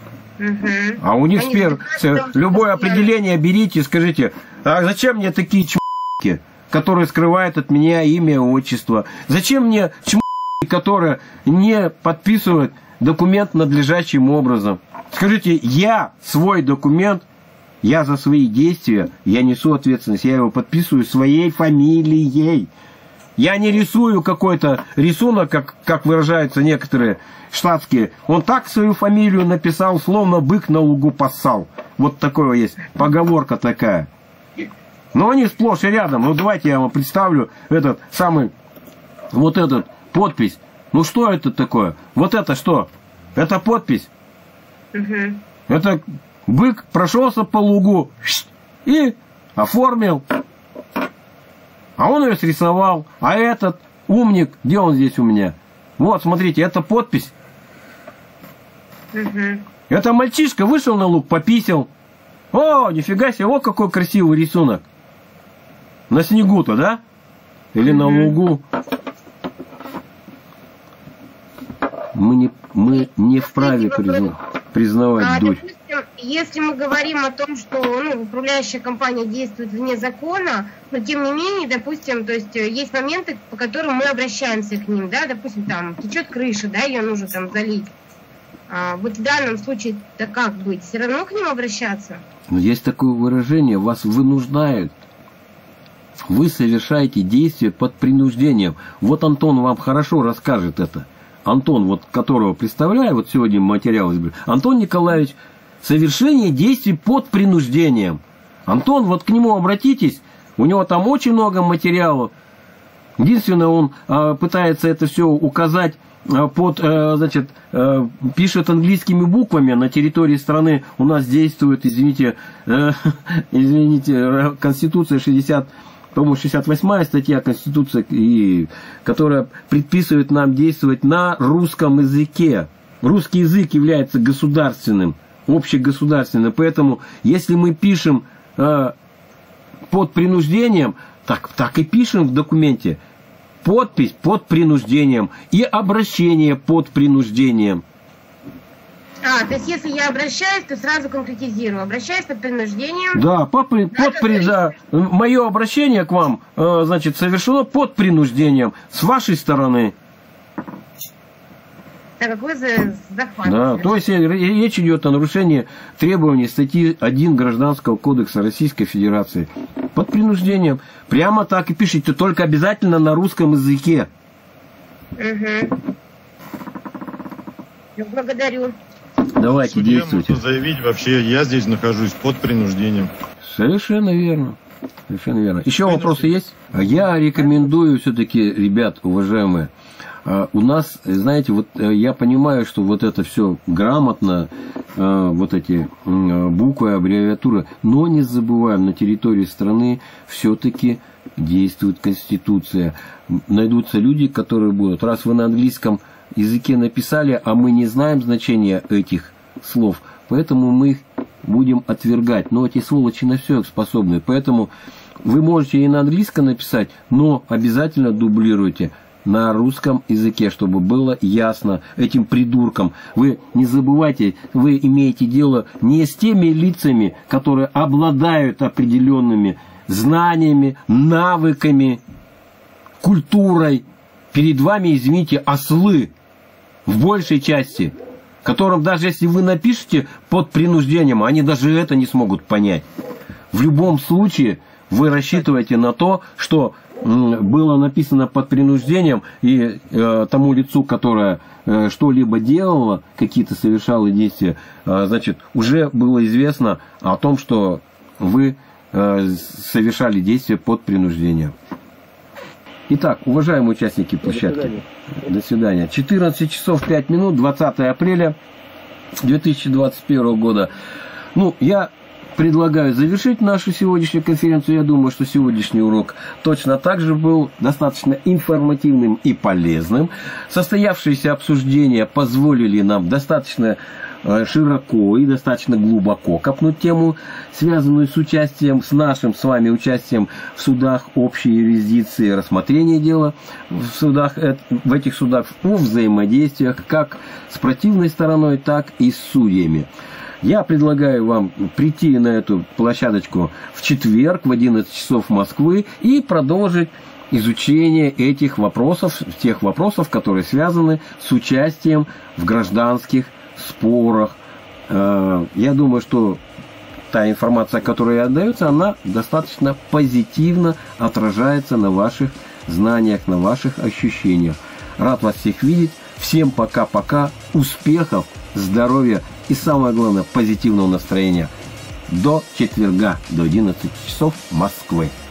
A: А у них любое определение берите и скажите, а зачем мне такие чмоки, которые скрывают от меня имя и отчество? Зачем мне чмоки, которые не подписывают документ надлежащим образом? Скажите, я свой документ, я за свои действия, я несу ответственность, я его подписываю своей фамилией. Я не рисую какой-то рисунок, как выражаются некоторые штатские. Он так свою фамилию написал, словно бык на лугу поссал. Вот такое есть, поговорка такая. Но они сплошь и рядом. Ну давайте я вам представлю этот подпись. Ну что это такое? Вот это что? Это подпись. Это бык прошелся по лугу и оформил. А он ее срисовал. А этот умник, где он здесь у меня? Вот, смотрите, это подпись. Это мальчишка вышел на луг, пописал. О, нифига себе, о, какой красивый рисунок. На снегу-то, да? Или на лугу. Мы не вправе признавать дочь.
B: Если мы говорим о том, что управляющая компания действует вне закона, но тем не менее, допустим, то есть есть моменты, по которым мы обращаемся к ним, да, допустим, там течет крыша, да, ее нужно там залить. Вот в данном случае-то как быть? Все равно к ним обращаться?
A: Но есть такое выражение, вас вынуждают. Вы совершаете действия под принуждением. Вот Антон вам хорошо расскажет это. Антон, вот которого представляю, вот сегодня материал избрал. Антон Николаевич, совершение действий под принуждением. Антон, вот к нему обратитесь, у него там очень много материалов. Единственное, он пытается это все указать пишет английскими буквами. На территории страны у нас действует, извините, Конституция 68-я статья Конституции, которая предписывает нам действовать на русском языке. Русский язык является государственным, общегосударственным. Поэтому, если мы пишем под принуждением, так и пишем в документе. Подпись под принуждением и обращение под принуждением.
B: То есть если я обращаюсь, то сразу конкретизирую. Обращаюсь под принуждением.
A: Да, мое обращение к вам, совершено под принуждением с вашей стороны.
B: так как вы захватываете.
A: Да, то есть речь идет о нарушении требований статьи 1 Гражданского кодекса Российской Федерации. Под принуждением. Прямо так и пишите, только обязательно на русском языке.
B: Угу. Благодарю.
A: Давайте, действуйте.
D: Можно заявить вообще, я здесь нахожусь под принуждением.
A: Совершенно верно. Совершенно верно. Еще вопросы есть? Я рекомендую все-таки, ребят, уважаемые, у нас, знаете, вот я понимаю, что вот это все грамотно, вот эти буквы, аббревиатуры, но не забываем, на территории страны все-таки действует Конституция. Найдутся люди, которые будут, раз вы на английском языке написали, а мы не знаем значения этих слов, поэтому мы их будем отвергать. Но эти сволочи на все способны. Поэтому вы можете и на английском написать, но обязательно дублируйте на русском языке, чтобы было ясно этим придуркам. Вы не забывайте, вы имеете дело не с теми лицами, которые обладают определенными знаниями, навыками, культурой. Перед вами, извините, ослы в большей части, которым даже если вы напишете под принуждением, они даже это не смогут понять. В любом случае вы рассчитываете на то, что было написано под принуждением, и тому лицу, которое что-либо делало, какие-то совершало действия, значит, уже было известно о том, что вы совершали действия под принуждением. Итак, уважаемые участники площадки, до свидания. 14 часов 5 минут, 20 апреля 2021 года. Ну, я предлагаю завершить нашу сегодняшнюю конференцию. Я думаю, что сегодняшний урок точно так же был достаточно информативным и полезным. Состоявшиеся обсуждения позволили нам достаточно широко и достаточно глубоко копнуть тему, связанную с участием, с нашим с вами участием в судах общей юрисдикции, рассмотрение дела в этих судах, о взаимодействиях как с противной стороной, так и с судьями. Я предлагаю вам прийти на эту площадочку в четверг в 11 часов Москвы и продолжить изучение этих вопросов, тех вопросов, которые связаны с участием в гражданских спорах. Я думаю, что та информация, которая отдается, она достаточно позитивно отражается на ваших знаниях, на ваших ощущениях. Рад вас всех видеть. Всем пока-пока. Успехов, здоровья и, самое главное, позитивного настроения. До четверга, до 11 часов Москвы.